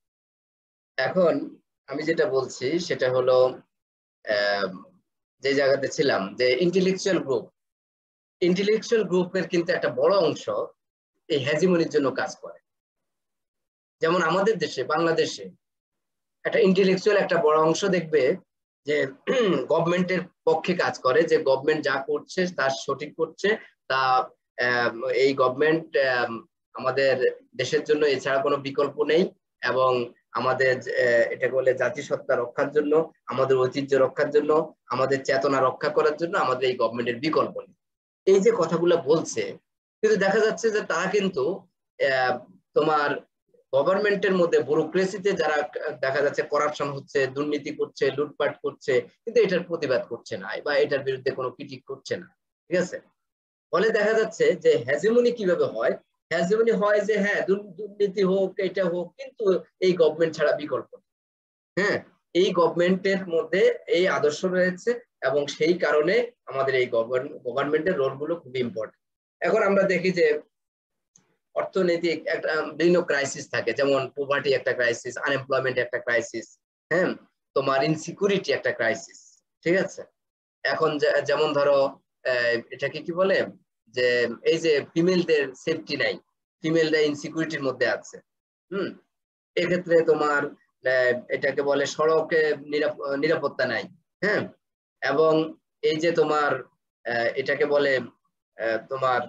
এখন আমি যেটা বলছি সেটা হলো আহ, যে জায়গাতে ছিলাম, যে ইন্টেলেকচুয়াল গ্রুপ, ইন্টেলেকচুয়াল গ্রুপের কিন্তু একটা বড় অংশ এই হ্যাজিমনির জন্য কাজ করে। যেমন আমাদের দেশে বাংলাদেশে একটা ইন্টেলেকচুয়াল একটা বড় অংশ দেখবে যে গভর্নমেন্টের পক্ষে কাজ করে, যে গভর্নমেন্ট যা করছে তা সঠিক করছে, তা এই গভর্নমেন্ট আমাদের দেশের জন্য এছাড়া কোনো বিকল্প নেই, এবং আমাদের এটাকে বলে জাতিসত্তা রক্ষার জন্য, আমাদের ঐতিহ্য রক্ষার জন্য, আমাদের চেতনা রক্ষা করার জন্য আমাদের এই গভর্নমেন্টের বিকল্প নেই। এই যে কথাগুলো বলছে, কিন্তু দেখা যাচ্ছে যে তারা কিন্তু আহ তোমার গভর্নমেন্টের মধ্যে ব্যুরোক্রেসিতে যারা দেখা যাচ্ছে করাপশন হচ্ছে, দুর্নীতি করছে, লুটপাট করছে, কিন্তু এটার প্রতিবাদ করছে না বা এটার বিরুদ্ধে কোনো ক্রিটিক করছে না। ঠিক আছে, ফলে দেখা যাচ্ছে যে হ্যাজিমনি কিভাবে হয়, হ্যাজিমনি হয় যে হ্যাঁ দুর্নীতি হোক, এটা হোক, কিন্তু এই গভর্নমেন্ট ছাড়া বিকল্প নেই। হ্যাঁ, এই গভর্নমেন্টের মধ্যে এই আদর্শ রয়েছে, এবং সেই কারণে আমাদের এই গভর্নমেন্টের রোল গুলো খুব ইম্পর্টেন্ট। এখন আমরা দেখি যে অর্থনৈতিক একটা বিভিন্ন ক্রাইসিস থাকে, যেমন পোভার্টি একটা ক্রাইসিস, আনএমপ্লয়মেন্ট একটা ক্রাইসিস, হ্যাঁ, তোমার ইনসিকিউরিটি একটা ক্রাইসিস। ঠিক আছে, এখন যেমন ধরো এটাকে কি বলে যে এই যে ফিমেলদের সেফটি নাই, ফিমেলরা ইনসিকিউরিটির মধ্যে আছে। হুম এক্ষেত্রে তোমার এটাকে বলে সড়কে নিরাপত্তা নাই। হ্যাঁ, এবং এই যে তোমার এটাকে বলে তোমার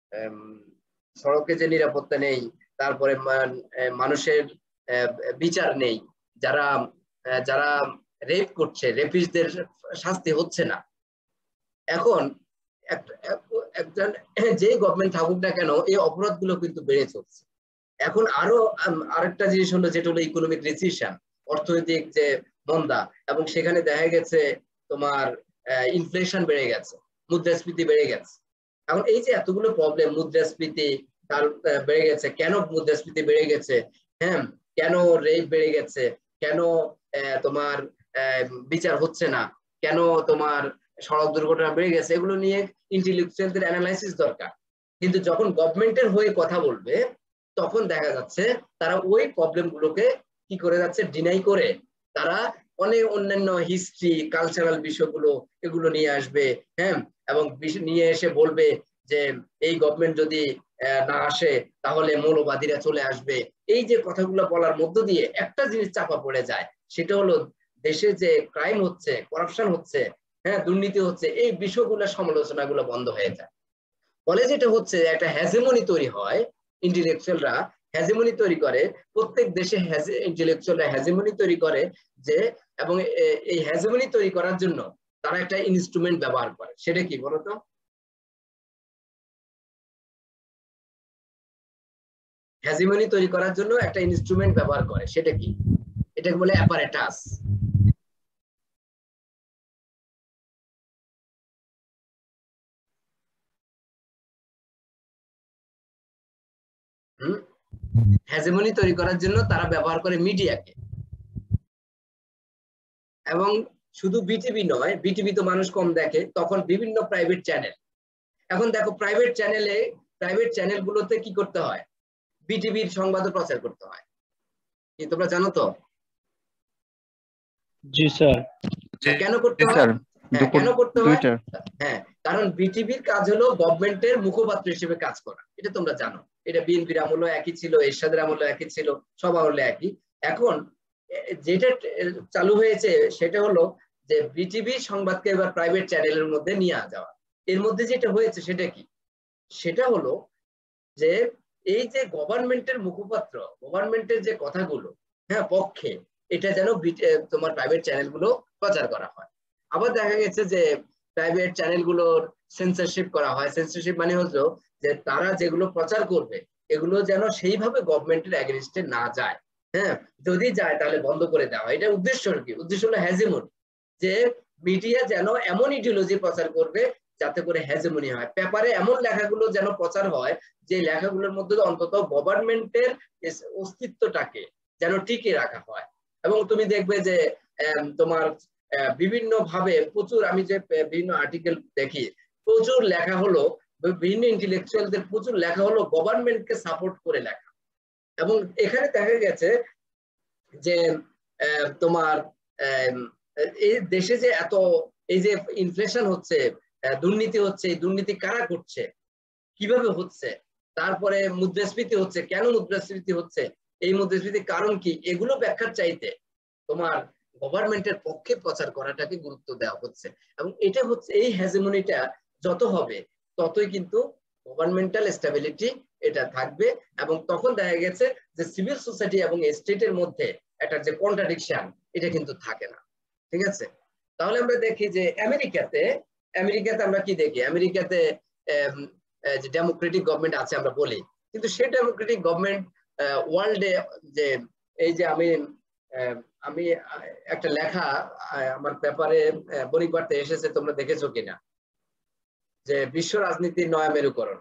সড়কে যে নিরাপত্তা নেই, তারপরে মানুষের বিচার নেই, যারা যারা রেপ করছে রেপিস্টদের শাস্তি হচ্ছে না। এখন একজন যে গভর্নমেন্ট থাকুক না কেন এই অপরাধগুলো কিন্তু বেড়ে চলছে। এখন আরো আরেকটা জিনিস হলো যেটা হলো ইকোনমিক রিসেশন, অর্থনৈতিক যে মন্দা, এবং সেখানে দেখা গেছে তোমার ইনফ্লেশন বেড়ে গেছে, মুদ্রাস্ফীতি বেড়ে গেছে। এখন এই যে এতগুলো প্রবলেম, মুদ্রাস্ফীতি তার বেড়ে গেছে, কেন মুদ্রাস্ফীতি বেড়ে গেছে, হ্যাঁ, কেন রেট বেড়ে গেছে, কেন তোমার বিচার হচ্ছে না, কেন তোমার সড়ক দুর্ঘটনা বেড়ে গেছে, এগুলো নিয়ে ইন্টেলেকচুয়ালদের অ্যানালাইসিস দরকার। কিন্তু যখন গভর্নমেন্টের হয়ে কথা বলবে তখন দেখা যাচ্ছে তারা ওই প্রবলেম গুলোকে কি করে যাচ্ছে, ডিনাই করে তারা অনেক অন্যান্য হিস্ট্রি কালচারাল বিষয়গুলো এগুলো নিয়ে আসবে, হ্যাঁ, এবং নিয়ে এসে বলবে যে এই গভর্নমেন্ট যদি না আসে তাহলে মৌলবাদীরা চলে আসবে। এই যে কথাগুলো বলার মধ্য দিয়ে একটা জিনিস চাপা পড়ে যায়, সেটা হলো দেশে যে ক্রাইম হচ্ছে, করাপশন হচ্ছে, হ্যাঁ, দুর্নীতি হচ্ছে, এই বিষয়গুলো সমালোচনাগুলো বন্ধ হয়ে যায়। ফলে যেটা হচ্ছে একটা হ্যাজেমনি তৈরি হয়, ইন্টেলেকচুয়ালরা হ্যাজেমনি তৈরি করে, প্রত্যেক দেশে ইন্টেলেকচুয়ালরা হ্যাজেমনি তৈরি করে যে, এবং এই হ্যাজেমনি তৈরি করার জন্য তারা একটা ইনস্ট্রুমেন্ট ব্যবহার করে। সেটা কি বলতো? হ্যাজেমনি তৈরি করার জন্য একটা ইনস্ট্রুমেন্ট ব্যবহার করে, সেটা কি? এটাকে বলে অ্যাপারেটাস। হুম, হ্যাজেমনি তৈরি করার জন্য তারা ব্যবহার করে মিডিয়াকে। এবং শুধু বিটিভি নয়, বিটিভি তো মানুষ কম দেখে, তখন বিভিন্ন প্রাইভেট চ্যানেল। এখন দেখো প্রাইভেট চ্যানেলে প্রাইভেট চ্যানেলগুলোতে কি করতে হয়, বিটিভির সংবাদ প্রচার করতে হয়। কি তোমরা জানো তো? জি স্যার। কেন করতে হয়? কেন করতে হয়? হ্যাঁ, কারণ বিটিভির কাজ হলো গভর্নমেন্টের মুখপাত্র হিসেবে কাজ করা, এটা তোমরা জানো। এটা বিএনপির আমলও একই ছিল, এরশাদের আমলও একই ছিল, সব আমলে একই। এখন যেটা চালু হয়েছে সেটা হলো যে বিটিভি সংবাদকে এবার প্রাইভেট চ্যানেলের মধ্যে নিয়ে যাওয়া। এর মধ্যে যেটা হয়েছে সেটা কি, সেটা হলো যে এই যে গভর্নমেন্টের মুখপাত্র, গভর্নমেন্টের যে কথাগুলো, হ্যাঁ, পক্ষে, এটা যেন তোমার প্রাইভেট চ্যানেলগুলো প্রচার করা হয়। আবার দেখা গেছে যে প্রাইভেট চ্যানেলগুলোর সেন্সরশিপ করা হয়। সেন্সরশিপ মানে হলো যে তারা যেগুলো প্রচার করবে এগুলো যেন সেইভাবে গভর্নমেন্টের এগেইনস্টে না যায়, হ্যাঁ, যদি যায় তাহলে বন্ধ করে দেওয়া। এটা উদ্দেশ্য কি? উদ্দেশ্য হলো হ্যাজেমনি, যে মিডিয়া যেন এমন ইডিওলজি প্রচার করবে যাতে করে হ্যাজেমনি হয়। পেপারে এমন লেখাগুলো যেন প্রচার হয় যে লেখাগুলোর মধ্যে অন্তত গভর্নমেন্টের অস্তিত্বটাকে যেন টিকে রাখা হয়। এবং তুমি দেখবে যে তোমার বিভিন্ন ভাবে প্রচুর, আমি যে বিভিন্ন আর্টিকেল দেখি, প্রচুর লেখা হলো, বিভিন্ন ইন্টেলেকচুয়ালদের প্রচুর লেখা হলো গভর্নমেন্টকে সাপোর্ট করে লেখা। এবং এখানে দেখা গেছে যে তোমার এই দেশে যে এত এই যে ইনফ্লেশন হচ্ছে, দুর্নীতি হচ্ছে, এই দুর্নীতি কারা করছে, কিভাবে হচ্ছে, তারপরে মুদ্রাস্ফীতি হচ্ছে, কেন মুদ্রাস্ফীতি হচ্ছে, এই মুদ্রাস্ফীতির কারণ কি, এগুলো ব্যাখ্যার চাইতে তোমার গভর্নমেন্টের পক্ষে প্রচার করাটাকে গুরুত্ব দেওয়া হচ্ছে। এবং এটা হচ্ছে, এই হ্যাজেমনিটা যত হবে ততই কিন্তু গভর্নমেন্টাল স্টেবিলিটি এটা থাকবে। এবং তখন দেখা গেছে যে সিভিল সোসাইটি এবং স্টেটের মধ্যে একটা যে কন্ট্রাডিকশন, এটা কিন্তু থাকে না। ঠিক আছে? তাহলে আমরা দেখি যে আমেরিকাতে আমেরিকাতে আমরা কি দেখি, আমেরিকাতে যে ডেমোক্রেটিক গভর্নমেন্ট আছে আমরা বলি, কিন্তু সেই ডেমোক্রেটিক গভর্নমেন্ট ওয়ার্ল্ডে যে এই যে আমি আমি একটা লেখা আমার পেপারে বণিক বার্তায় এসেছে, তোমরা দেখেছো কিনা, যে বিশ্ব রাজনীতির নয়া মেরুকরণ।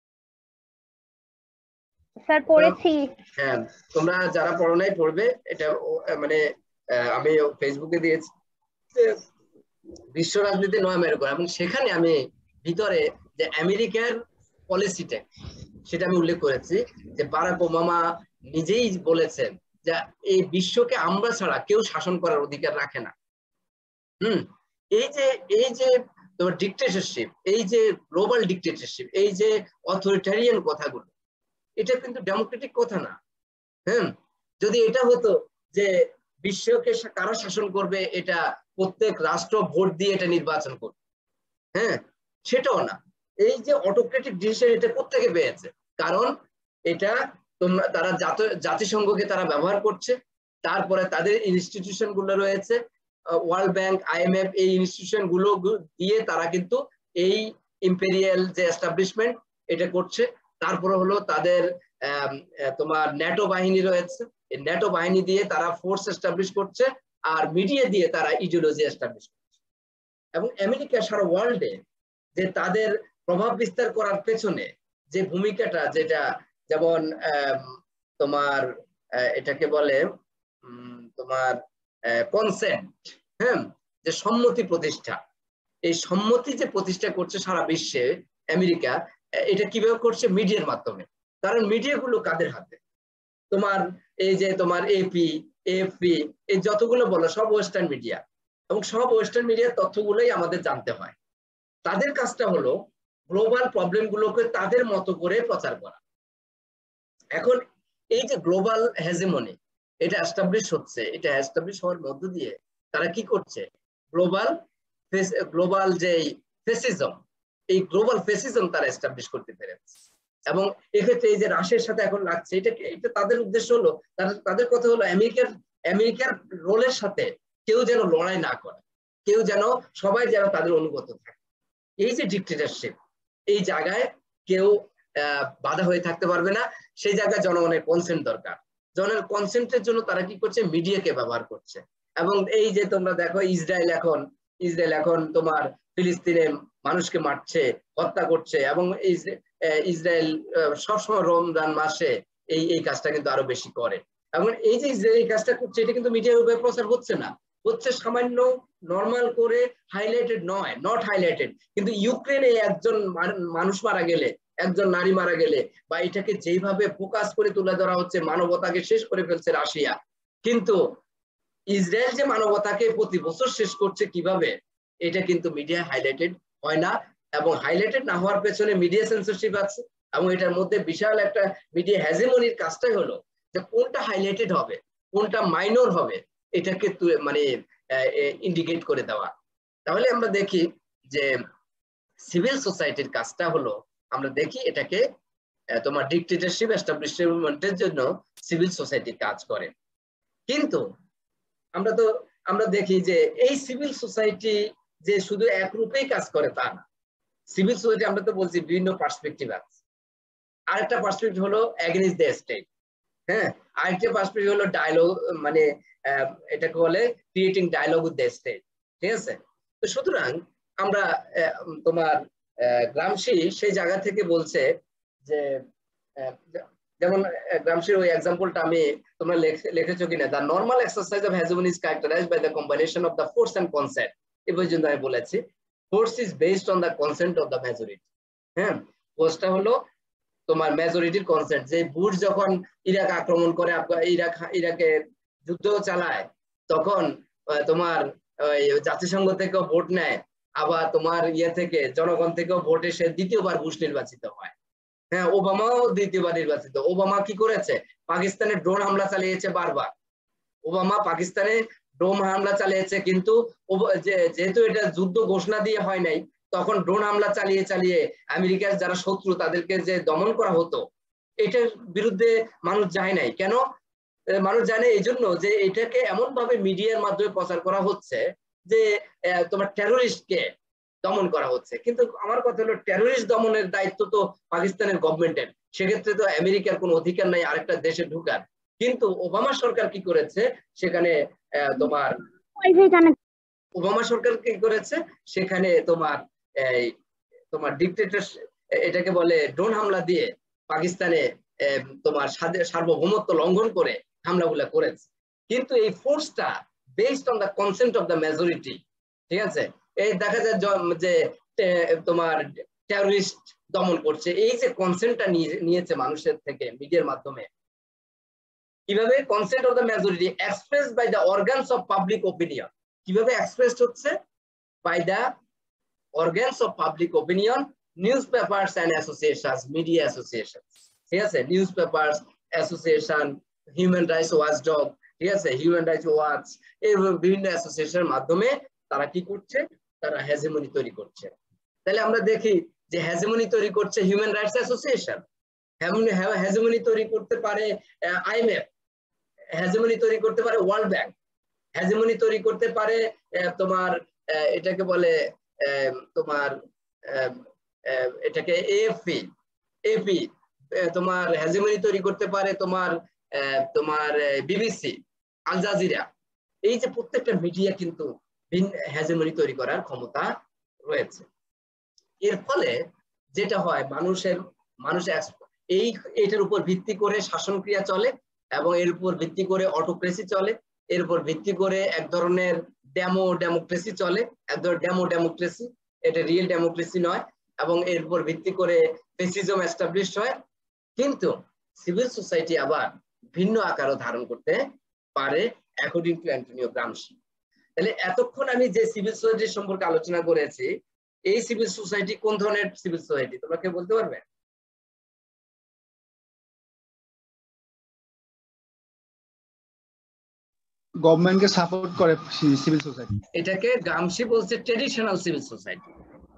স্যার পড়েছি। হ্যাঁ, তোমরা যারা পড়ো নাই পড়বে, এটা মানে আমি ফেসবুকে দিয়েছি বিশ্ব রাজনীতির নয়া মেরুকরণ। এবং সেখানে আমি ভিতরে যে আমেরিকার পলিসিটা সেটা আমি উল্লেখ করেছি, যে বারাক ওবামা নিজেই বলেছেন যে এই বিশ্বকে আমরা ছাড়া কেউ শাসন করার অধিকার রাখে না। হুম, এই যে এই যে তোমার ডিক্টেটরশিপ, এই যে গ্লোবাল ডিক্টেটরশিপ, এই যে অথরিটারিয়ান কথাগুলো, এটা কিন্তু ডেমোক্রেটিক কথা না। হ্যাঁ, যদি এটা হতো যে বিশ্বকে কারা শাসন করবে, এটা প্রত্যেক রাষ্ট্র ভোট দিয়ে এটা নির্বাচন করবে, হ্যাঁ, সেটাও না। এই যে অটোক্রেটিক ডিসিশন, এটা প্রত্যেকে পেয়েছে, কারণ এটা তোমরা তারা জাতিসংঘকে তারা ব্যবহার করছে, তারপরে তাদের ইনস্টিটিউশন গুলো রয়েছে, ওয়ার্ল্ড ব্যাংক, আইএমএফ, এই ইনস্টিটিউশন গুলো দিয়ে তারা কিন্তু এই ইম্পেরিয়াল যে এস্টাবলিশমেন্ট এটা করছে। তারপরে হলো তাদের তোমার ন্যাটো বাহিনী রয়েছে, এই ন্যাটো বাহিনী দিয়ে তারা ফোর্স এস্টাবলিশ করছে, আর মিডিয়া দিয়ে তারা ইডিওলজি এস্টাবলিশ করছে। এবং আমেরিকা সারা ওয়ার্ল্ডে যে তাদের প্রভাব বিস্তার করার পেছনে যে ভূমিকাটা, যেটা যেমন তোমার এটাকে বলে তোমার কনসেন্ট, হ্যাঁ, যে সম্মতি প্রতিষ্ঠা, এই সম্মতি যে প্রতিষ্ঠা করছে সারা বিশ্বে আমেরিকা, এটা কিভাবে করছে? মিডিয়ার মাধ্যমে। কারণ মিডিয়াগুলো কাদের হাতে? তোমার এই যে তোমার এপি, এএফপি, এই যতগুলো বলো সব ওয়েস্টার্ন মিডিয়া, এবং সব ওয়েস্টার্ন মিডিয়ার তথ্যগুলোই আমাদের জানতে হয়। তাদের কাজটা হলো গ্লোবাল প্রবলেমগুলোকে তাদের মতো করে প্রচার করা। এখন এই যে গ্লোবাল হেজেমনি এটা এস্টাবলিশ হচ্ছে, এটা এস্টাবলিশ হওয়ার মধ্য দিয়ে তারা কি করছে, গ্লোবাল গ্লোবাল যে ফেসিজম, এই গ্লোবাল ফেসিজম তারা এস্টাবলিশ করতে পেরেছে। এবং এক্ষেত্রে এই যে রাশিয়ার সাথে এখন লাগছে, এটা এটা তাদের উদ্দেশ্য হলো, তাদের কথা হলো আমেরিকার আমেরিকার রোলের সাথে কেউ যেন লড়াই না করে, কেউ যেন সবাই যেন তাদের অনুগত থাকে। এই যে ডিক্টেটরশিপ, এই জায়গায় কেউ আহ বাধা হয়ে থাকতে পারবে না, সেই জায়গায় জনগণের কনসেন্ট দরকার। জনের কনসেন্টের জন্য তারা কি করছে, মিডিয়াকে ব্যবহার করছে। এবং এই যে তোমরা দেখো ইসরায়েল এখন ইসরায়েল এখন তোমার ফিলিস্তিনে মানুষকে মারছে, হত্যা করছে, এবং ইসরায়েল সবসময় রমজান মাসে এই এই কাজটা কিন্তু আরো বেশি করে। এবং এই যে ইসরায়েল এই কাজটা করছে, এটা কিন্তু মিডিয়ার উপরে প্রচার হচ্ছে না, হচ্ছে সামান্য নর্মাল করে, হাইলাইটেড নয়, নট হাইলাইটেড। কিন্তু ইউক্রেনে একজন মানুষ মারা গেলে, একজন নারী মারা গেলে, বা এটাকে যেভাবে ফোকাস করে তুলে ধরা হচ্ছে, মানবতাকে শেষ করে ফেলছে রাশিয়া, কিন্তু ইসরায়েল যে মানবতাকে প্রতি বছর শেষ করছে কিভাবে, এটা কিন্তু মিডিয়া হাইলাইটেড হয় না। এবং হাইলাইটেড না হওয়ার পেছনে মিডিয়া সেন্সরশিপ আছে, এবং এটার মধ্যে বিশাল একটা মিডিয়া হেজেমনির কাজটাই হলো যে কোনটা হাইলাইটেড হবে, কোনটা মাইনর হবে, এটাকে মানে ইন্ডিকেট করে দেওয়া। তাহলে আমরা দেখি যে সিভিল সোসাইটির কাজটা হলো, আমরা দেখি এটাকে তোমার ডিক্টেটরশিপ এস্টাবলিশমেন্টের জন্য সিভিল সোসাইটি কাজ করে। কিন্তু আমরা তো আমরা দেখি যে এই সিভিল সোসাইটি যে শুধু একরূপেই কাজ করে তা না। সিভিল সোসাইটি আমরা তো বলছি বিভিন্ন পার্সপেক্টিভ আছে। আরেকটা পার্সপেক্টিভ হলো এগেইনস্ট দ্য স্টেট, হ্যাঁ, আরেকটা পার্সপেক্টিভ হলো ডায়লগ, মানে এটাকে বলে creating dialogue with the state, ঠিক আছে। তো সুতরাং আমরা তোমার গ্রামসি সেই জায়গা থেকে বলছে যে, যেমন গ্রামসির ওই এক্সাম্পলটা আমি তোমরা লিখেছো কিনা, the normal exercise of hegemony is characterised by the combination of the force and consent. এই পর্যন্ত আমি বলেছি force is based on the consent of the majority. হ্যাঁ, ফোর্সটা হলো তোমার মেজরিটির কনসেন্ট। যে বুশ যখন ইরাক আক্রমণ করে, ইরাক ইরাকে যুদ্ধ চালায়, তখন তোমার জাতিসংঘ থেকেও ভোট নেয়, আবার তোমার ইয়ে থেকে জনগণ থেকেও ভোট এসে দ্বিতীয়বার বুশ নির্বাচিত হয়। হ্যাঁ, ওবামাও দ্বিতীয়বার নির্বাচিত। ওবামা কি করেছে, পাকিস্তানে ড্রোন হামলা চালিয়েছে বারবার। ওবামা পাকিস্তানে ড্রোন হামলা চালিয়েছে, কিন্তু যেহেতু এটা যুদ্ধ ঘোষণা দিয়ে হয় নাই, তখন ড্রোন হামলা চালিয়ে চালিয়ে আমেরিকার যারা শত্রু তাদেরকে যে দমন করা হতো, এটার বিরুদ্ধে মানুষ যায় নাই। কেন মানুষ জানে? এই জন্য যে এটাকে এমন ভাবে মিডিয়ার মাধ্যমে প্রচার করা হচ্ছে যে তোমার টেরোরিস্টকে দমন করা হচ্ছে। কিন্তু আমার কথা হলো, টেরোরিস্ট দমনের দায়িত্ব তো পাকিস্তানের গভর্নমেন্টের, সেক্ষেত্রে তো আমেরিকার কোনো অধিকার নাই আরেকটা দেশে ঢুকার। কিন্তু ওবামা সরকার কি করেছে, সেখানে তোমার ওবামা সরকার কি করেছে, সেখানে তোমার এই তোমার ডিক্টেটর, এটাকে বলে ড্রোন হামলা দিয়ে পাকিস্তানে তোমার সার্বভৌমত্ব লঙ্ঘন করে হামলাগুলা করেছে। কিন্তু এই ফোর্সটা based on the consent of the majority, ঠিক আছে। এই দেখা যায় যে তোমার টেররিস্ট দমন করছে, এই যে কনসেন্টটা নিয়েছে মানুষের থেকে মিডিয়ার মাধ্যমে। কিভাবে consent of the majority expressed by the organs of public opinion, কিভাবে এক্সপ্রেসড হচ্ছে, by the organs of public opinion, newspapers and associations, media association, ঠিক আছে, newspapers association, human rights watchdog, ঠিক আছে, হিউম্যান রাইটস ওয়াচ, এই বিভিন্ন অ্যাসোসিয়েশনের মাধ্যমে তারা কি করছে, তারা হেজেমনি তৈরি করছে। তাহলে আমরা দেখি যে হেজেমনি তৈরি করছে হিউম্যান রাইটস অ্যাসোসিয়েশন, হেজেমনি তৈরি করতে পারে আইএমএফ, হেজেমনি তৈরি করতে পারে ওয়ার্ল্ড ব্যাংক, হেজেমনি তৈরি করতে পারে তোমার এটাকে বলে তোমার এটাকে এএফপি, এপি, তোমার হেজেমনি তৈরি করতে পারে তোমার তোমার বিবিসি, আল জাজিরা। এই যে প্রত্যেকটা মিডিয়া কিন্তু হেজেমনি তৈরি করার ক্ষমতা রয়েছে। এর ফলে যেটা হয়, মানুষের মানুষ এই এটার উপর ভিত্তি করে শাসন ক্রিয়া চলে, এবং এর উপর ভিত্তি করে অটোক্রেসি চলে, এর উপর ভিত্তি করে এক ধরনের ডেমো ডেমোক্রেসি চলে, এক ধরনের ডেমো ডেমোক্রেসি, এটা রিয়েল ডেমোক্রেসি নয়, এবং এর উপর ভিত্তি করে ফেসিজম এস্টাবলিশ হয়। কিন্তু সিভিল সোসাইটি আবার ভিন্ন আকারও ধারণ করতে পারে অ্যাকর্ডিং টু অ্যান্টোনিও গ্রামশি। তাহলে এতক্ষণ আমি যে সিভিল সোসাইটি সম্পর্কে আলোচনা করেছি, এই সিভিল সোসাইটি কোন ধরনের সিভিল সোসাইটি তোমরা কেউ বলতে পারবে? গভর্নমেন্টকে সাপোর্ট করে সিভিল সোসাইটি। এটাকে গ্রামশি বলছে traditional civil society.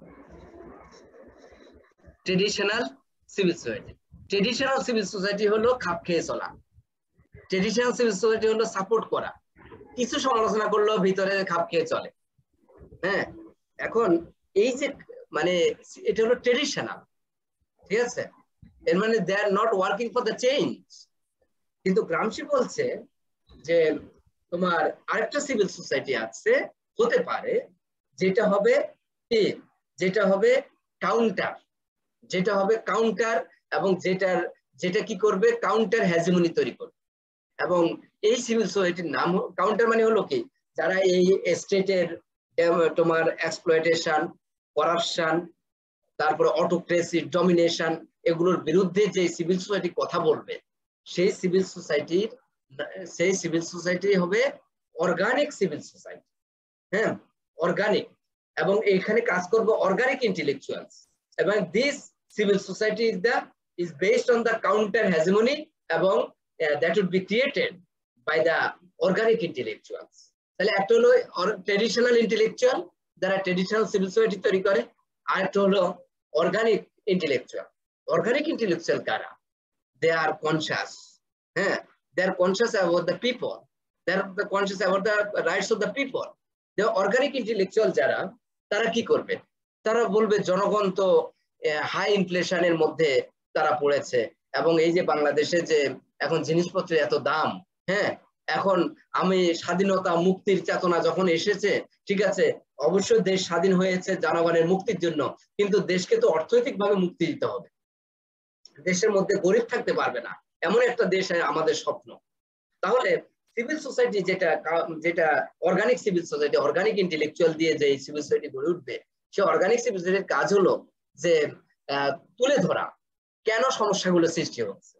Traditional civil society traditional civil society হলো খাপ খেয়ে চলা। ট্রেডিশনাল সিভিল সোসাইটি হলো সাপোর্ট করা, কিছু সমালোচনা করলেও ভিতরে খাপ খেয়ে চলে। হ্যাঁ, এখন এই যে মানে এটা হলো ট্রেডিশনাল, ঠিক আছে, এর মানে they are not working for the change. কিন্তু গ্রামশি বলছে যে তোমার আরেকটা সিভিল সোসাইটি আছে, হতে পারে যেটা হবে যেটা হবে কাউন্টার, যেটা হবে কাউন্টার এবং যেটার যেটা কি করবে কাউন্টার হ্যাজিমনি তৈরি করবে। এবং এই সিভিল সোসাইটির নাম কাউন্টার মানে হলো কি, যারা এই স্টেটের তোমার এক্সপ্লয়টেশন, করাপশন, তারপরে অটোক্রেসি, ডমিনেশন, এগুলোর বিরুদ্ধে যে সিভিল সোসাইটি কথা বলবে, সেই সিভিল সোসাইটির সেই সিভিল সোসাইটি হবে অর্গানিক সিভিল সোসাইটি। হ্যাঁ, অর্গানিক, এবং এখানে কাজ করবে অর্গানিক ইন্টেলেকচুয়ালস, এবং this civil society is the is based on the counter hegemony, এবং that would be created by the organic intellectuals. তাহলে একটা হলো ট্রেডিশনাল ইন্টেলেকচুয়াল যারা ট্রেডিশনাল সিভিল সোসাইটি তৈরি করে, আর একটা হলো অর্গানিক ইন্টেলেকচুয়াল। অর্গানিক ইন্টেলেকচুয়াল কারা? They are conscious. হ্যাঁ, they are conscious about the people, they are conscious about the rights of the people. The organic intellectual যারা, তারা কি করবে? তারা বলবে জনগণ তো হাই ইনফ্লেশনের মধ্যে তারা পড়েছে, এবং এই যে বাংলাদেশে যে এখন জিনিসপত্রের এত দাম, হ্যাঁ, এখন আমি স্বাধীনতা মুক্তির চেতনা যখন এসেছে, ঠিক আছে, অবশ্যই দেশ স্বাধীন হয়েছে জনগণের মুক্তির জন্য, কিন্তু দেশকে তো অর্থনৈতিকভাবে মুক্তি দিতে হবে। দেশের মধ্যে গরিব থাকতে পারবে না, এমন একটা দেশ আমাদের স্বপ্ন। তাহলে সিভিল সোসাইটি যেটা যেটা organic civil society, organic intellectual দিয়ে যে সিভিল সোসাইটি গড়ে উঠবে, সে অর্গানিক সিভিল সোসাইটির কাজ হলো যে তুলে ধরা কেন সমস্যাগুলো সৃষ্টি হচ্ছে।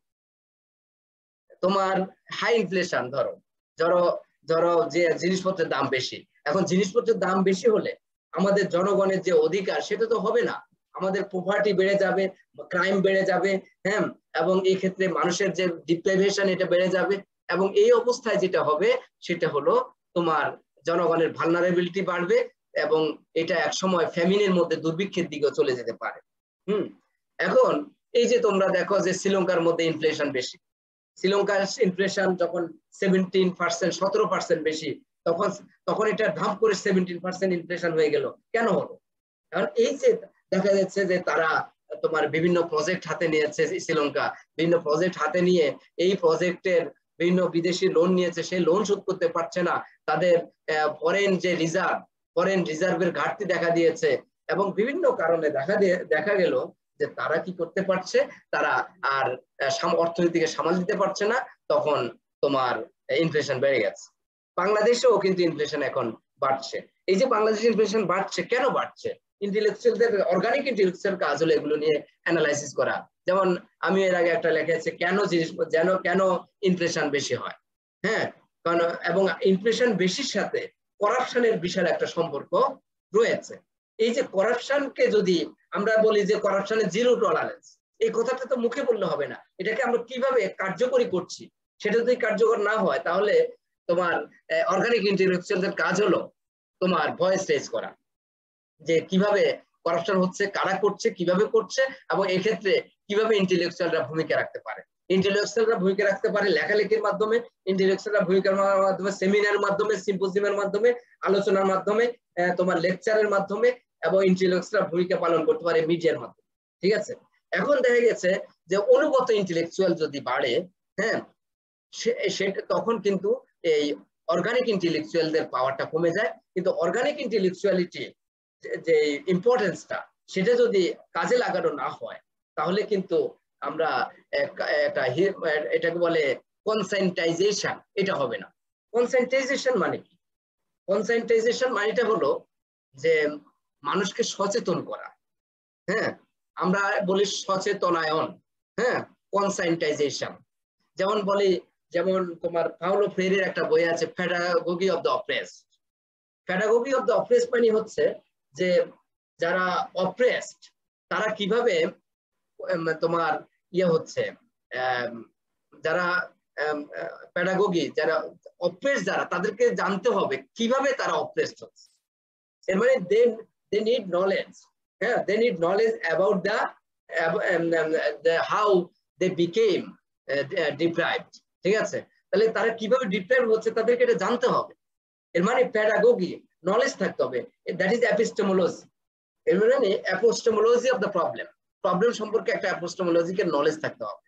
তোমার হাই ইনফ্লেশন, ধরো ধরো ধরো যে জিনিসপত্রের দাম বেশি, এখন জিনিসপত্রের দাম বেশি হলে আমাদের জনগণের যে অধিকার সেটা তো হবে না, আমাদের প্রপার্টি বেড়ে যাবে, ক্রাইম বেড়ে যাবে, হ্যাঁ, এবং এই ক্ষেত্রে মানুষের যে ডিপ্রাইভেশন এটা বেড়ে যাবে, এবং এই অবস্থায় যেটা হবে সেটা হলো তোমার জনগণের ভালনারেবিলিটি বাড়বে, এবং এটা এক সময় ফ্যামিনের মধ্যে দুর্ভিক্ষের দিকেও চলে যেতে পারে। হুম, এখন এই যে তোমরা দেখো যে শ্রীলঙ্কার মধ্যে ইনফ্লেশন বেশি, শ্রীলঙ্কার ইনফ্লেশন যখন সেভেন্টিন পার্সেন্ট সতেরো পার্সেন্ট বেশি, তখন তখন এটা ধাপ করে সেভেন্টিন পার্সেন্ট ইনফ্লেশন হয়ে গেল। কেন হলো? কারণ এই যে দেখা যাচ্ছে যে তারা তোমার বিভিন্ন প্রজেক্ট হাতে নিয়েছে, শ্রীলঙ্কা বিভিন্ন প্রজেক্ট হাতে নিয়ে এই প্রজেক্টের বিভিন্ন বিদেশি লোন নিয়েছে, সেই লোন শোধ করতে পারছে না, তাদের ফরেন যে রিজার্ভ ফরেন রিজার্ভের ঘাটতি দেখা দিয়েছে, এবং বিভিন্ন কারণে দেখা দিয়ে দেখা গেল যে তারা কি করতে পারছে, তারা আর অর্থনীতিকে সামাল দিতে পারছে না, তখন তোমার ইনফ্লেশন বেড়ে গেছে। বাংলাদেশেও কিন্তু ইনফ্লেশন এখন বাড়ছে। এই যে বাংলাদেশে ইনফ্লেশন বাড়ছে, কেন বাড়ছে? ইন্টেলেকচুয়ালদের অর্গানিক ইন্টেলেকচুয়াল কাজ হলো এগুলো নিয়ে অ্যানালাইসিস করা। যেমন আমি এর আগে একটা লেখেছি কেন জিনিস যেন কেন ইনফ্লেশন বেশি হয়। হ্যাঁ, কারণ এবং ইনফ্লেশন বেশির সাথে করাপশনের বিশাল একটা সম্পর্ক রয়েছে। এই যে করাপশনকে যদি আমরা বলি যে করাপশনের জিরো টলারেন্স, এই কথাটা তো মুখে বললে হবে না, এটাকে আমরা কিভাবে কার্যকরী করছি সেটা যদি কার্যকর না হয়, তাহলে তোমার অর্গানিক ইন্টেলেকচুয়ালদের কাজ হলো তোমার ভয়েস রেজ করা, যে কিভাবে করাপশন হচ্ছে, কারা করছে, কিভাবে করছে, এবং এক্ষেত্রে কিভাবে ইন্টেলেকচুয়ালরা ভূমিকা রাখতে পারে। ইন্টেলেকচুয়ালরা ভূমিকা রাখতে পারে লেখালেখির মাধ্যমে, ইন্টেলেকচুয়ালরা ভূমিকার মাধ্যমে সিমিনারের মাধ্যমে, সিম্পোজিয়ামের মাধ্যমে, আলোচনার মাধ্যমে, তোমার লেকচারের মাধ্যমে, এবং ইন্টেলেকচুয়ালরা ভূমিকা পালন করতে পারে মিডিয়ার মাধ্যমে। ঠিক আছে, এখন দেখা গেছে যে অনুগত ইন্টেলেকচুয়াল যদি বাড়ে, হ্যাঁ, সেটা তখন কিন্তু এই অর্গানিক ইন্টেলেকচুয়ালদের পাওয়ারটা কমে যায়। কিন্তু অর্গানিক ইন্টেলেকচুয়ালিটি যে ইম্পর্টেন্সটা সেটা যদি কাজে লাগানো না হয়, তাহলে কিন্তু আমরা একটা এটাকে বলে কনসেন্টাইজেশন, এটা হবে না। কনসেন্টাইজেশন মানে কি? কনসেন্টাইজেশন মানেটা হলো যে মানুষকে সচেতন করা। হ্যাঁ, আমরা বলি সচেতনায়ন, হ্যাঁ, কনসেন্টাইজেশন। যেমন বলি যেমন তোমার পাওলো ফ্রেরের একটা বই আছে pedagogy of the oppressed. Pedagogy of the oppressed মানে হচ্ছে যে যারা অপ্রেসড তারা কিভাবে তোমার ইয়ে হচ্ছে, যারা প্যাডাগজি যারা অপ্রেসড যারা তাদেরকে জানতে হবে কিভাবে তারা অপ্রেসড হচ্ছে। এর মানে দে দে নিড নলেজ, হ্যাঁ they need knowledge about the how they became deprived, ঠিক আছে? তাহলে তারা কিভাবে ডিপ্রাইভ হচ্ছে তাদেরকে এটা জানতে হবে। এর মানে প্যাডাগজি নলেজ থাকতে হবে, দ্যাট ইজ এপিস্টেমোলজি। এর মানে epistemology of the problem, problem সম্পর্কে একটা এপিস্টেমোলজিক্যাল নলেজ থাকতে হবে।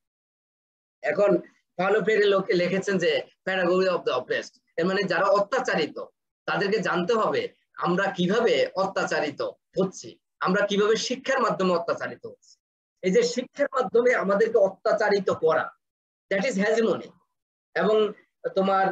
এখন পাওলো ফ্রেরে লোকে লিখেছেন যে প্যাডাগজি অফ দ্য অপ্রেসড, এর মানে যারা অত্যাচারিত তাদেরকে জানতে হবে আমরা কিভাবে অত্যাচারিত হচ্ছি, আমরা কিভাবে শিক্ষার মাধ্যমে অত্যাচারিত হচ্ছি। এই যে শিক্ষার মাধ্যমে আমাদেরকে অত্যাচারিত করা, দ্যাট ইজ হেজিমনি। এবং তোমার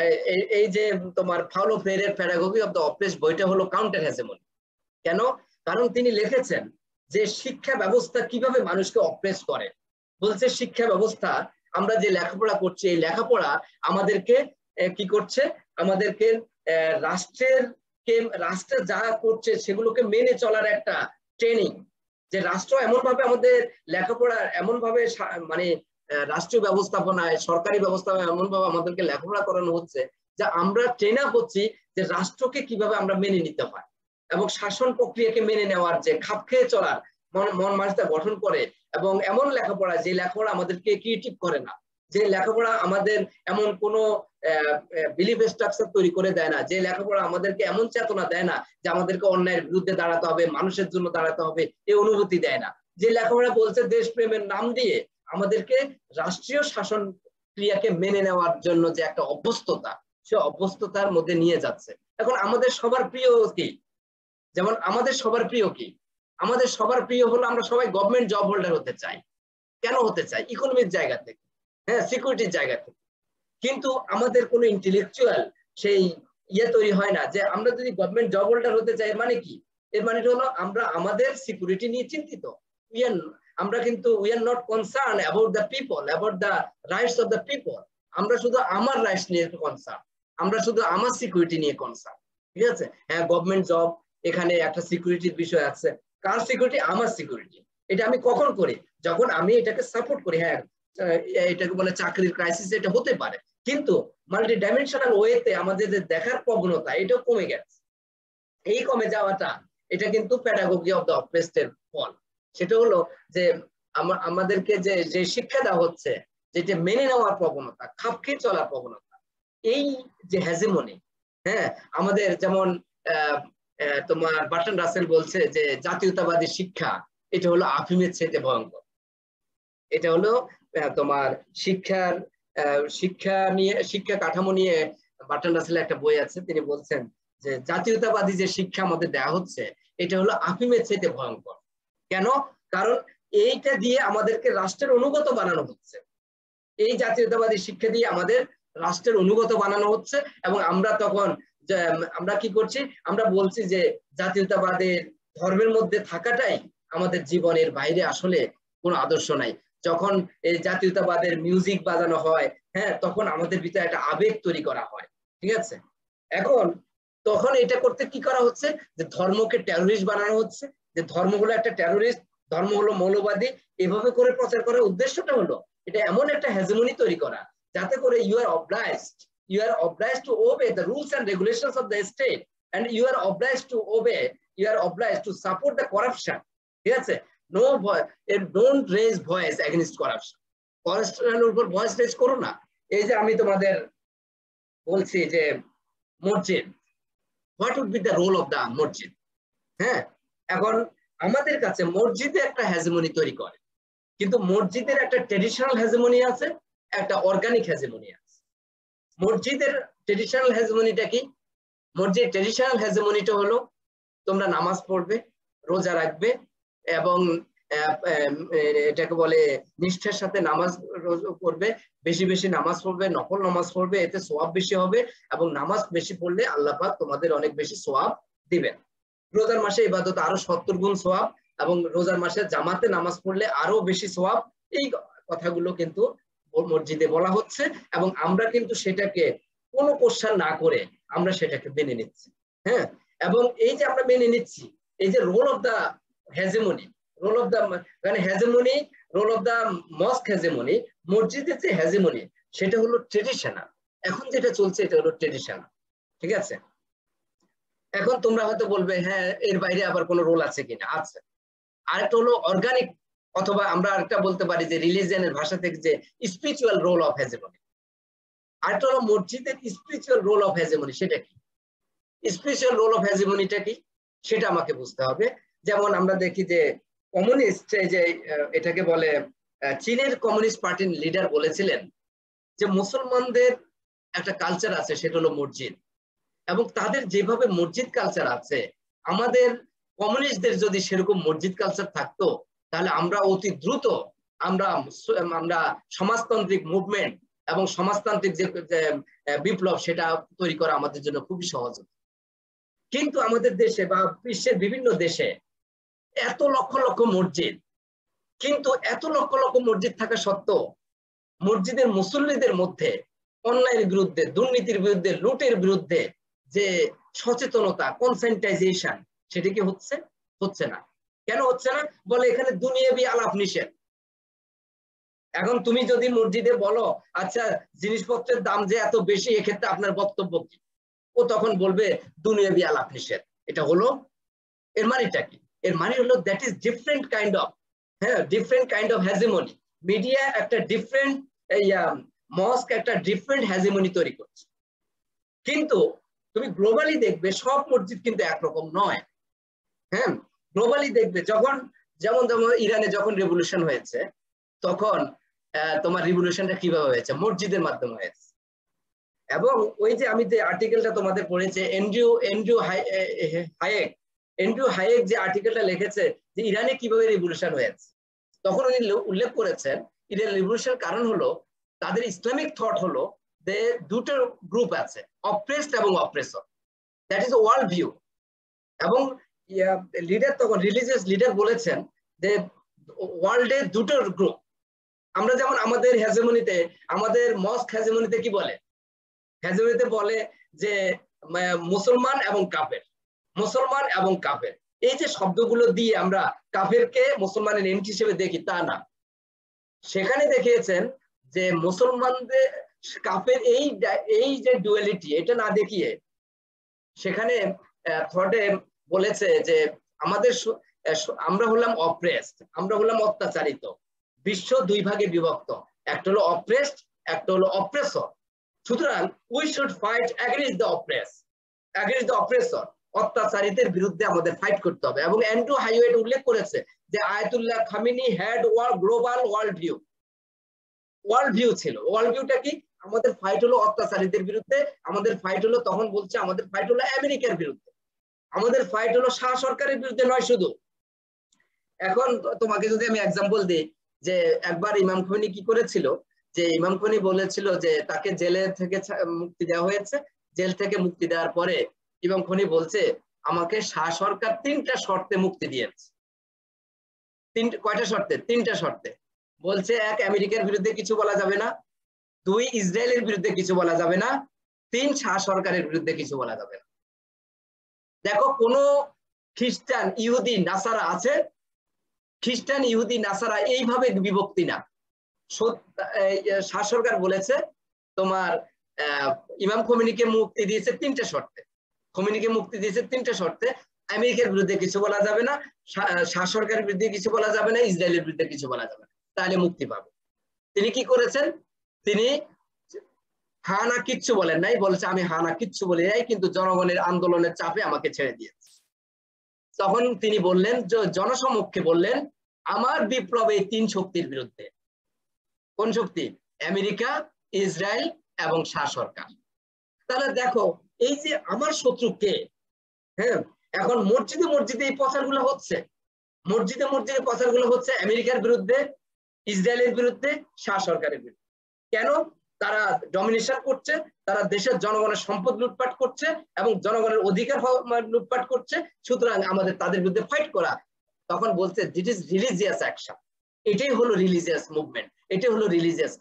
এই যে তোমার পাওলো ফ্রেরের প্যাডাগজি অফ দ্য অপ্রেসড বইটা হলো কাউন্টার হেজিমনি। কেন? কারণ তিনি লিখেছেন যে শিক্ষা ব্যবস্থা কিভাবে মানুষকে অপ্রেস করে। বলছে শিক্ষা ব্যবস্থা, আমরা যে লেখাপড়া করছি এই লেখাপড়া আমাদেরকে কি করছে, আমাদেরকে রাষ্ট্রের কে রাষ্ট্র যা করছে সেগুলোকে মেনে চলার একটা ট্রেনিং, যে রাষ্ট্র এমন ভাবে আমাদের লেখাপড়া এমন ভাবে মানে রাষ্ট্রীয় ব্যবস্থাপনায় সরকারি ব্যবস্থাপনায় এমন ভাবে আমাদেরকে লেখাপড়া করানো হচ্ছে যে আমরা ট্রেন আপ হচ্ছি যে রাষ্ট্রকে কিভাবে আমরা মেনে নিতে হয় এবং শাসন প্রক্রিয়াকে মেনে নেওয়ার যে খাপ খেয়ে চলার মন মানসিকতা গঠন করে। এবং এমন লেখাপড়া যে লেখাপড়া আমাদেরকে ক্রিয়েটিভ করে না, যে লেখাপড়া আমাদের এমন কোনো বিলিফ স্ট্রাকচার তৈরি করে দেয় না, যে লেখাপড়া আমাদেরকে এমন চেতনা দেয় না যে আমাদেরকে অন্যায়ের বিরুদ্ধে দাঁড়াতে হবে, মানুষের জন্য দাঁড়াতে হবে, এই অনুভূতি দেয় না। যে লেখাপড়া বলছে দেশপ্রেমের নাম দিয়ে আমাদেরকে রাষ্ট্রীয় শাসন ক্রিয়াকে মেনে নেওয়ার জন্য যে একটা অভ্যস্ততা, সে অভ্যস্ততার মধ্যে নিয়ে যাচ্ছে। এখন আমাদের সবার প্রিয় কি? যেমন আমাদের সবার প্রিয় কি? আমাদের সবার প্রিয় হলো আমরা সবাই গভর্নমেন্ট জব হোল্ডার হতে চাই। কেন হতে চাই? ইকোনমির জায়গা থেকে, হ্যাঁ সিকিউরিটির জায়গা থেকে। কিন্তু আমাদের কোনো ইন্টেলেকচুয়াল সেই ইয়ে তৈরি হয় না যে আমরা যদি গভর্নমেন্ট জব হোল্ডার হতে চাই। মানে কি? এর মানে হলো আমরা আমাদের সিকিউরিটি নিয়ে চিন্তিত। উই আর আমরা কিন্তু we are not concern about the people, about the rights of the people. আমরা শুধু আমার রাইটস নিয়ে কনসার্ন, আমরা শুধু আমার সিকিউরিটি নিয়ে কনসার্ন, ঠিক আছে? হ্যাঁ গভর্নমেন্ট জব, এখানে একটা সিকিউরিটির বিষয় আছে। কার সিকিউরিটি? আমার সিকিউরিটি। এটা আমি কখন করি? যখন আমি এটাকে সাপোর্ট করি। হ্যাঁ এটাকে বলে চাকরির ক্রাইসিস, এটা হতে পারে, কিন্তু মাল্টি ডাইমেনশনাল ওয়েতে আমাদের যে দেখার প্রবণতা এটাও কমে গেছে। এই কমে যাওয়াটা এটা কিন্তু প্যাডাগজি অফ দ্য অপ্রেসড এর ফল। সেটা হলো যে আমাদেরকে যে যে শিক্ষা দেওয়া হচ্ছে, যেটা মেনে নেওয়ার প্রবণতা, খাপ খেয়ে চলার প্রবণতা, এই যে হেজিমনি, হ্যাঁ আমাদের যেমন আহ তোমার বার্ট্রান্ড রাসেল বলছে যে জাতীয়তাবাদী শিক্ষা এটা হলো আফিমের চাইতে ভয়ঙ্কর। এটা হলো তোমার শিক্ষার শিক্ষা নিয়ে শিক্ষা কাঠামো নিয়ে বার্ট্রান্ড রাসেলের একটা বই আছে। তিনি বলছেন যে জাতীয়তাবাদী যে শিক্ষা আমাদের দেওয়া হচ্ছে এটা হলো আফিমের চাইতে ভয়ঙ্কর। কেন? কারণ এইটা দিয়ে আমাদেরকে রাষ্ট্রের অনুগত বানানো হচ্ছে। এই জাতীয়তাবাদী শিক্ষা দিয়ে আমাদের রাষ্ট্রের অনুগত বানানো হচ্ছে এবং আমরা তখন আমরা কি করছি? আমরা বলছি যে জাতীয়তাবাদের ধর্মের মধ্যে থাকাটাই আমাদের জীবনের বাইরে আসলে কোনো আদর্শ নাই। যখন এই জাতীয়তাবাদের মিউজিক বাজানো হয়, হ্যাঁ তখন আমাদের ভিতরে একটা আবেগ তৈরি করা হয়, ঠিক আছে? এখন তখন এটা করতে কি করা হচ্ছে? যে ধর্মকে টেরোরিস্ট বানানো হচ্ছে, যে ধর্ম হলো একটা টেরোরিস্ট, ধর্ম হলো মৌলবাদী। এভাবে করে প্রচার করার উদ্দেশ্যটা হলো এটা এমন একটা হেজিমনি তৈরি করা যাতে করে you are obliged you are obliged to obey the rules and regulations of the state, and you are obliged to obey, you are obliged to support the corruption, ঠিক আছে? no voice, don't raise voice against corruption, corruption উপর ভয়েস রেজ করো না। এই যে আমি তোমাদের বলছি যে মসজিদ, what would be the role of the মসজিদ? হ্যাঁ এখন আমাদের কাছে মসজিদে একটা হেজিমনি তৈরি করে, কিন্তু মসজিদের একটা ট্রেডিশনাল হেজিমনি আছে, একটা অর্গানিক হেজিমনি আছে। মসজিদের ট্রেডিশনাল হেজিমনিটা কি? মসজিদ ট্রেডিশনাল হেজিমনিটা হলো তোমরা নামাজ পড়বে, রোজা রাখবে এবং এটাকে বলে নিষ্ঠার সাথে নামাজ পড়বে, বেশি বেশি নামাজ পড়বে, নফল নামাজ পড়বে, এতে সোয়াব বেশি হবে এবং নামাজ বেশি পড়লে আল্লাহ পাক তোমাদের অনেক বেশি সোয়াব দিবেন। রোজার মাসে ইবাদত আরো সত্তর গুণ সোয়াব এবং রোজার মাসে জামাতে নামাজ পড়লে আরো বেশি সোয়াব। এই কথাগুলো কিন্তু মসজিদে বলা হচ্ছে এবং আমরা কিন্তু সেটাকে কোনো কোশ্চেন না করে আমরা সেটাকে মেনে নিচ্ছি। হ্যাঁ, এবং এই যে আমরা মেনে নিচ্ছি, এই যে role of the hegemony, role of the মানে hegemony, role of the mosque hegemony, মসজিদের যে হেজেমনি সেটা হলো ট্রেডিশনাল। এখন যেটা চলছে এটা হলো ট্রেডিশনাল, ঠিক আছে? এখন তোমরা হয়তো বলবে হ্যাঁ এর বাইরে আবার কোনো রোল আছে কিনা। আছে। আরেকটা হলো অর্গানিক, অথবা আমরা আরেকটা বলতে পারি যে রিলিজিয়নের ভাষা থেকে যে স্পিরিচুয়াল রোল অফ হেজেমনি। আরেকটা হলো মসজিদের স্পিরিচুয়াল রোল অফ হেজেমনি। সেটা কি স্পিরিচুয়াল রোল অফ হেজেমনিটা কি সেটা আমাকে বুঝতে হবে। যেমন আমরা দেখি যে কমিউনিস্ট, যে এটাকে বলে চীনের কমিউনিস্ট পার্টির লিডার বলেছিলেন যে মুসলমানদের একটা কালচার আছে সেটা হলো মসজিদ, এবং তাদের যেভাবে মসজিদ কালচার আছে, আমাদের কমিউনিস্টদের যদি সেরকম মসজিদ কালচার থাকতো তাহলে আমরা অতি দ্রুত আমরা আমরা সমাজতান্ত্রিক মুভমেন্ট এবং সমাজতান্ত্রিক যে বিপ্লব সেটা তৈরি করা আমাদের জন্য খুবই সহজ। কিন্তু আমাদের দেশে বা বিশ্বের বিভিন্ন দেশে এত লক্ষ লক্ষ মসজিদ, কিন্তু এত লক্ষ লক্ষ মসজিদ থাকা সত্ত্বেও মসজিদের মুসল্লিদের মধ্যে অন্যায়ের বিরুদ্ধে, দুর্নীতির বিরুদ্ধে, লুটের বিরুদ্ধে যে সচেতনতা, কনসেন্টাইজেশন, সেটা কি হচ্ছে? হচ্ছে না। কেন হচ্ছে না? বলে এখানে দুনিয়াবি আলাপ নিষেধ। এখন তুমি যদি মসজিদে বলো আচ্ছা জিনিসপত্রের দাম যে এত বেশি, এক্ষেত্রে আপনার বক্তব্য কি? ও তখন বলবে দুনিয়াবি আলাপ নিষেধ। এটা হলো, এর মানেটা কি? এর মানে হলো that is different kind of, হ্যাঁ, different kind of hegemony. Media একটা ডিফারেন্ট, মস্ক একটা ডিফারেন্ট হ্যাজিমনি তৈরি করছে। কিন্তু তুমি গ্লোবালি দেখবে সব মসজিদ কিন্তু একরকম নয়। হ্যাঁ, গ্লোবালি দেখবে যখন, যেমন যেমন ইরানে যখন রেভলিউশন হয়েছে, তখন তোমার রিভলিউশনটা কিভাবে হয়েছে? মসজিদের মাধ্যমে হয়েছে। এবং ওই যে আমি যে আর্টিকেলটা তোমাদের পড়েছে, এন্ড্রিউ এন্ড্রিউ হায়েক এন্ড্রিউ হায়েক যে আর্টিকেলটা লিখেছে যে ইরানে কিভাবে রিভলিউশন হয়েছে, তখন উনি উল্লেখ করেছেন ইরান রিভলিউশন কারণ হলো তাদের ইসলামিক থট হলো যে দুটো গ্রুপ আছে, অপ্রেসড এবং oppressor, that is world view. এবং লিডার তখন রিলিজিয়াস লিডার বলেছেন যে ওয়ার্ল্ডে দুটো গ্রুপ। আমরা যেমন আমাদের হেজেমনিতে, আমাদের মস্ক হেজেমনিতে কি বলে? হেজেমনিতে বলে যে মুসলমান এবং কাফের, মুসলমান এবং কাফের। এই যে শব্দগুলো দিয়ে আমরা কাফেরকে মুসলমানের এন্টি হিসেবে দেখি, তা না। সেখানে দেখিয়েছেন যে মুসলমানদের কাফের এই এই যে ডুয়ালিটি, এটা না দেখিয়ে সেখানে থটে বলেছে যে আমাদের আমরা হলাম অপ্রেসড, আমরা হলাম অত্যাচারিত। বিশ্ব দুই ভাগে বিভক্ত, একটা হলো অপ্রেসড, একটা হলো অপ্রেসর। সুতরাং we should fight against the oppress, against the oppressor. অত্যাচারিতের বিরুদ্ধে আমাদের ফাইট করতে হবে। এবং অ্যান্ড্রু হাইওয়েট উল্লেখ করেছে যে Ayatollah Khamenei had world global world view. World view ছিল, ওয়ার্ল্ড ভিউটা কি? আমাদের ফাইট হলো অত্যাচারীদের বিরুদ্ধে, আমাদের ফাইট হলো, তখন বলছে আমাদের ফাইট হলো আমেরিকার বিরুদ্ধে, আমাদের ফাইট হলো শাহ সরকারের বিরুদ্ধে নয় শুধু। এখন তোমাকে যদি আমি এক্সাম্পল দিই, যে একবার ইমাম খোমেনি কি করেছিল, যে ইমাম খোমেনি বলেছিল যে তাকে জেলে থেকে মুক্তি দেওয়া হয়েছে, জেল থেকে মুক্তি দেওয়ার পরে ইমাম খোমেনি বলছে আমাকে শাহ সরকার তিনটা শর্তে মুক্তি দিয়েছে। তিন কয়টা শর্তে? তিনটা শর্তে। বলছে এক, আমেরিকার বিরুদ্ধে কিছু বলা যাবে না, দুই, ইসরায়েলের বিরুদ্ধে কিছু বলা যাবে না, তিন, শাহ সরকারের বিরুদ্ধে কিছু বলা যাবে না। দেখো কোন খ্রিস্টান, ইহুদি, নাসারা আছে? খ্রিস্টান, ইহুদি, নাসারা এইভাবে বিভক্তি না। শাহ সরকার বলেছে তোমার ইমাম খোমেনিকে মুক্তি দিয়েছে তিনটা শর্তে, খোমেনিকে মুক্তি দিয়েছে তিনটা শর্তে। আমেরিকার বিরুদ্ধে কিছু বলা যাবে না, শাহ সরকারের বিরুদ্ধে কিছু বলা যাবে না, ইসরায়েলের বিরুদ্ধে কিছু বলা যাবে না, তাহলে মুক্তি পাবে। তিনি কি করেছেন? তিনি হা না কিচ্ছু বলেন নাই, বলেছে আমি হা না কিচ্ছু বলি নাই, কিন্তু জনগণের আন্দোলনের চাপে আমাকে ছেড়ে দিয়েছে। তখন তিনি বললেন, জনসমক্ষে বললেন আমার বিপ্লব এই তিন শক্তির বিরুদ্ধে। কোন শক্তি? আমেরিকা, ইসরায়েল এবং শাহ সরকার। তাহলে দেখো এই যে আমার শত্রু কে? হ্যাঁ, এখন মসজিদে মসজিদে এই প্রচারগুলো হচ্ছে, মসজিদে মসজিদে প্রচারগুলো হচ্ছে আমেরিকার বিরুদ্ধে, ইসরায়েলের বিরুদ্ধে, শাহ সরকারের বিরুদ্ধে। কেন? তারা ডমিনেশন করছে, তারা দেশের জনগণের সম্পদ লুটপাট করছে এবং জনগণের অধিকার লুটপাট করছে। সুতরাং আমাদের তাদের বিরুদ্ধে ফাইট করা। তখন বলছে দিট ইজ রিলিজিয়াস অ্যাকশন, এটাই হলো রিলিজিয়াস মুভমেন্ট, এটাই হলো রিলিজিয়াস কাজ।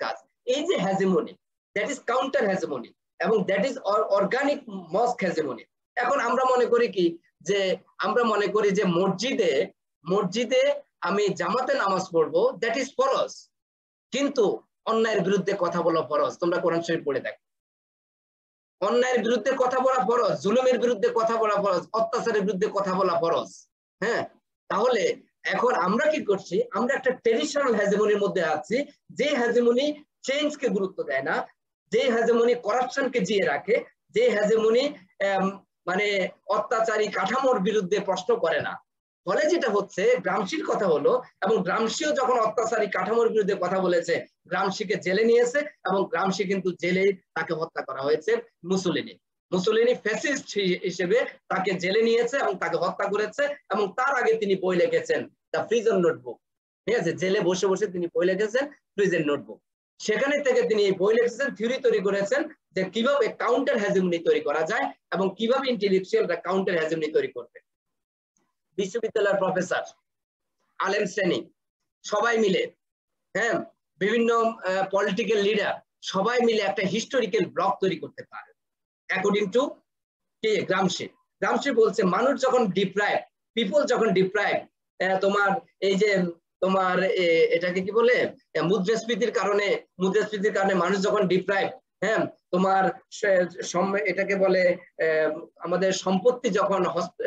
এই যে hegemony, that is counter hegemony, এবং that is organic mosque hegemony. এখন আমরা মনে করি কি যে আমরা মনে করি যে মসজিদে মসজিদে আমি জামাতে নামাজ পড়বো, দ্যাট ইজ ফরজ, কিন্তু অন্যায়ের বিরুদ্ধে কথা বলা ফরজ। তোমরা কোরআন শরীফ পড়ে দেখো, অন্যায়ের বিরুদ্ধে কথা বলা ফরজ, জুলুমের বিরুদ্ধে কথা বলা ফরজ, অত্যাচারের বিরুদ্ধে কথা বলা ফরজ। হ্যাঁ, তাহলে এখন আমরা কি করছি, আমরা একটা ট্রেডিশনাল হ্যাজেমনির মধ্যে আছি, যে হ্যাজেমনি চেঞ্জকে গুরুত্ব দেয় না, যে হ্যাজেমনি করাপশনকে জিয়ে রাখে, যে হ্যাজেমনি মানে অত্যাচারী কাঠামোর বিরুদ্ধে প্রশ্ন করে না। ফলে যেটা হচ্ছে, গ্রামসির কথা হলো, এবং গ্রামসিও যখন অত্যাচারী কাঠামোর বিরুদ্ধে কথা বলেছে, গ্রামসিকে জেলে নিয়েছে, এবং গ্রামসি কিন্তু জেলে তাকে হত্যা করা হয়েছে মুসোলিনি। মুসোলিনি ফ্যাসিস্ট হিসেবে তাকে জেলে নিয়েছে এবং তাকে হত্যা করেছে, এবং তার আগে তিনি বই লিখেছেন দ্য প্রিজন নোটবুক। ঠিক আছে, জেলে বসে বসে তিনি বই লিখেছেন প্রিজন নোটবুক। সেখানে থেকে তিনি বই লিখেছেন, থিওরি তৈরি করেছেন যে কিভাবে কাউন্টার হ্যাজেমনি তৈরি করা যায় এবং কিভাবে ইন্টেলেকচুয়ালরা কাউন্টার হ্যাজেমনি তৈরি করবে। বিশ্ববিদ্যালয়ের প্রফেসর, আলেম শ্রেণী সবাই মিলে, হ্যাঁ, বিভিন্ন পলিটিক্যাল লিডার সবাই মিলে একটা হিস্টোরিক্যাল ব্লক তৈরি করতে পারে অ্যাকর্ডিং টু কে গ্রামসি। গ্রামসি বলছে মানুষ যখন ডিপ্রাইভ, পিপল যখন ডিপ্রাইভ, তোমার এই যে তোমার এটাকে কি বলে মুদ্রাস্ফীতির কারণে মুদ্রাস্ফীতির কারণে মানুষ যখন ডিপ্রাইভ, হ্যাঁ, তোমার এটাকে বলে আমাদের সম্পত্তি যখন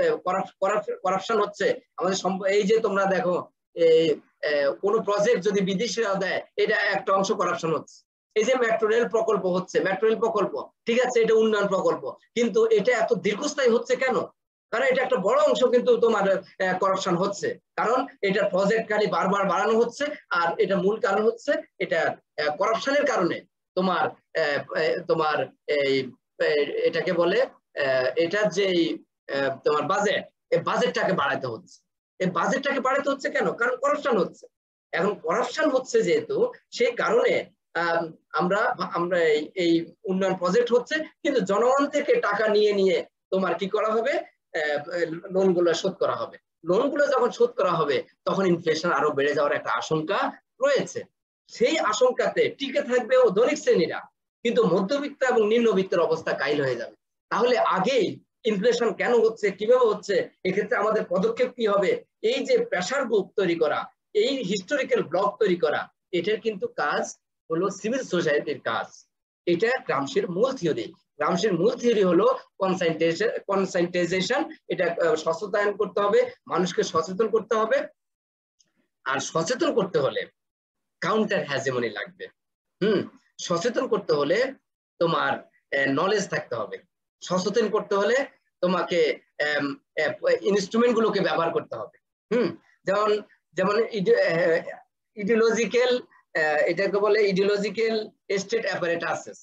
করাপশন হচ্ছে আমাদের, এই যে তোমরা দেখো এই কোনো প্রজেক্ট যদি বিদেশিরা দেয়, এটা একটা অংশ করাপশন হচ্ছে। এই যে মেট্রো রেল প্রকল্প হচ্ছে, মেট্রো রেল প্রকল্প ঠিক আছে, এটা উন্নয়ন প্রকল্প, কিন্তু এটা এত দীর্ঘস্থায়ী হচ্ছে কেন? কারণ এটা একটা বড় অংশ কিন্তু তোমার করাপশন হচ্ছে, কারণ এটা প্রজেক্ট খালি বারবার বাড়ানো হচ্ছে, আর এটা মূল কারণ হচ্ছে এটা করাপশনের কারণে তোমার তোমার এই এটাকে বলে এটার যে তোমার বাজেট, এই বাজেটটাকে বাড়াতে হচ্ছে। এই বাজেটটাকে বাড়াতে হচ্ছে কেন? কারণ করাপশন হচ্ছে। এখন করাপশন হচ্ছে যেহেতু, সেই কারণে আমরা আমরা এই উন্নয়ন প্রজেক্ট হচ্ছে, কিন্তু জনগণ থেকে টাকা নিয়ে নিয়ে তোমার কি করা হবে, লোনগুলো শোধ করা হবে। লোনগুলো যখন শোধ করা হবে তখন ইনফ্লেশন আরো বেড়ে যাওয়ার একটা আশঙ্কা রয়েছে। সেই আশঙ্কাতে টিকে থাকবে ও ধনিক শ্রেণীরা, কিন্তু মধ্যবিত্ত এবং নিম্নবিত্তের অবস্থা কাইল হয়ে যাবে। তাহলে আগেই ইনফ্লেশন কেন হচ্ছে, কিভাবে হচ্ছে, এক্ষেত্রে আমাদের পদক্ষেপ কি হবে? এই যে প্রেসার গ্রুপ তৈরি করা, এই হিস্টোরিক্যাল ব্লক তৈরি করা, এটার কিন্তু কাজ হলো সিভিল সোসাইটির কাজ। এটা গ্রামসির মূল থিওরি। গ্রামসির মূল থিওরি হলো কনসাইন্টেশন কনসাইন্টাইজেশন এটা সচেতন করতে হবে, মানুষকে সচেতন করতে হবে। আর সচেতন করতে হলে কাউন্টার হ্যাজেমনি লাগবে। হুম সচেতন করতে হলে তোমার নলেজ থাকতে হবে। সচেতন করতে হলে তোমাকে ইনস্ট্রুমেন্ট গুলোকে ব্যবহার করতে হবে। হুম যেমন যেমন ইডিওলজিক্যাল এটাকে বলে ইডিওলজিক্যাল স্টেট অ্যাপারেটাসেস,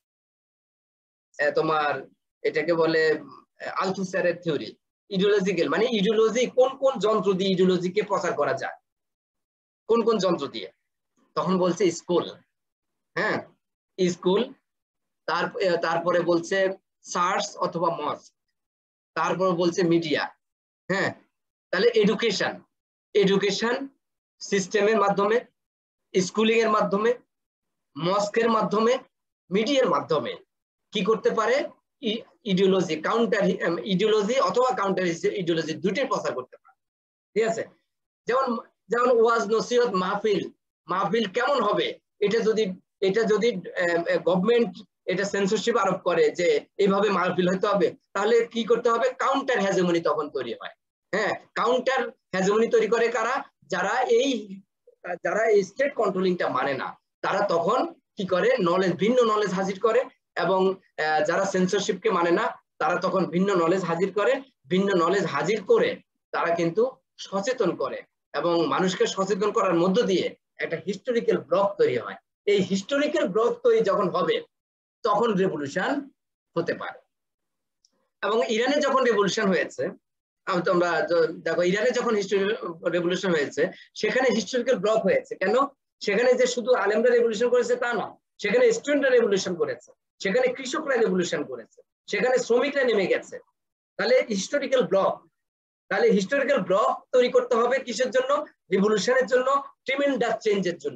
তোমার এটাকে বলে আলথুসারের থিওরি। ইডিওলজিক্যাল মানে ইডিওলজি, কোন কোন যন্ত্র দিয়ে ইডিওলজিকে প্রচার করা যায়, কোন কোন যন্ত্র দিয়ে। তখন বলছে স্কুল, হ্যাঁ স্কুল, তার তারপরে বলছে চার্চ অথবা মস্ক, তারপর বলছে মিডিয়া। হ্যাঁ তাহলে এডুকেশন, এডুকেশন সিস্টেমের মাধ্যমে, স্কুলিং এর মাধ্যমে, মস্কের মাধ্যমে, মিডিয়ার মাধ্যমে কি করতে পারে, ইডিওলজি কাউন্টার ইডিওলজি অথবা কাউন্টার ইডিওলজি দুইটাই প্রচার করতে পারে। ঠিক আছে, যেমন যেমন ওয়াজ নসিহত মাহফিল, মাহফিল কেমন হবে এটা যদি এটা যদি গভর্নমেন্ট এটা সেন্সরশিপ আরোপ করে যে এইভাবে মাহফিল হতে হবে, তাহলে কি করতে হবে, কাউন্টার হ্যাজেমনি তখন তৈরি হয়। হ্যাঁ কাউন্টার হ্যাজেমনি তৈরি করে কারা, যারা এই যারা এই স্টেট কন্ট্রোলিংটা মানে না, তারা তখন কি করে, নলেজ ভিন্ন নলেজ হাজির করে, এবং যারা সেন্সরশিপকে মানে না তারা তখন ভিন্ন নলেজ হাজির করে, ভিন্ন নলেজ হাজির করে তারা কিন্তু সচেতন করে, এবং মানুষকে সচেতন করার মধ্য দিয়ে একটা হিস্টোরিক্যাল ব্লক তৈরি হয়। এই হিস্টোরিক্যাল ব্লক তৈরি যখন হবে তখন রেভলিউশন হতে পারে। এবং ইরানে যখন রেভলিউশন হয়েছে, তোমরা দেখো ইরানে যখন রেভলিউশন হয়েছে সেখানে হিস্টোরিক্যাল ব্লক হয়েছে। কেন? সেখানে যে শুধু আলেমরা রেভলিউশন করেছে তা না, সেখানে স্টুডেন্টরা রেভলিউশন করেছে, সেখানে কৃষকরা রেভলিউশন করেছে, সেখানে শ্রমিকরা নেমে গেছে। তাহলে হিস্টোরিক্যাল ব্লক, তাহলে হিস্টোরিক্যাল ব্লক তৈরি করতে হবে কিসের জন্য, রিভলিউশনের জন্য, ট্রিমেন্ডাস চেঞ্জের জন্য।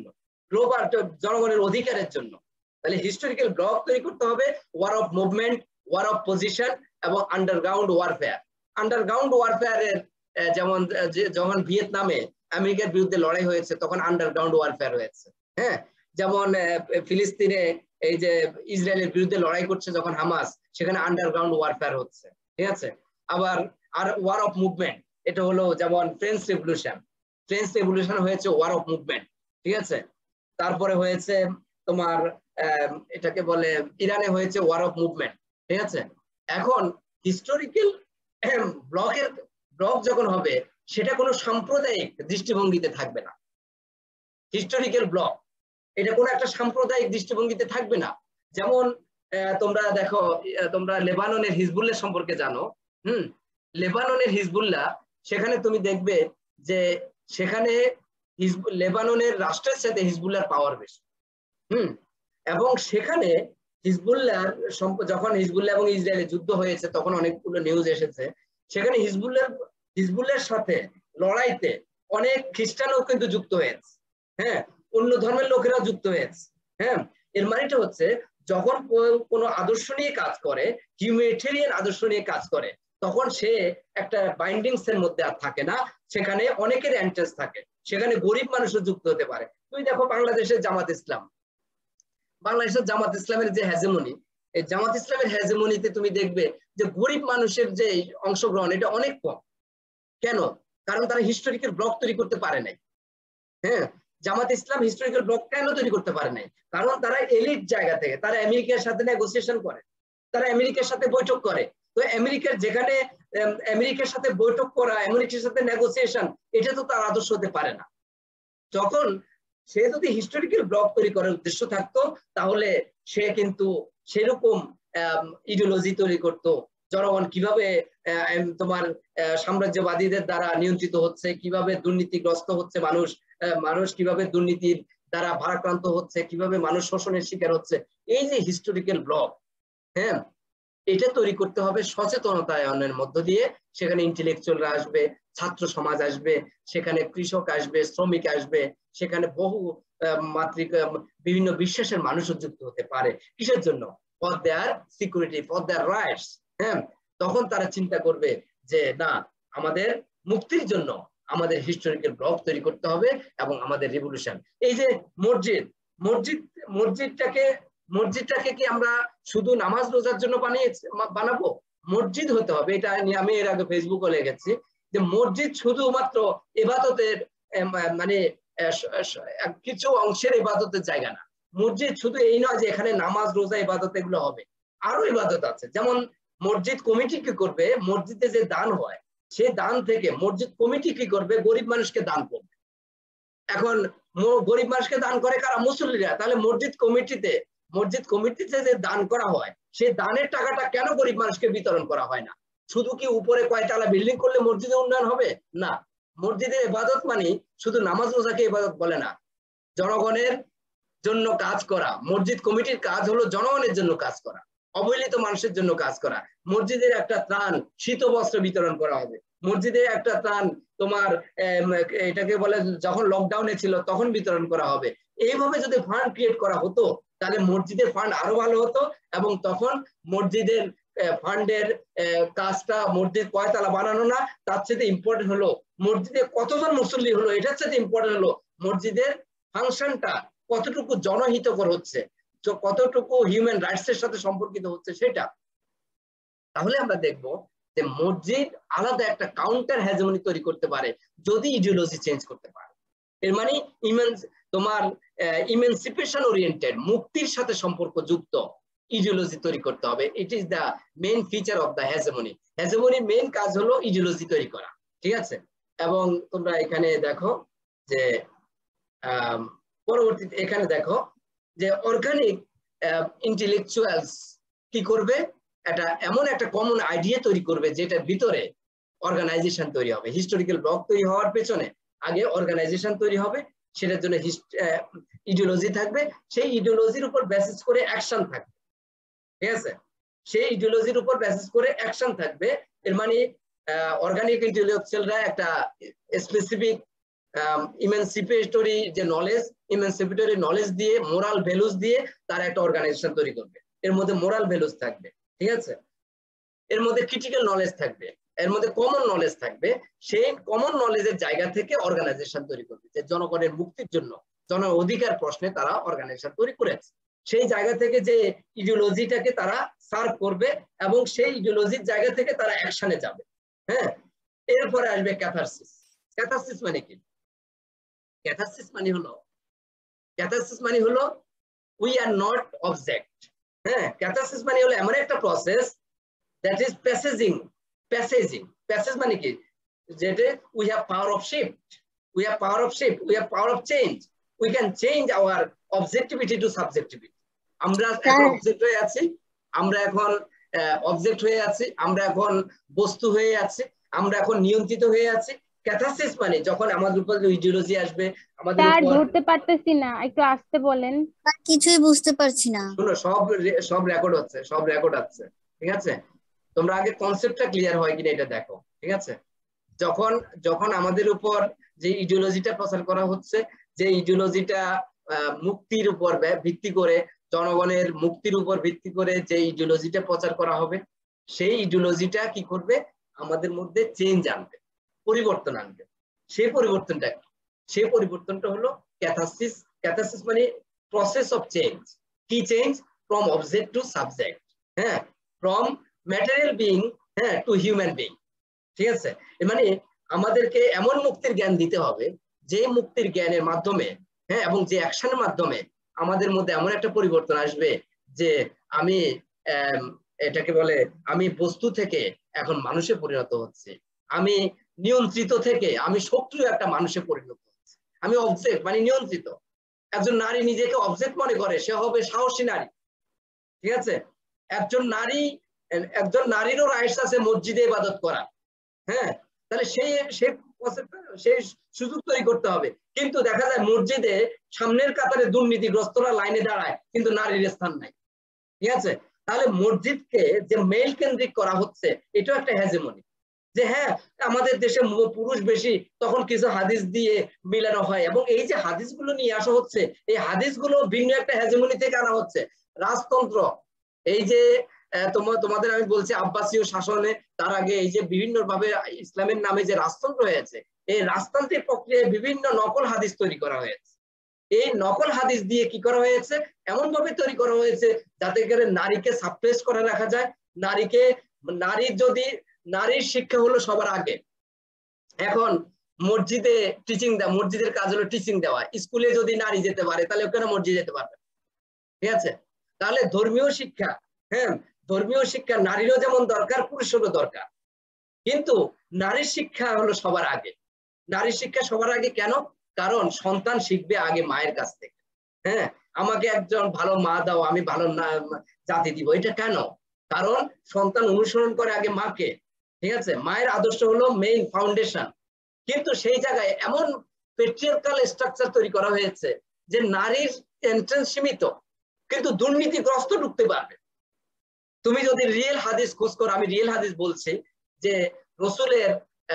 গ্লোবাল জনগণের অধিকারের জন্য। তাহলে হিস্টোরিক্যাল ব্লক তৈরি করতে হবে, war of movement, war of position এবং আন্ডারগ্রাউন্ড ওয়ারফেয়ার। আন্ডারগ্রাউন্ড ওয়ারফেয়ারের যেমন যখন ভিয়েতনামে আমেরিকার বিরুদ্ধে লড়াই হয়েছে তখন আন্ডারগ্রাউন্ড ওয়ারফেয়ার হয়েছে। হ্যাঁ, যেমন ফিলিস্তিনে এই যে ইসরায়েলের বিরুদ্ধে লড়াই করছে যখন হামাস, সেখানে আন্ডারগ্রাউন্ড ওয়ারফেয়ার হচ্ছে। ঠিক আছে, আবার আর ওয়ার অফ মুভমেন্ট, এটা হলো যেমন ফ্রেঞ্চ রেভলিউশন, ফ্রেঞ্চ রেভলিউশন হয়েছে ওয়ার অফ মুভমেন্ট। ঠিক আছে, তারপরে হয়েছে তোমার এটাকে বলে ইরানে হয়েছে ওয়ার অফ মুভমেন্ট। ঠিক আছে, এখন হিস্টোরিক্যাল ব্লকের ব্লক যখন হবে সেটা কোনো সাম্প্রদায়িক দৃষ্টিভঙ্গিতে থাকবে না। হিস্টোরিক্যাল ব্লক এটা কোনো একটা সাম্প্রদায়িক দৃষ্টিভঙ্গিতে থাকবে না। যেমন তোমরা দেখো, তোমরা লেবাননের হিজবুল্লাহ সম্পর্কে জানো। হুম, লেবাননের হিজবুল্লাহ, সেখানে তুমি দেখবে যে সেখানে লেবাননের রাষ্ট্রের সাথে হিজবুল্লাহর পাওয়ার বেশি। হুম, এবং সেখানে হিজবুল্লাহ যখন হিজবুল্লাহ এবং ইসরায়েলের যুদ্ধ হয়েছে তখন অনেকগুলো নিউজ এসেছে, সেখানে হিজবুল্লাহ হিজবুল্লাহর সাথে লড়াইতে অনেক খ্রিস্টানও কিন্তু যুক্ত হয়েছে। হ্যাঁ, অন্য ধর্মের লোকেরাও যুক্ত হয়েছে। হ্যাঁ, এর মানেটা হচ্ছে যখন কোনো আদর্শ নিয়ে কাজ করে, হিউম্যানিটেরিয়ান আদর্শ নিয়ে কাজ করে, তখন সে একটা বাইন্ডিংস এর মধ্যে আর থাকে না, সেখানে অনেকের এন্ট্রেন্স থাকে, সেখানে গরিব মানুষও যুক্ত হতে পারে। তুমি দেখো বাংলাদেশের জামাত ইসলাম, বাংলাদেশের জামাত ইসলামের যে হ্যাজেমনি, এই জামাত ইসলামের হ্যাজেমনিতে তুমি দেখবে যে গরিব মানুষের যে অংশগ্রহণ এটা অনেক কম। কেন? কারণ তারা হিস্টোরিক্যাল ব্লক তৈরি করতে পারে নাই। হ্যাঁ, জামাত ইসলাম হিস্টোরিক্যাল ব্লক কেন তৈরি করতে পারে নাই? কারণ তারা এলিট জায়গা থেকে, তারা আমেরিকার সাথে নেগোসিয়েশন করে, তারা আমেরিকার সাথে বৈঠক করে। তো আমেরিকার যেখানে আমেরিকার সাথে বৈঠক করা, আমেরিকার সাথে নেগোসিয়েশন, এটা তো তার আদর্শ হতে পারে না। যখন সে যদি হিস্টোরিক্যাল ব্লক তৈরি করার উদ্দেশ্য থাকতো তাহলে সে কিন্তু সেরকম ইডিওলজি তৈরি করতো, জনগণ কিভাবে তোমার সাম্রাজ্যবাদীদের দ্বারা নিয়ন্ত্রিত হচ্ছে, কিভাবে দুর্নীতিগ্রস্ত হচ্ছে মানুষ, মানুষ কিভাবে দুর্নীতির দ্বারা ভারাক্রান্ত হচ্ছে, কিভাবে মানুষ শোষণের শিকার হচ্ছে, এই যে হিস্টোরিক্যাল ব্লক, হ্যাঁ, এটা তৈরি করতে হবে সচেতনতায়নের মধ্য দিয়ে। সেখানে ইন্টেলেকচুয়ালরা আসবে, ছাত্র সমাজ আসবে, সেখানে কৃষক আসবে, শ্রমিক আসবে, সেখানে বহু মাতৃক বিভিন্ন বিশ্বাসের মানুষও যুক্ত হতে পারে। কিসের জন্য? For their security, for their rights. হ্যাঁ, তখন তারা চিন্তা করবে যে না, আমাদের মুক্তির জন্য আমাদের হিস্টোরিক্যাল ব্লক তৈরি করতে হবে এবং আমাদের রিভলিউশন। এই যে মসজিদ, মসজিদ মসজিদটাকে মসজিদটাকে কি আমরা শুধু নামাজ রোজার জন্য বানিয়ে বানাবো? মসজিদ হতে হবে, এটা আমি এর আগে ফেসবুকে লিখেছি যে মসজিদ শুধুমাত্র ইবাদতের মানে কিছু অংশের ইবাদতের জায়গা না। মসজিদ শুধু এই নয় যে এখানে নামাজ রোজা ইবাদত এগুলো হবে, আরো ইবাদত আছে। যেমন মসজিদ কমিটি কি করবে? মসজিদে যে দান হয় সেই দান থেকে মসজিদ কমিটি কি করবে? গরিব মানুষকে দান করবে। এখন গরিব মানুষকে দান করে কারা? মুসল্লিরা। তাহলে মসজিদ কমিটিতে মসজিদ কমিটিতে যে দান করা হয় সেই দানের টাকাটা কেন গরিব মানুষকে বিতরণ করা হয় না? শুধু কি উপরে কয়তলা বিল্ডিং করলে মসজিদের উন্নয়ন হবে? না, মসজিদের ইবাদত মানে শুধু নামাজ রোজাকে ইবাদত বলে না, জনগণের জন্য কাজ করা। মসজিদ কমিটির কাজ হলো জনগণের জন্য কাজ করা, অবহেলিত মানুষের জন্য কাজ করা। মসজিদের একটা ত্রাণ শীত বস্ত্র বিতরণ করা হবে, মসজিদের একটা ত্রাণ তোমার এটাকে বলে যখন লকডাউনে ছিল তখন বিতরণ করা হবে। এইভাবে যদি ফান্ড ক্রিয়েট করা হতো তাহলে মসজিদের ফান্ড আরো ভালো হতো, এবং তখন মসজিদের ফান্ডের কাজটা মসজিদ কয়তলা বানানো না, তার চেয়ে ইম্পর্টেন্ট হলো মসজিদে কতজন মুসল্লি হলো, এটার চেয়ে ইম্পর্টেন্ট হলো মসজিদের ফাংশনটা কতটুকু জনহিতকর হচ্ছে, কতটুকু হিউম্যান রাইটস এর সাথে সম্পর্কিত হচ্ছে সেটা। তাহলে আমরা দেখবো যে মসজিদ আলাদা একটা কাউন্টার হেজমনি তৈরি করতে পারে যদি ইডিওলজি চেঞ্জ করতে পারে। এর মানে ইমেন্স তোমার ইমেন্সিপেশন ওরিয়েন্টেড, মুক্তির সাথে সম্পর্ক যুক্ত ইডিওলজি তৈরি করতে হবে। It is the main feature of the hegemony. হেজমনির মেইন কাজ হলো ইডিওলজি তৈরি করা, ঠিক আছে? এবং তোমরা এখানে দেখো যে পরবর্তীতে এখানে দেখো যে অর্গানিক ইন্টেলেকচুয়ালস কি করবে? এটা এমন একটা কমন আইডিয়া তৈরি করবে যেটার ভিতরে অর্গানাইজেশন তৈরি হবে। হিস্টোরিক্যাল ব্লক তৈরি হওয়ার পেছনে আগে অর্গানাইজেশন তৈরি হবে, সেটার জন্য ইডিওলজি থাকবে, সেই ইডিওলজির উপর বেসিস করে অ্যাকশন থাকবে, ঠিক আছে? সেই ইডিওলজির উপর বেসিস করে অ্যাকশন থাকবে। এর মানে অর্গানিক ইন্টেলেকচুয়ালরা একটা স্পেসিফিক ইমানসিপেটরি যে নলেজ, ইমানসিপেটরি নলেজ দিয়ে, মোরাল ভ্যালুস দিয়ে তারা একটা অর্গানাইজেশন তৈরি করবে। এর মধ্যে মোরাল ভ্যালুস থাকবে, ঠিক আছে, এর মধ্যে ক্রিটিক্যাল নলেজ থাকবে, এর মধ্যে কমন নলেজ থাকবে। সেই কমন নলেজের জায়গা থেকে অর্গানাইজেশন তৈরি করবে, যে জনগণের মুক্তির জন্য, জন অধিকার প্রশ্নে তারা অর্গানাইজেশন তৈরি করেছে। সেই জায়গা থেকে যে ইডিওলজিটাকে তারা সার্ভ করবে এবং সেই ইডিওলজির জায়গা থেকে তারা অ্যাকশনে যাবে। হ্যাঁ, এরপরে আসবে ক্যাথারসিস। ক্যাথারসিস মানে কি? ক্যাথারসিস মানে হলো ক্যাথারসিস মানে হলো উই আর নট অবজেক্ট। হ্যাঁ, ক্যাথারসিস মানে হলো এমন একটা process that is passaging. Passaging passage মানে কি? যেটা we have power of shift, we have power of shift, we have power of change, we can change our objectivity to subjectivity. আমরা এখন অবজেক্ট হয়ে আছি, আমরা এখন অবজেক্ট হয়ে আছি, আমরা এখন বস্তু হয়ে আছি, আমরা এখন নিয়ন্ত্রিত হয়ে আছি। ক্যাথারসিস মানে যখন আমাদের উপর ইডিওলজি আসবে, আমাদের উপর ধরতে পারতেছি না, একটু আসতে বলেন। কিছুই বুঝতে পারছি না। শুনো, সব সব রেকর্ড হচ্ছে, সব রেকর্ড আছে, ঠিক আছে? তোমরা আগে কনসেপ্টটা ক্লিয়ার হয় কিনা এটা দেখো, ঠিক আছে? যখন যখন আমাদের উপর যে ইডিওলজিটা প্রচার করা হচ্ছে, যে ইডিওলজিটা মুক্তির উপর ভিত্তি করে, জনগণের মুক্তির উপর ভিত্তি করে যে ইডিওলজিটা প্রচার করা হবে, সেই ইডিওলজিটা কি করবে? আমাদের মধ্যে চেঞ্জ আনবে, পরিবর্তন আনবে। সেই পরিবর্তনটা কি? সেই পরিবর্তনটা হলো ক্যাথারসিস। ক্যাথারসিস মানে প্রসেস অফ চেঞ্জ। কি change? From object to subject, হ্যাঁ, ফ্রম ম্যাটেরিয়াল বিং, হ্যাঁ, টু হিউম্যান বিং, ঠিক আছে? মানে আমাদেরকে এমন মুক্তির জ্ঞান দিতে হবে, যে মুক্তির জ্ঞানের মাধ্যমে, হ্যাঁ, এবং যে অ্যাকশনের মাধ্যমে আমাদের মধ্যে এমন একটা পরিবর্তন আসবে যে আমি এটাকে বলে আমি বস্তু থেকে এখন মানুষে পরিণত হচ্ছে, আমি নিয়ন্ত্রিত থেকে আমি সক্রিয় একটা মানুষে পরিণত হচ্ছে, আমি অবজেক্ট মানে নিয়ন্ত্রিত। একজন নারী নিজেকে অবজেক্ট মনে করে, সে হবে সাহসী নারী, ঠিক আছে? একজন নারী একজন নারীরও রাইটস আছে মসজিদে ইবাদত করা, হ্যাঁ, তাহলে সেই সেই সেই সুযোগ তৈরি করতে হবে। কিন্তু দেখা যায় মসজিদে সামনের কাতারে দুর্নীতিগ্রস্তরা লাইনে দাঁড়ায়, কিন্তু নারীর স্থান নাই, ঠিক আছে? তাহলে মসজিদকে যে মেল কেন্দ্রিক করা হচ্ছে, এটাও একটা হেজেমনি। যে হ্যাঁ, আমাদের দেশে পুরুষ বেশি, তখন কিছু হাদিস দিয়ে মিলানো হয়, এবং এই যে হাদিসগুলো নিয়ে আসা হচ্ছে, এই হাদিসগুলো ভিন্ন একটা হেজেমনি থেকে আনা হচ্ছে। রাজতন্ত্র, এই যে তোমাদের আমি বলছি আব্বাসীয় শাসনে, তার আগে এই যে বিভিন্ন ভাবে ইসলামের নামে যে রাজতন্ত্র হয়েছে, এই রাজতান্ত্রিক প্রক্রিয়ায় বিভিন্ন নকল হাদিস তৈরি করা হয়েছে। এই নকল হাদিস দিয়ে কি করা হয়েছে? এমন ভাবে তৈরি করা হয়েছে যাতে করে নারীকে সাপ্রেস করে রাখা যায়। নারীকে নারীর যদি নারীর শিক্ষা হলো সবার আগে। এখন মসজিদে টিচিং দেওয়া, মসজিদের কাজ হলো টিচিং দেওয়া। স্কুলে যদি নারী যেতে পারে, তাহলে ওখানে মসজিদে যেতে পারবে, ঠিক আছে? তাহলে ধর্মীয় শিক্ষা, হ্যাঁ, ধর্মীয় শিক্ষা নারীরও যেমন দরকার, পুরুষেরও দরকার, কিন্তু নারীর শিক্ষা হলো সবার আগে। নারীর শিক্ষা সবার আগে কেন? কারণ সন্তান শিখবে আগে মায়ের কাছ থেকে। হ্যাঁ, আমাকে একজন ভালো মা দাও, আমি ভালো জাতি দিব। এটা কেন? কারণ সন্তান অনুসরণ করে আগে মাকে, ঠিক আছে? মায়ের আদর্শ হলো মেইন ফাউন্ডেশন। কিন্তু সেই জায়গায় এমন পেট্রিয়ার্কাল স্ট্রাকচার তৈরি করা হয়েছে যে নারীর এন্ট্রেন্স সীমিত, কিন্তু দুর্নীতিগ্রস্ত ঢুকতে পারবে। তুমি যদি রিয়েল হাদিস খোঁজ করো, আমি রিয়েল হাদিস বলছি, যে রসুলের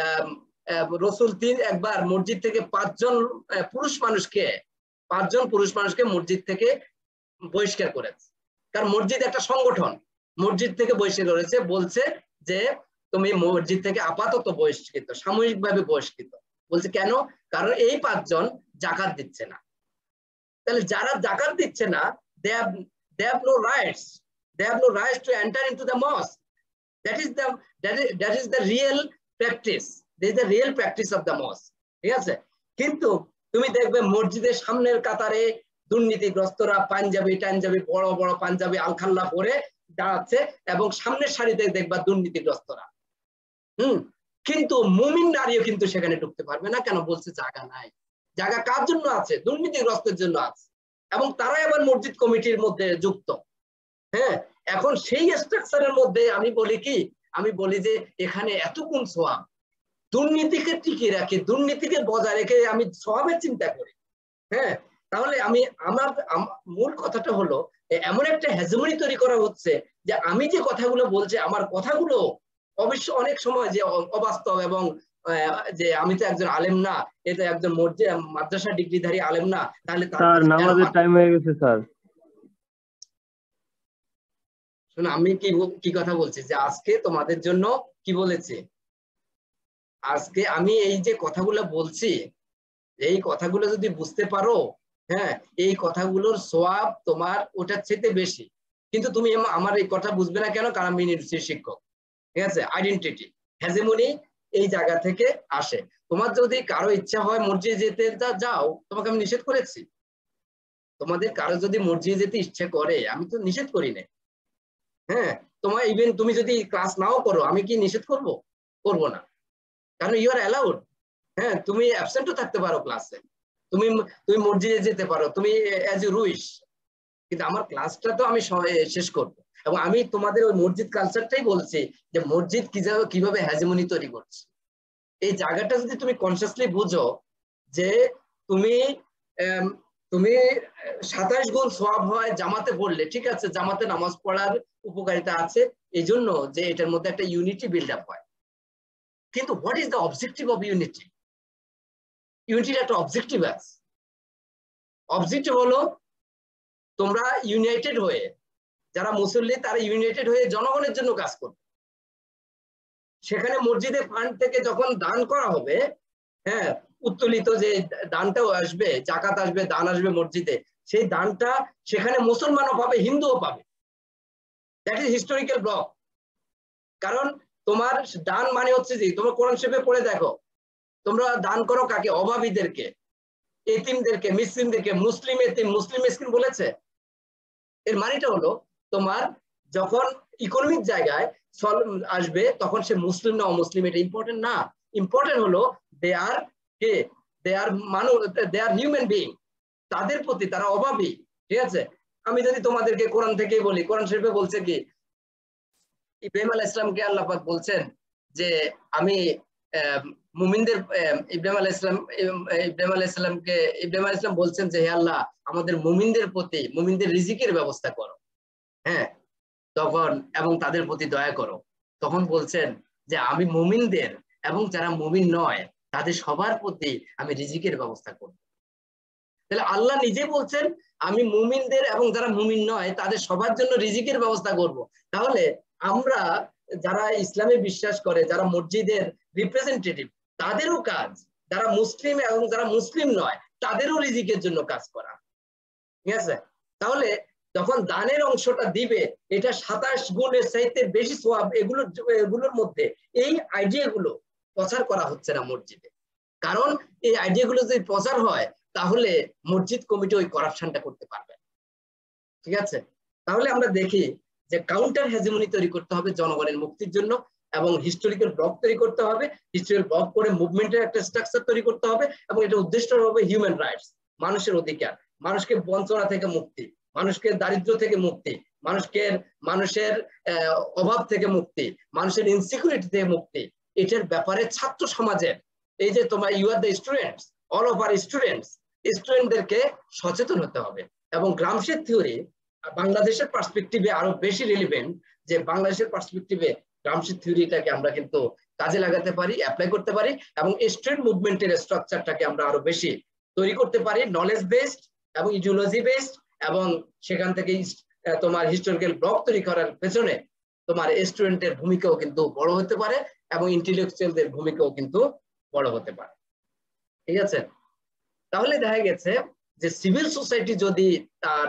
রসুল তিন একবার মসজিদ থেকে পাঁচজন পুরুষ মানুষকে পাঁচজন পুরুষ মানুষকে মসজিদ থেকে বহিষ্কার করেছে। কারণ মসজিদ একটা সংগঠন, মসজিদ থেকে বহিষ্কার করেছে, বলছে যে তুমি মসজিদ থেকে আপাতত বহিষ্কৃত, সাময়িকভাবে বহিষ্কৃত। বলছে কেন? কারণ এই পাঁচজন জাকাত দিচ্ছে না। তাহলে যারা জাকাত দিচ্ছে না, they have they have no rights they have no rights to enter into the mosque. That is the that is that is the real practice. This is the real practice of the mosque, ঠিক আছে? কিন্তু তুমি দেখবে মসজিদের সামনের কাতারে দুর্নীতিগ্রস্তরা পাঞ্জাবি টাঞ্জাবি বড় বড় পাঞ্জাবি আলখাল্লা পরে দাঁড়াচ্ছে, এবং সামনের সারিতে দেখবা দুর্নীতিগ্রস্তরা। হুম কিন্তু মুমিন নারীও কিন্তু সেখানে ঢুকতে পারবে না। কেন? বলছে জায়গা নাই। জায়গা কার জন্য আছে? দুর্নীতিগ্রস্তের জন্য আছে, এবং তারাই আবার মসজিদ কমিটির মধ্যে যুক্ত। হ্যাঁ, এখন সেই স্ট্রাকচারের মধ্যে আমি বলি কি, আমি বলি যে এখানে এত কোন সোয়াব, দুর্নীতিকে টিকিয়ে রাখে, দুর্নীতিকে বজায় রেখে আমি সোয়াবের চিন্তা করি। হ্যাঁ, তাহলে আমি আমার মূল কথাটা হলো এমন একটা হেজমনি তৈরি করা হচ্ছে যে আমি যে কথাগুলো বলছি, আমার কথাগুলো অবশ্য অনেক সময় যে অবাস্তব এবং যে আমি তো একজন আলেম না, এটা একজন মসজিদ মাদ্রাসা ডিগ্রিধারী আলেম না, তাহলে স্যার নামাজের টাইম হয়ে গেছে স্যার। শোনো আমি কি কি কথা বলছি যে আজকে তোমাদের জন্য কি বলেছি, আজকে আমি এই যে কথাগুলো বলছি এই কথাগুলো যদি বুঝতে পারো, হ্যাঁ এই কথাগুলোর সওয়াব তোমার ওটার চেয়ে বেশি। কিন্তু তুমি আমার এই কথা বুঝবে না কেন? কারণ আমি ইউনিভার্সিটির শিক্ষক, ঠিক আছে? আইডেন্টিটি হ্যাজেমনি এই জায়গা থেকে আসে। তোমার যদি কারো ইচ্ছা হয় মসজিদে যেতে যাও, তোমাকে আমি নিষেধ করেছি? তোমাদের কারো যদি মসজিদে যেতে ইচ্ছে করে আমি তো নিষেধ করি না, হ্যাঁ তোমার ইভেন তুমি যদি ক্লাস নাও করো আমি কি নিষেধ করব? করব না, কারণ ইউ আর অ্যালাউড। হ্যাঁ তুমি অ্যাবসেন্টও থাকতে পারো ক্লাসে, তুমি তুমি মসজিদে যেতে পারো, তুমি অ্যাজ ইউ উইশ, কিন্তু আমার ক্লাসটা তো আমি শেষ করব। এবং আমি তোমাদের ওই মসজিদ কালচারটাই বলছি যে মসজিদ কিভাবে কিভাবে হ্যাজেমনি তৈরি করছে। এই জায়গাটা যদি তুমি কনসিয়াসলি বুঝো যে তুমি তুমি সাতাশ গুণ সওয়াব হয় জামাতে পড়লে, ঠিক আছে জামাতে নামাজ পড়ার উপকারিতা আছে এই জন্য যে এটার মধ্যে একটা ইউনিটি বিল্ড আপ হয়। কিন্তু what is the objective of unity? ইউনিটির একটা অবজেক্টিভ আছে। অবজেক্টিভ হলো তোমরা ইউনাইটেড হয়ে, যারা মুসল্লি তারা ইউনাইটেড হয়ে জনগণের জন্য কাজ করবে। সেখানে মসজিদে ফান্ড থেকে যখন দান করা হবে, হ্যাঁ উত্তোলিত যে দানটাও আসবে, জাকাত আসবে, দান আসবে মসজিদে, সেই দানটা সেখানে মুসলমানও পাবে, হিন্দুও পাবে। That is historical block. কারণ তোমার দান মানে হচ্ছে যে তোমরা কোরআন শরীফে পড়ে দেখো, তোমরা দান করো কাকে? অভাবীদেরকে, এতিমদেরকে, মিসকিনদেরকে। মুসলিম এতিম, মুসলিম মিসকিন বলেছে। এর মানেটা হলো তোমার যখন ইকোনমিক জায়গায় আসবে তখন সে মুসলিম না অমুসলিম এটা ইম্পর্টেন্ট না। ইম্পর্টেন্ট হলো দে আর কে, দে আর মানুষ, দে আর হিউম্যান বিইং। তাদের প্রতি তারা অভাবী, ঠিক আছে? আমি যদি তোমাদেরকে কোরআন থেকে বলি, কোরআন শরীফে বলছে কি ইব্রাহিম আলাইহিস সালামকে আল্লাহ পাক বলছেন যে আমি মুমিনদের, ইব্রাহিম আলাইহিস সালাম ইব্রাহিম আলাইহিস সালামকে ইব্রাহিম আলাইহিস সালাম বলছেন যে হে আল্লাহ আমাদের মুমিনদের প্রতি, মুমিনদের রিজিকের ব্যবস্থা করো, হ্যাঁ তখন এবং তাদের প্রতি দয়া করো। তখন বলছেন যে আমি মুমিনদের এবং যারা মুমিন নয় তাদের সবার প্রতি আমি রিজিকের ব্যবস্থা করব। তাহলে আল্লাহ নিজে বলছেন আমি মুমিনদের এবং যারা মুমিন নয় তাদের সবার জন্য রিজিকের ব্যবস্থা করব। তাহলে আমরা যারা ইসলামে বিশ্বাস করে, যারা মসজিদের রিপ্রেজেন্টেটিভ, তাদেরও কাজ, যারা মুসলিম এবং যারা মুসলিম নয় তাদেরও রিজিকের জন্য কাজ করা, ঠিক আছে? তাহলে যখন দানের অংশটা দিবে এটা সাতাশ গুণের চাইতে বেশি সওয়াব। এগুলোর এগুলোর মধ্যে এই আইডিয়াগুলো প্রচার করা হচ্ছে না মসজিদে, কারণ এই আইডিয়াগুলো যদি প্রচার হয় তাহলে মসজিদ কমিটি ওই করাপশনটা করতে পারবে, ঠিক আছে? তাহলে আমরা দেখি যে কাউন্টার হেজিমনি তৈরি করতে হবে জনগণের মুক্তির জন্য, এবং হিস্টোরিক্যাল ব্লক তৈরি করতে হবে। হিস্টোরিক্যাল ব্লক করে মুভমেন্টের একটা স্ট্রাকচার তৈরি করতে হবে, এবং এটা উদ্দেশ্য হবে হিউম্যান রাইটস, মানুষের অধিকার, মানুষকে বঞ্চনা থেকে মুক্তি, মানুষকে দারিদ্র্য থেকে মুক্তি, মানুষকে মানুষের অভাব থেকে মুক্তি, মানুষের ইনসিকিউরিটি থেকে মুক্তি। এটার ব্যাপারে ছাত্র সমাজের, এই যে তোমার you are the students, all of our students, স্টুডেন্টদেরকে সচেতন হতে হবে। এবং গ্রামশের থিওরি বাংলাদেশের পার্সপেক্টিভে আরো বেশি রিলিভেন্ট, যে বাংলাদেশের পার্সপেক্টিভে গ্রামশের থিওরিটাকে আমরা কিন্তু কাজে লাগাতে পারি, অ্যাপ্লাই করতে পারি, এবং স্টুডেন্ট মুভমেন্টের স্ট্রাকচারটাকে আমরা আরো বেশি তৈরি করতে পারি, নলেজ বেসড এবং ইডিওলজি বেসড। এবং সেখান থেকে তোমার হিস্টোরিক্যাল ব্লক তৈরি করার পেছনে তোমার স্টুডেন্টের ভূমিকাও কিন্তু বড় হতে পারে, এবং ইন্টেলেকচুয়ালদের ভূমিকাও কিন্তু বড় হতে পারে, ঠিক আছে? তাহলে দেখা গেছে যে সিভিল সোসাইটি যদি তার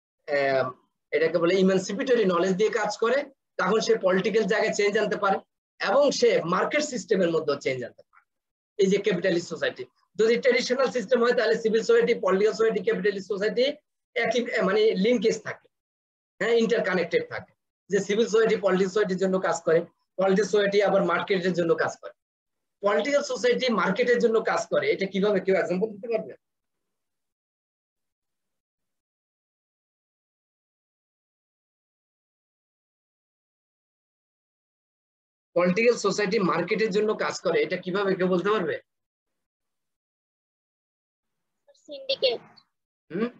এটাকে বলে ইমানসিপিটরি নলেজ দিয়ে কাজ করে, তখন সে পলিটিক্যাল জায়গায় চেঞ্জ আনতে পারে, এবং সে মার্কেট সিস্টেমের মধ্যে চেঞ্জ আনতে পারে। এই যে ক্যাপিটালিস্ট সোসাইটি যদি ট্রেডিশনাল সিস্টেম হয় তাহলে civil society, political society, capitalist society একই মানে লিঙ্কেজ থাকে, হ্যাঁ ইন্টার কানেক্টেড থাকে। যে সিভিল সোসাইটি পলিটিক্যাল সোসাইটির জন্য কাজ করে, পলিটিক্যাল সোসাইটি আবার মার্কেটের জন্য কাজ করে, পলিটিক্যাল সোসাইটি মার্কেটের জন্য কাজ করে। এটা কিভাবে কেউ এক্সাম্পল দিতে পারবে? পলিটিক্যাল সোসাইটি মার্কেটের জন্য কাজ করে, এটা কিভাবে কেউ বলতে পারবে? সিন্ডিকেট। হুম,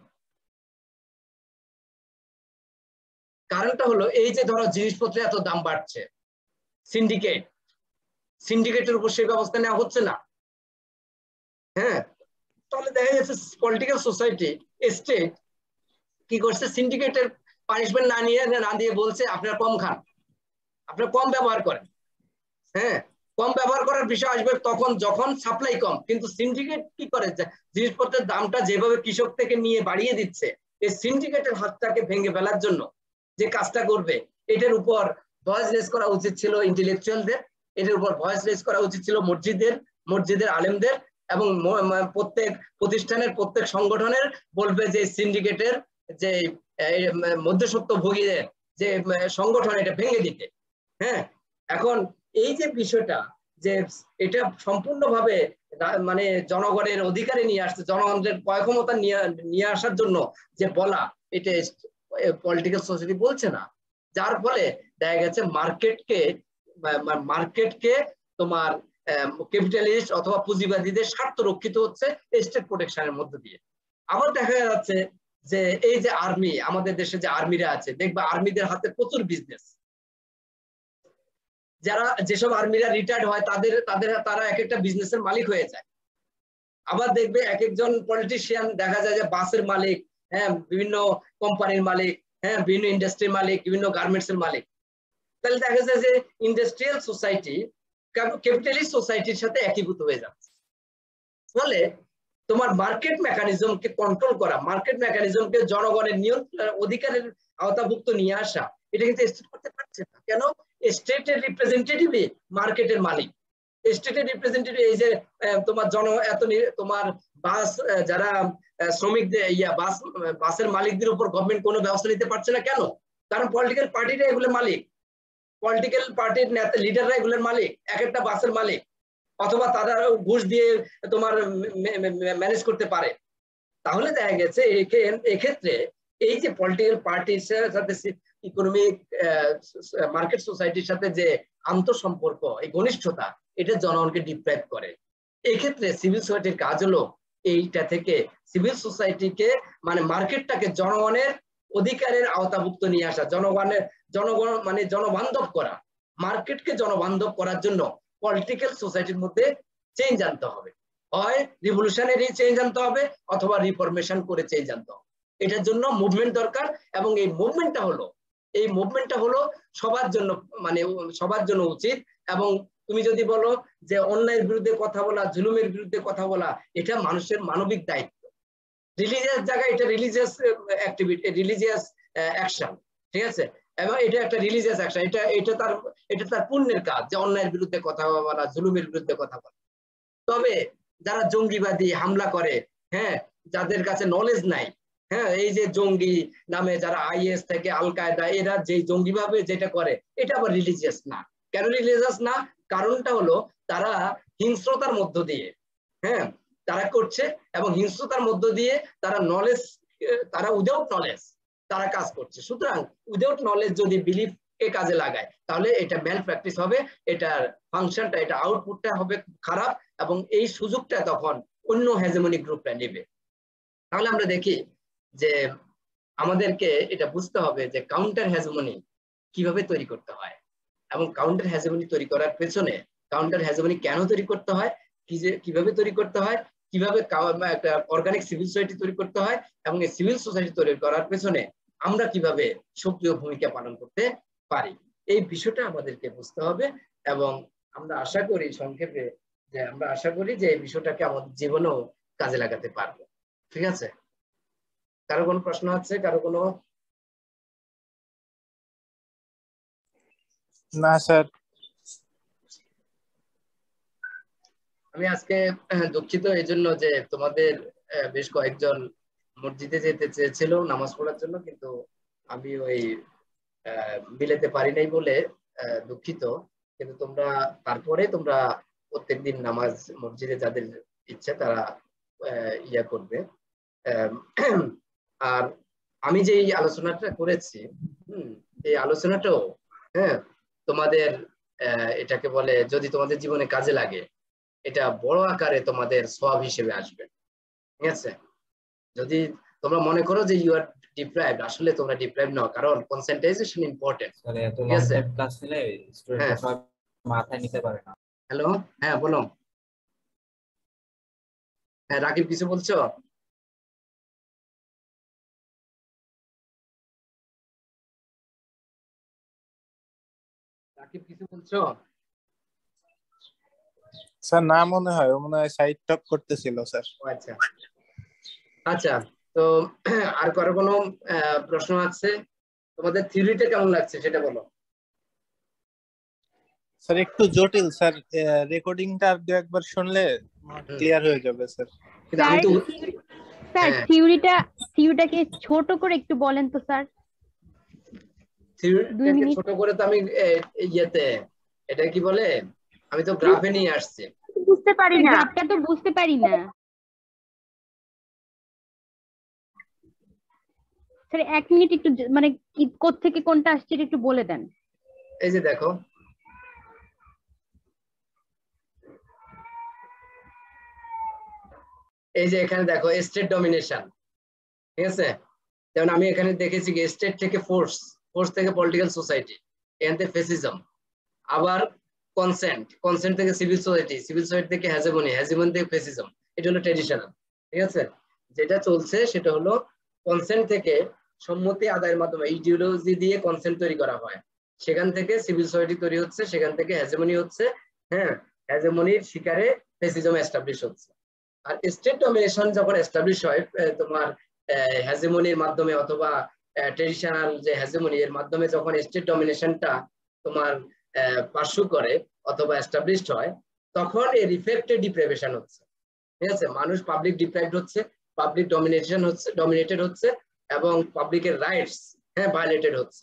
কারণটা হলো এই যে ধরো জিনিসপত্রের এত দাম বাড়ছে, সিন্ডিকেট সিন্ডিকেটের উপর সেই ব্যবস্থা নেওয়া হচ্ছে না। হ্যাঁ, তাহলে দেখা যাচ্ছে পলিটিক্যাল সোসাইটি স্টেট কি করছে, সিন্ডিকেটের পানিশমেন্ট না নিয়ে না দিয়ে বলছে আপনারা কম খান, আপনারা কম ব্যবহার করেন। হ্যাঁ, কম ব্যবহার করার বিষয় আসবে তখন যখন সাপ্লাই কম, কিন্তু সিন্ডিকেট কি করে, জিনিসপত্রের দামটা যেভাবে কৃষক থেকে নিয়ে বাড়িয়ে দিচ্ছে, এই সিন্ডিকেটের হাতটাকে ভেঙে ফেলার জন্য যে কাজটা করবে, এটার উপর ভয়েস রেজ করা উচিত ছিল ইন্টেলেকচুয়ালদের, এটার উপর ভয়েস রেজ করা উচিত ছিল মসজিদের মসজিদের আলেমদের, এবং প্রত্যেক প্রতিষ্ঠানের প্রত্যেক সংগঠনের বলবে যে সিন্ডিকেটের যে মধ্যস্বত্বভোগীদের যে সংগঠন এটা ভেঙে দিতে। হ্যাঁ, এখন এই যে বিষয়টা যে এটা সম্পূর্ণভাবে মানে জনগণের অধিকারে নিয়ে আসছে, জনগণের ক্রয় ক্ষমতা নিয়ে নিয়ে আসার জন্য যে বলা, এটা পলিটিক্যাল সোসাইটি বলছে না, যার ফলে দেখা গেছে মার্কেটকে মার্কেটকে তোমার ক্যাপিটালিস্ট অথবা পুঁজিবাদীদের স্বার্থ রক্ষিত হচ্ছে স্টেট প্রোটেকশনের মধ্য দিয়ে। আবার দেখা যাচ্ছে যে এই যে আর্মি, আমাদের দেশে যে আর্মিরা আছে, দেখবা আর্মিদের হাতে প্রচুর বিজনেস। যারা যেসব আর্মিরা রিটায়ার্ড হয় তাদের তাদের তারা এক একটা বিজনেসের মালিক হয়ে যায়। আবার দেখবে এক একজন পলিটিশিয়ান দেখা যায় যে বাসের মালিক, হ্যাঁ বিভিন্ন কোম্পানির মালিক, হ্যাঁ বিভিন্ন ইন্ডাস্ট্রির মালিক, বিভিন্ন গার্মেন্টস এর মালিক। তাহলে দেখা যায় যে ইন্ডাস্ট্রিয়াল সোসাইটি ক্যাপিটালিস্ট সোসাইটির সাথে একীভূত হয়ে যাচ্ছে। ফলে তোমার মার্কেট মেকানিজমকে কন্ট্রোল করা, মার্কেট মেকানিজমকে জনগণের নিয়ন্ত্রণ অধিকারের আওতাভুক্ত নিয়ে আসা, এটা কিন্তু স্টেট করতে পারছে না। কেন? স্টেটের রিপ্রেজেন্টেটিভই মার্কেটের মালিক। স্টেটের রিপ্রেজেন্টেটিভ এই যে তোমার জন এত তোমার বাস যারা শ্রমিকদের ইয়া বাস বাসের মালিকদের উপর গভর্নমেন্ট কোনো ব্যবস্থা নিতে পারছে না। কেন? কারণ পলিটিক্যাল পার্টিরা এগুলোর মালিক, পলিটিক্যাল পার্টির নেতা লিডাররা এগুলোর মালিক, এক একটা বাসের মালিক, অথবা তারা ঘুষ দিয়ে তোমার ম্যানেজ করতে পারে। তাহলে দেখা গেছে এক্ষেত্রে এই যে পলিটিক্যাল পার্টির সাথে ইকোনমিক মার্কেট সোসাইটির সাথে যে আন্তঃসম্পর্ক, এই ঘনিষ্ঠতা, এটা জনগণকে ডিপ্রাইভ করে। এই ক্ষেত্রে সিভিল সোসাইটির কাজ হলো এইটা থেকে সিভিল সোসাইটিকে মানে মার্কেটটাকে জনগণের অধিকারের আওতাভুক্ত নিয়ে আসা, জনগণের জনগণ মানে জনবান্ধব করা। মার্কেটকে জনবান্ধব করার জন্য পলিটিক্যাল সোসাইটির মধ্যে চেঞ্জ আনতে হবে, হয় রিভলিউশনারি চেঞ্জ আনতে হবে অথবা রিফরমেশন করে চেঞ্জ আনতে হবে। এটার জন্য মুভমেন্ট দরকার, এবং এই মুভমেন্টটা হলো এই মুভমেন্টটা হলো সবার জন্য মানে সবার জন্য উচিত। এবং তুমি যদি বলো যে অন্যায়ের বিরুদ্ধে কথা বলা, জুলুমের বিরুদ্ধে কথা বলা, এটা মানুষের মানবিক দায়িত্ব। রিলিজিয়াস জায়গায় এটা রিলিজিয়াস অ্যাক্টিভিটি, রিলিজিয়াস অ্যাকশন, ঠিক আছে, এবং এটা একটা রিলিজিয়াস অ্যাকশন, এটা এটা তার এটা তার পুণ্যের কাজ যে অন্যায়ের বিরুদ্ধে কথা বলা, জুলুমের বিরুদ্ধে কথা বলা। তবে যারা জঙ্গিবাদী হামলা করে, হ্যাঁ, যাদের কাছে নলেজ নাই, হ্যাঁ, এই যে জঙ্গি নামে যারা আইএস থেকে আল কায়দা, এরা যে জঙ্গি ভাবে যেটা করে, এটা আবার রিলিজিয়াস না। কেন রিলিজিয়াস না? কারণটা হলো তারা হিংস্রতার মধ্য দিয়ে, হ্যাঁ, তারা করছে, এবং হিংস্রতার মধ্য দিয়ে তারা নলেজ, তারা উইদাউট নলেজ তারা কাজ করছে। সুতরাং উইদাউট নলেজ যদি বিলিফ কে কাজে লাগায়, তাহলে এটা ম্যাল প্র্যাকটিস হবে, এটার ফাংশনটা, এটা আউটপুটটা হবে খারাপ, এবং এই সুযোগটা তখন অন্য হেজেমনিক গ্রুপটা নেবে। তাহলে আমরা দেখি যে আমাদেরকে এটা বুঝতে হবে যে কাউন্টার হেজেমনি কিভাবে তৈরি করতে হয়, এবং কাউন্টার হেজেমনি তৈরি করার পেছনে কাউন্টার হেজেমনি কেন তৈরি করতে হয়, কি যে কিভাবে তৈরি করতে হয়, কিভাবে একটা অর্গানিক সিভিল সোসাইটি তৈরি করতে হয়, এবং এই সিভিল সোসাইটি তৈরি করার পেছনে আমরা কিভাবে সক্রিয় ভূমিকা পালন করতে পারি, এই বিষয়টা আমাদেরকে বুঝতে হবে। এবং আমরা আশা করি সংক্ষেপে যে আমরা আশা করি যে এই বিষয়টাকে আমাদের জীবনেও কাজে লাগাতে পারবো। ঠিক আছে, কারো কোনো প্রশ্ন আছে? কারো কোনো? না স্যার। আমি আজকে দুঃখিত এই জন্য যে তোমাদের বেশ কয়েকজন মসজিদে যেতে চেয়েছিল নামাজ পড়ার জন্য, কিন্তু আমি ওই মিলাতে পারি নাই বলে দুঃখিত। কিন্তু তোমরা তারপরে তোমরা প্রত্যেকদিন নামাজ মসজিদে যাদের ইচ্ছা তারা ইয়া করবে। আর আমি যে এই আলোচনাটা করেছি, হম এই আলোচনাটাও হ্যাঁ তোমাদের এটাকে বলে যদি তোমাদের জীবনে কাজে লাগে, এটা বড় আকারে তোমাদের সওয়াব হিসেবে আসবে। ঠিক আছে, যদি তোমরা মনে করো যে ইউ আর ডিপ্রাইভড, আসলে তোমরা ডিপ্রাইভড নও, কারণ কনসেন্ট্রেশন ইম্পর্টেন্ট। ঠিক আছে, ক্লাস নিলে স্টুডেন্টরা সব মাথায় নিতে পারে না। হ্যালো, হ্যাঁ বলো। হ্যাঁ রাকিব কিছু বলছো? রাকিব কিছু বলছো? স্যার না মনে হয়, ও মনে হয় সাইড টক করতেছিল স্যার। আচ্ছা আচ্ছা, তো আর কারো কোনো প্রশ্ন আছে? তোমাদের থিওরিটা কেমন লাগছে সেটা বলো। স্যার একটু জটিল স্যার, রেকর্ডিংটা আর দু একবার শুনলে ক্লিয়ার হয়ে যাবে স্যার। কিন্তু আমি তো স্যার থিওরিটা থিওরিটাকে ছোট করে একটু বলেন তো স্যার। থিওরিটাকে ছোট করে তো আমি ইয়েতে এটা কি বলে, আমি তো গ্রাফে নিয়ে আসছি। বুঝতে পারি না, গ্রাফটা তো বুঝতে পারি না স্যার। এক মিনিট একটু মানে কোথা থেকে কোনটা আসছে একটু বলে দেন। এই যে দেখো, এই যে এখানে দেখো স্টেট ডমিনেশন, ঠিক আছে। যেমন আমি এখানে দেখেছি কি স্টেট থেকে ফোর্স, ফোর্স থেকে পলিটিক্যাল সোসাইটি, এখান থেকে ফেসিজম। আবার কনসেন্ট, কনসেন্ট থেকে সিভিল সোসাইটি, সিভিল সোসাইটি থেকে হ্যাজেমনি, হ্যাজেমনি থেকে ফেসিজম। এটা হলো ট্রেডিশনাল, ঠিক আছে। যেটা চলছে সেটা হলো কনসেন্ট থেকে সম্মতি আদায়ের মাধ্যমে ইডিওলজি দিয়ে কনসেন্ট তৈরি করা হয়, সেখান থেকে সিভিল সোসাইটি তৈরি হচ্ছে, সেখান থেকে হ্যাজেমনি হচ্ছে, হ্যাঁ হ্যাজেমনির শিকারে ফেসিজম এস্টাবলিশ হচ্ছে। আর স্টেট ডমিনেশন যখন এস্টাবলিশ হয় তোমার হ্যাজেমনির মাধ্যমে অথবা ট্রেডিশনাল যে হ্যাজেমনি এর মাধ্যমে যখন স্টেট ডমিনেশনটা তোমার পার্সু করে অথবা এস্টাবলিশড হয়, তখন এর ইফেক্টে ডিপ্রাইভেশন হচ্ছে, ঠিক আছে। মানুষ পাবলিক ডিপ্রাইভড হচ্ছে, পাবলিক ডমিনেশন হচ্ছে, ডমিনেটেড হচ্ছে, এবং পাবলিকের রাইটস হ্যাঁ ভায়োলেটেড হচ্ছে।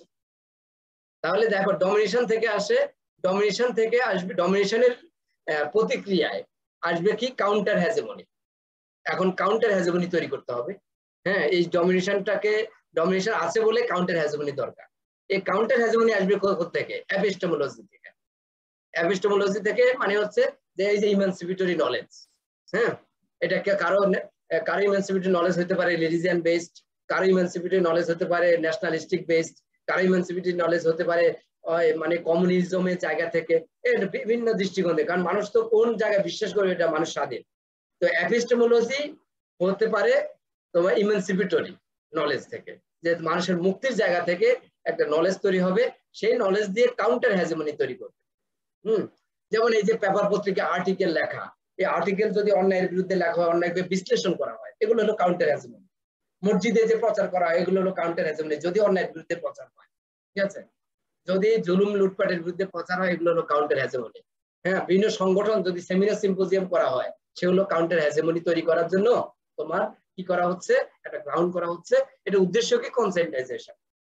তাহলে দেখো ডমিনেশন থেকে আসে, ডমিনেশন থেকে আসবে, ডমিনেশনের প্রতিক্রিয়ায় আসবে কি কাউন্টার হ্যাজেমনি। এখন কাউন্টার হ্যাজেমনি তৈরি করতে হবে, হ্যাঁ এই ডমিনেশনটাকে, ডমিনেশন আছে বলে কাউন্টার হ্যাজেমনি দরকার। এই কাউন্টার হ্যাজেমনি আসবে কোথা থেকে? এপিস্টেমোলজি থেকে। এপিস্টেমোলজি থেকে মানে হচ্ছে যে এই যে ইমানসিপিটরি নলেজ, হ্যাঁ এটাকে কারো কারো ইমানসিপিটরি নলেজ হতে পারে রিলিজিয়ান বেসড, কারো ইমানসিপিটরি নলেজ হতে পারে ন্যাশনালিস্টিক বেসড, কারো ইমানসিপিটরি নলেজ হতে পারে মানে কমিউনিজমের জায়গা থেকে, এর বিভিন্ন দৃষ্টিকোণ থেকে। কারণ মানুষ তো কোন জায়গায় বিশ্বাস করবে এটা মানুষ স্বাধীন। তো এপিস্টেমোলজি হতে পারে তোমার ইমানসিপিটরি নলেজ থেকে, যে মানুষের মুক্তির জায়গা থেকে একটা নলেজ তৈরি হবে, সেই নলেজ দিয়ে কাউন্টার হ্যাজেমনি তৈরি করবে। হুম যেমন এই যে পেপার পত্রিকা আর্টিকেল লেখা, এই আর্টিকেল যদি অন্যায়ের বিরুদ্ধে লেখা হয়, অন্যায়কে বিশ্লেষণ করা হয়, এগুলো হলো কাউন্টার হ্যাজেমনি। মসজিদে যে প্রচার করা হয় এগুলো হলো কাউন্টার হ্যাজেমনি, যদি অন্যায়ের বিরুদ্ধে প্রচার হয়, ঠিক আছে। যদি জুলুম লুটপাটের বিরুদ্ধে প্রচার হয় এগুলো হলো কাউন্টার হ্যাজেমনি। হ্যাঁ বিভিন্ন সংগঠন যদি সেমিনার সিম্পোজিয়াম করা হয় সেগুলো কাউন্টার হ্যাজেমনি তৈরি করার জন্য তোমার কি করা হচ্ছে, একটা গ্রাউন্ড করা হচ্ছে। এটা উদ্দেশ্য কি? কনসেন্টাইজেশন।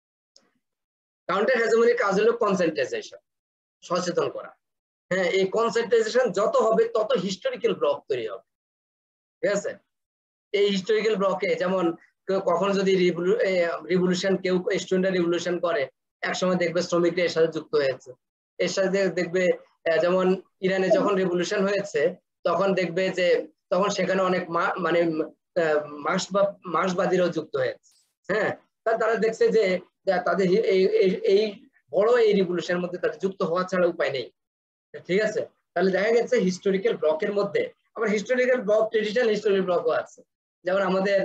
কাউন্টার হ্যাজেমনির কাজ হলো কনসেন্টাইজেশন, সচেতন করা। হ্যাঁ এই কনসেন্ট্রেশন যত হবে তত হিস্টোরিক্যাল ব্লক তৈরি হবে, ঠিক আছে। এই হিস্টোরিক্যাল ব্লকে যেমন কখনো যদি রিভলিউশন, কেউ স্টুডেন্ট রিভলিউশন করে, একসময় দেখবে শ্রমিকরা এর সাথে যুক্ত হয়েছে। এর সাথে দেখবে যেমন ইরানে যখন রিভলিউশন হয়েছে তখন দেখবে যে তখন সেখানে অনেক মানে মার্ক্সবাদীরাও যুক্ত হয়েছে। হ্যাঁ তারা দেখছে যে তাদের এই বড় এই রিভলিউশনের মধ্যে তাদের যুক্ত হওয়া ছাড়া উপায় নেই, ঠিক আছে। তাহলে দেখা গেছে হিস্টোরিক্যাল ব্লকের মধ্যে আবার হিস্টোরিক্যাল ব্লক, ট্রেডিশনাল হিস্টোরিক্যাল ব্লকও আছে। যেমন আমাদের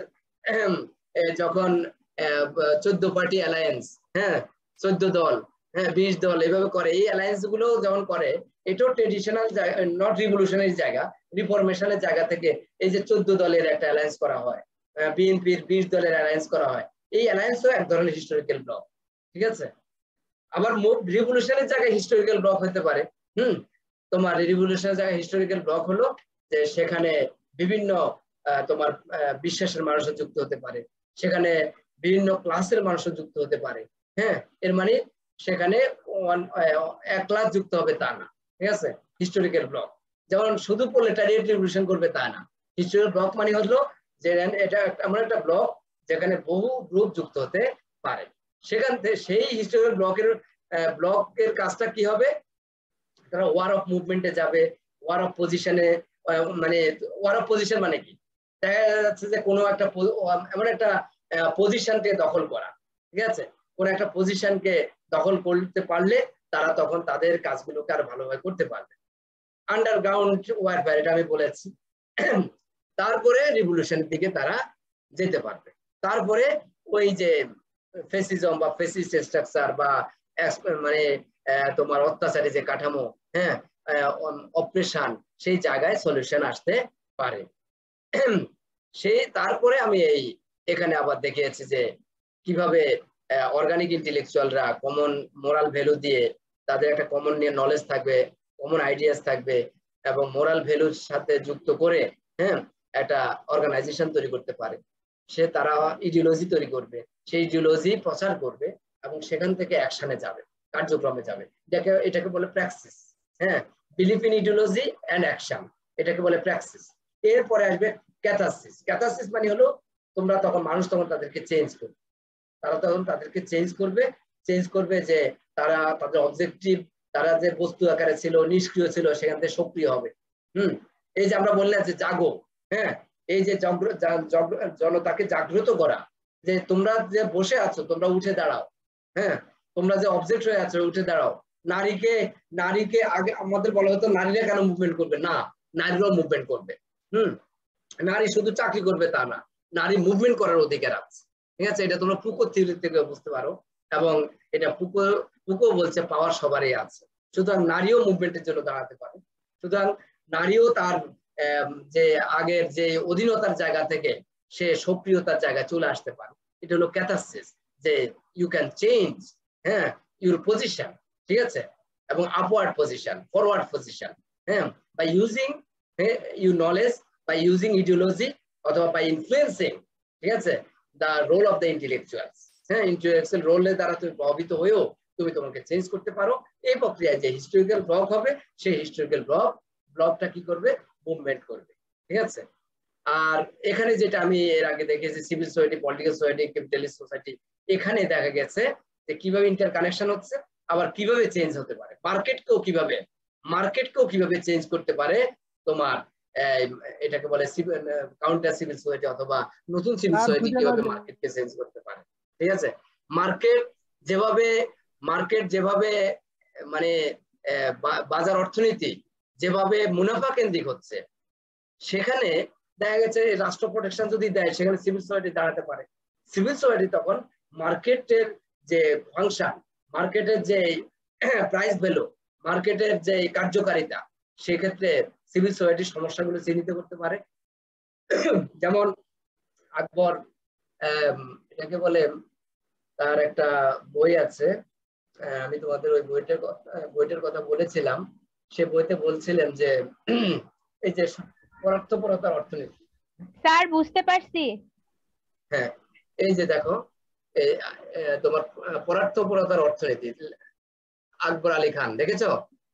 যখন চোদ্দ পার্টি অ্যালায়েন্স, হ্যাঁ চোদ্দ দল, হ্যাঁ বিশ দল এভাবে করে, এই অ্যালায়েন্স গুলো যেমন করে, এটাও ট্রেডিশনাল, নট রিভলিউশনারি জায়গা, রিফরমেশনের জায়গা থেকে এই যে চোদ্দ দলের একটা অ্যালায়েন্স করা হয়, বিএনপির বিশ দলের অ্যালায়েন্স করা হয়, এই অ্যালায়েন্সও এক ধরনের হিস্টোরিক্যাল ব্লক, ঠিক আছে। আবার রিভলিউশনের জায়গায় হিস্টোরিক্যাল ব্লক হতে পারে। হুম তোমার রিভলিউশনের জায়গায় হিস্টোরিক্যাল ব্লক হলো যে সেখানে বিভিন্ন তোমার বিশ্বাসের মানুষও যুক্ত হতে পারে, সেখানে বিভিন্ন ক্লাসের মানুষও যুক্ত হতে পারে। হ্যাঁ এর মানে সেখানে এক ক্লাস যুক্ত হবে তা না, ঠিক আছে। হিস্টোরিক্যাল ব্লক যেমন শুধু প্রোলেটারিয়েট রিভলিউশন করবে তা না। হিস্টোরিক্যাল ব্লক মানে হলো যে এটা এমন একটা ব্লক যেখানে বহু গ্রুপ যুক্ত হতে পারে। সেখান থেকে সেই হিস্টোরিক্যাল ব্লকের ব্লকের কাজটা কি হবে? তারা ওয়ার অফ মুভমেন্টে যাবে, ওয়ার অফ পজিশনে, মানে ওয়ার অফ পজিশন মানে কি? দেখা যাচ্ছে যে কোনো একটা এমন একটা পজিশনকে দখল করা, ঠিক আছে। কোন একটা পজিশনকে দখল করতে পারলে তারা তখন তাদের কাজগুলোকে আরো ভালোভাবে করতে পারবে। আন্ডারগ্রাউন্ড ওয়ারফেয়ার, এটা আমি বলেছি। তারপরে রিভলিউশনের দিকে তারা যেতে পারবে। তারপরে ওই যে ফেসিজম বা ফেসিস্ট স্ট্রাকচার বা মানে তোমার অত্যাচারী যে কাঠামো, হ্যাঁ, অপারেশন, সেই জায়গায় সলিউশন আসতে পারে। সেই তারপরে আমি এই এখানে আবার দেখিয়েছি যে কিভাবে অর্গানিক ইন্টেলেকচুয়ালরা কমন মোরাল ভ্যালু দিয়ে, তাদের একটা কমন নিয়ে নলেজ থাকবে, কমন আইডিয়াস থাকবে, এবং মোরাল ভ্যালুর সাথে যুক্ত করে হ্যাঁ একটা অর্গানাইজেশন তৈরি করতে পারে। সে তারা ইডিওলজি তৈরি করবে, সেই ইডিওলজি প্রচার করবে এবং সেখান থেকে অ্যাকশনে যাবে, কার্যক্রমে যাবে। এটাকে এটাকে বলে প্র্যাকসিস। হ্যাঁ, belief in ideology and action, এটাকে বলে প্র্যাকসিস। এরপরে আসবে ক্যাথারসিস। ক্যাথারসিস মানে হলো তোমরা তখন মানুষ তখন তাদেরকে চেঞ্জ করবে, তারা তখন তাদেরকে চেঞ্জ করবে চেঞ্জ করবে যে তারা তাদের অবজেক্টিভ, তারা যে বস্তু আকারে ছিল, নিষ্ক্রিয় ছিল, সেখান থেকে সক্রিয় হবে। হুম এই যে আমরা বললাম যে জাগো, হ্যাঁ, এই যে জনতাকে জাগ্রত করা, যে তোমরা যে বসে আছো তোমরা উঠে দাঁড়াও, হ্যাঁ, তোমরা যে অবজেক্ট হয়ে আছো উঠে দাঁড়াও। নারীকে নারীকে আগে আমাদের বলা হতো নারীরা কেন মুভমেন্ট করবে, না, নারীরাও মুভমেন্ট করবে। হুম নারী শুধু চাকরি করবে তা না, নারী মুভমেন্ট করার অধিকার আছে। ঠিক আছে, এটা তোমরা ফুকো থিওরি থেকে বুঝতে পারো, এবং এটা ফুকো ফুকো বলছে পাওয়ার সবারই আছে। সুতরাং নারীও মুভমেন্টের জন্য দাঁড়াতে পারে। সুতরাং নারীও তার যে আগের যে অধীনতার জায়গা থেকে সে সক্রিয়তার জায়গায় চলে আসতে পারে। এটা হলো ক্যাথারসিস, যে ইউ ক্যান চেঞ্জ হ্যাঁ ইউর পজিশন, ঠিক আছে, এবং আপওয়ার্ড পজিশন, ফরওয়ার্ড পজিশন, হ্যাঁ, by using your knowledge, by using ideology, অথবা বাই ইনফ্লুয়েন্সিং, ঠিক আছে, the role of the intellectuals. হ্যাঁ, ইন্টেলেকচুয়াল রোলের দ্বারা তুমি প্রভাবিত হয়েও তুমি তোমাকে চেঞ্জ করতে পারো। এই প্রক্রিয়ায় যে হিস্টোরিক্যাল ব্লক হবে, সেই হিস্টোরিক্যাল ব্লক ব্লকটা কি করবে, মুভমেন্ট করবে। ঠিক আছে, আর এখানে যেটা আমি এর আগে দেখেছি civil society, political society, capitalist society, এখানে দেখা গেছে যে কিভাবে ইন্টার কানেকশন হচ্ছে, আবার কিভাবে চেঞ্জ হতে পারে। মার্কেটকেও কিভাবে মার্কেটকেও কিভাবে চেঞ্জ করতে পারে তোমার এটাকে বলে কাউন্টার সিভিল সোসাইটি, অথবা নতুন সিভিল সোসাইটি কিভাবে মার্কেটকে চেঞ্জ করতে পারে। ঠিক আছে, মার্কেট যেভাবে মার্কেট যেভাবে মানে বাজার অর্থনীতি যেভাবে মুনাফা কেন্দ্রিক হচ্ছে, সেখানে দেখা গেছে রাষ্ট্র প্রোটেকশন যদি দেয়, সেখানে সিভিল সোসাইটি দাঁড়াতে পারে। সিভিল সোসাইটি তখন মার্কেটের যে ফাংশন, মার্কেটের যে প্রাইস ভ্যালু, মার্কেটের যে কার্যকারিতা, সেক্ষেত্রে সিভিল সোসাইটির সমস্যাগুলো চিহ্নিত করতে পারে। যেমন আকবর, এটাকে বলে, তার একটা বই আছে, আমি তোমাদের ওই বইটার বইটার কথা বলেছিলাম। সে বইতে বলছিলেন যে এই যে পরার্থপরতার অর্থনীতি। স্যার বুঝতে পারছি। হ্যাঁ, এই যে দেখো এই তোমার পরার্থপরতার অর্থনীতি, আকবর আলী খান, দেখেছো?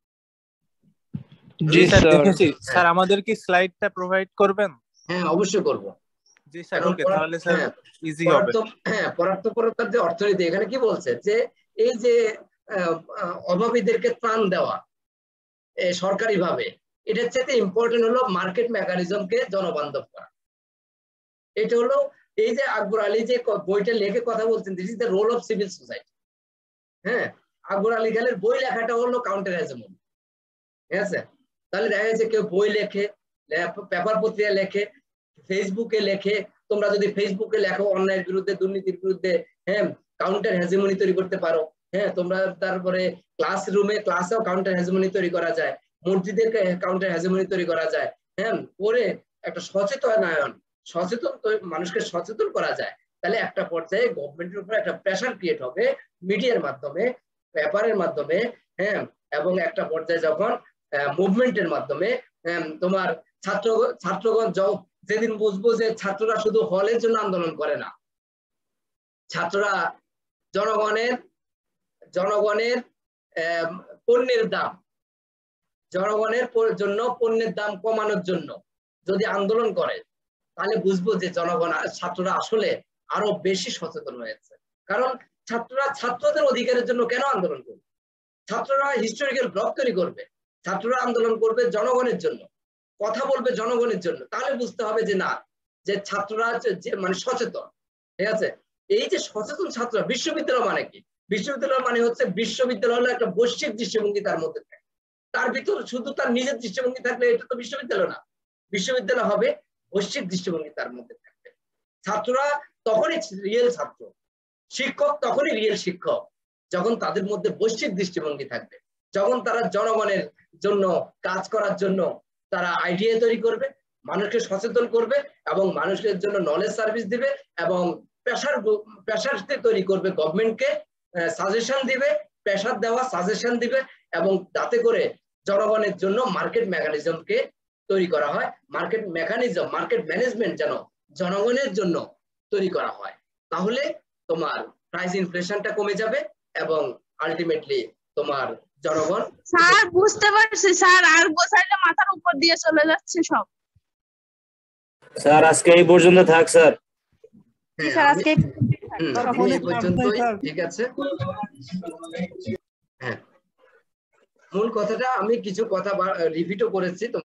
জি স্যার দেখেছি। স্যার আমাদের কি স্লাইডটা প্রোভাইড করবেন? হ্যাঁ অবশ্যই করব। জি স্যার, ওকে, তাহলে স্যার ইজি হবে। হ্যাঁ, পরার্থপরতার যে অর্থনীতি, এখানে কি বলছে যে এই যে অভাবীদেরকে ত্রাণ দেওয়া সরকারি ভাবে, এটার চেয়ে ইম্পর্টেন্ট হলো মার্কেট মেকানিজমকে জনবান্ধব করা। এটা হলো এই যে আকবর আলী যে বইটা লেখে কথা বলছেন, this is the role of civil society. হ্যাঁ, আকবর আলী খানের বই লেখাটা হলো কাউন্টার হেজেমনি। ঠিক আছে, তাহলে দেখা যাচ্ছে কেউ বই লেখে, পেপার পত্রিকা লেখে, ফেসবুকে লেখে। তোমরা যদি ফেসবুকে লেখো অন্যায়ের বিরুদ্ধে, দুর্নীতির বিরুদ্ধে, হ্যাঁ, কাউন্টার হেজেমনি তৈরি করতে পারো। হ্যাঁ, তোমরা তারপরে ক্লাসরুমে ক্লাসেও কাউন্টার হেজেমনি তৈরি করা যায়, মসজিদে কাউন্টার হেজেমনি তৈরি করা যায়। হ্যাঁ, পরে একটা সচেতনায়ন, সচেতন মানুষকে সচেতন করা যায়, তাহলে একটা পর্যায়ে গভর্নমেন্টের উপর একটা প্রেশার ক্রিয়েট হবে মিডিয়ার মাধ্যমে, পেপারের মাধ্যমে, হ্যাঁ, এবং একটা পর্যায়ে যখন মুভমেন্টের মাধ্যমে তোমার ছাত্র ছাত্রগণ যেদিন বুঝবো যে ছাত্ররা শুধু হলের জন্য আন্দোলন করে না, ছাত্ররা জনগণের জনগণের পণ্যের দাম জনগণের জন্য পণ্যের দাম কমানোর জন্য যদি আন্দোলন করে, তাহলে বুঝবো যে জনগণ ছাত্ররা আসলে আরো বেশি সচেতন হয়েছে। কারণ ছাত্ররা ছাত্রদের অধিকারের জন্য কেন আন্দোলন করবে? ছাত্ররা হিস্টোরিক্যাল ব্লক তৈরি করবে, ছাত্ররা আন্দোলন করবে জনগণের জন্য, কথা বলবে জনগণের জন্য। তাহলে বুঝতে হবে যে না, যে ছাত্ররা যে মানে সচেতন। ঠিক আছে, এই যে সচেতন ছাত্ররা, বিশ্ববিদ্যালয় মানে কি? বিশ্ববিদ্যালয় মানে হচ্ছে বিশ্ববিদ্যালয় হলো একটা বৈশ্বিক দৃষ্টিভঙ্গি তার মধ্যে থাকে। তার ভিতর শুধু তার নিজের দৃষ্টিভঙ্গি থাকলে এটা তো বিশ্ববিদ্যালয় না, বিশ্ববিদ্যালয় হবে বৈশ্বিক দৃষ্টিভঙ্গি তার মধ্যে থাকবে। ছাত্ররা তখনই রিয়েল ছাত্র, শিক্ষক তখনই রিয়েল শিক্ষক যখন তাদের মধ্যে বৈশ্বিক দৃষ্টিভঙ্গি থাকবে, যখন তারা জনগণের জন্য কাজ করার জন্য তারা আইডিয়া তৈরি করবে, মানুষকে সচেতন করবে এবং মানুষের জন্য নলেজ সার্ভিস দিবে এবং পেশার পেশার তৈরি করবে, গভর্নমেন্টকে সাজেশন দিবে, পেশার দেওয়া সাজেশন দিবে এবং যাতে করে জনগণের জন্য মার্কেট মেকানিজমকে তৈরি করা হয়, মার্কেট মেকানিজম মার্কেট ম্যানেজমেন্ট যেন জনগণের জন্য তৈরি করা হয়। তাহলে তোমার প্রাইস ইনফ্লেশনটা কমে যাবে এবং আলটিমেটলি তোমার জনগণ। স্যার বুঝতে পারছি স্যার, আর গোছাইলে মাথার উপর দিয়ে চলে যাচ্ছে সব। স্যার আজকে এই পর্যন্ত থাক স্যার। স্যার আজকে এই পর্যন্তই, ঠিক আছে। হ্যাঁ, মূল কথাটা আমি কিছু কথা রিপিটও করেছি।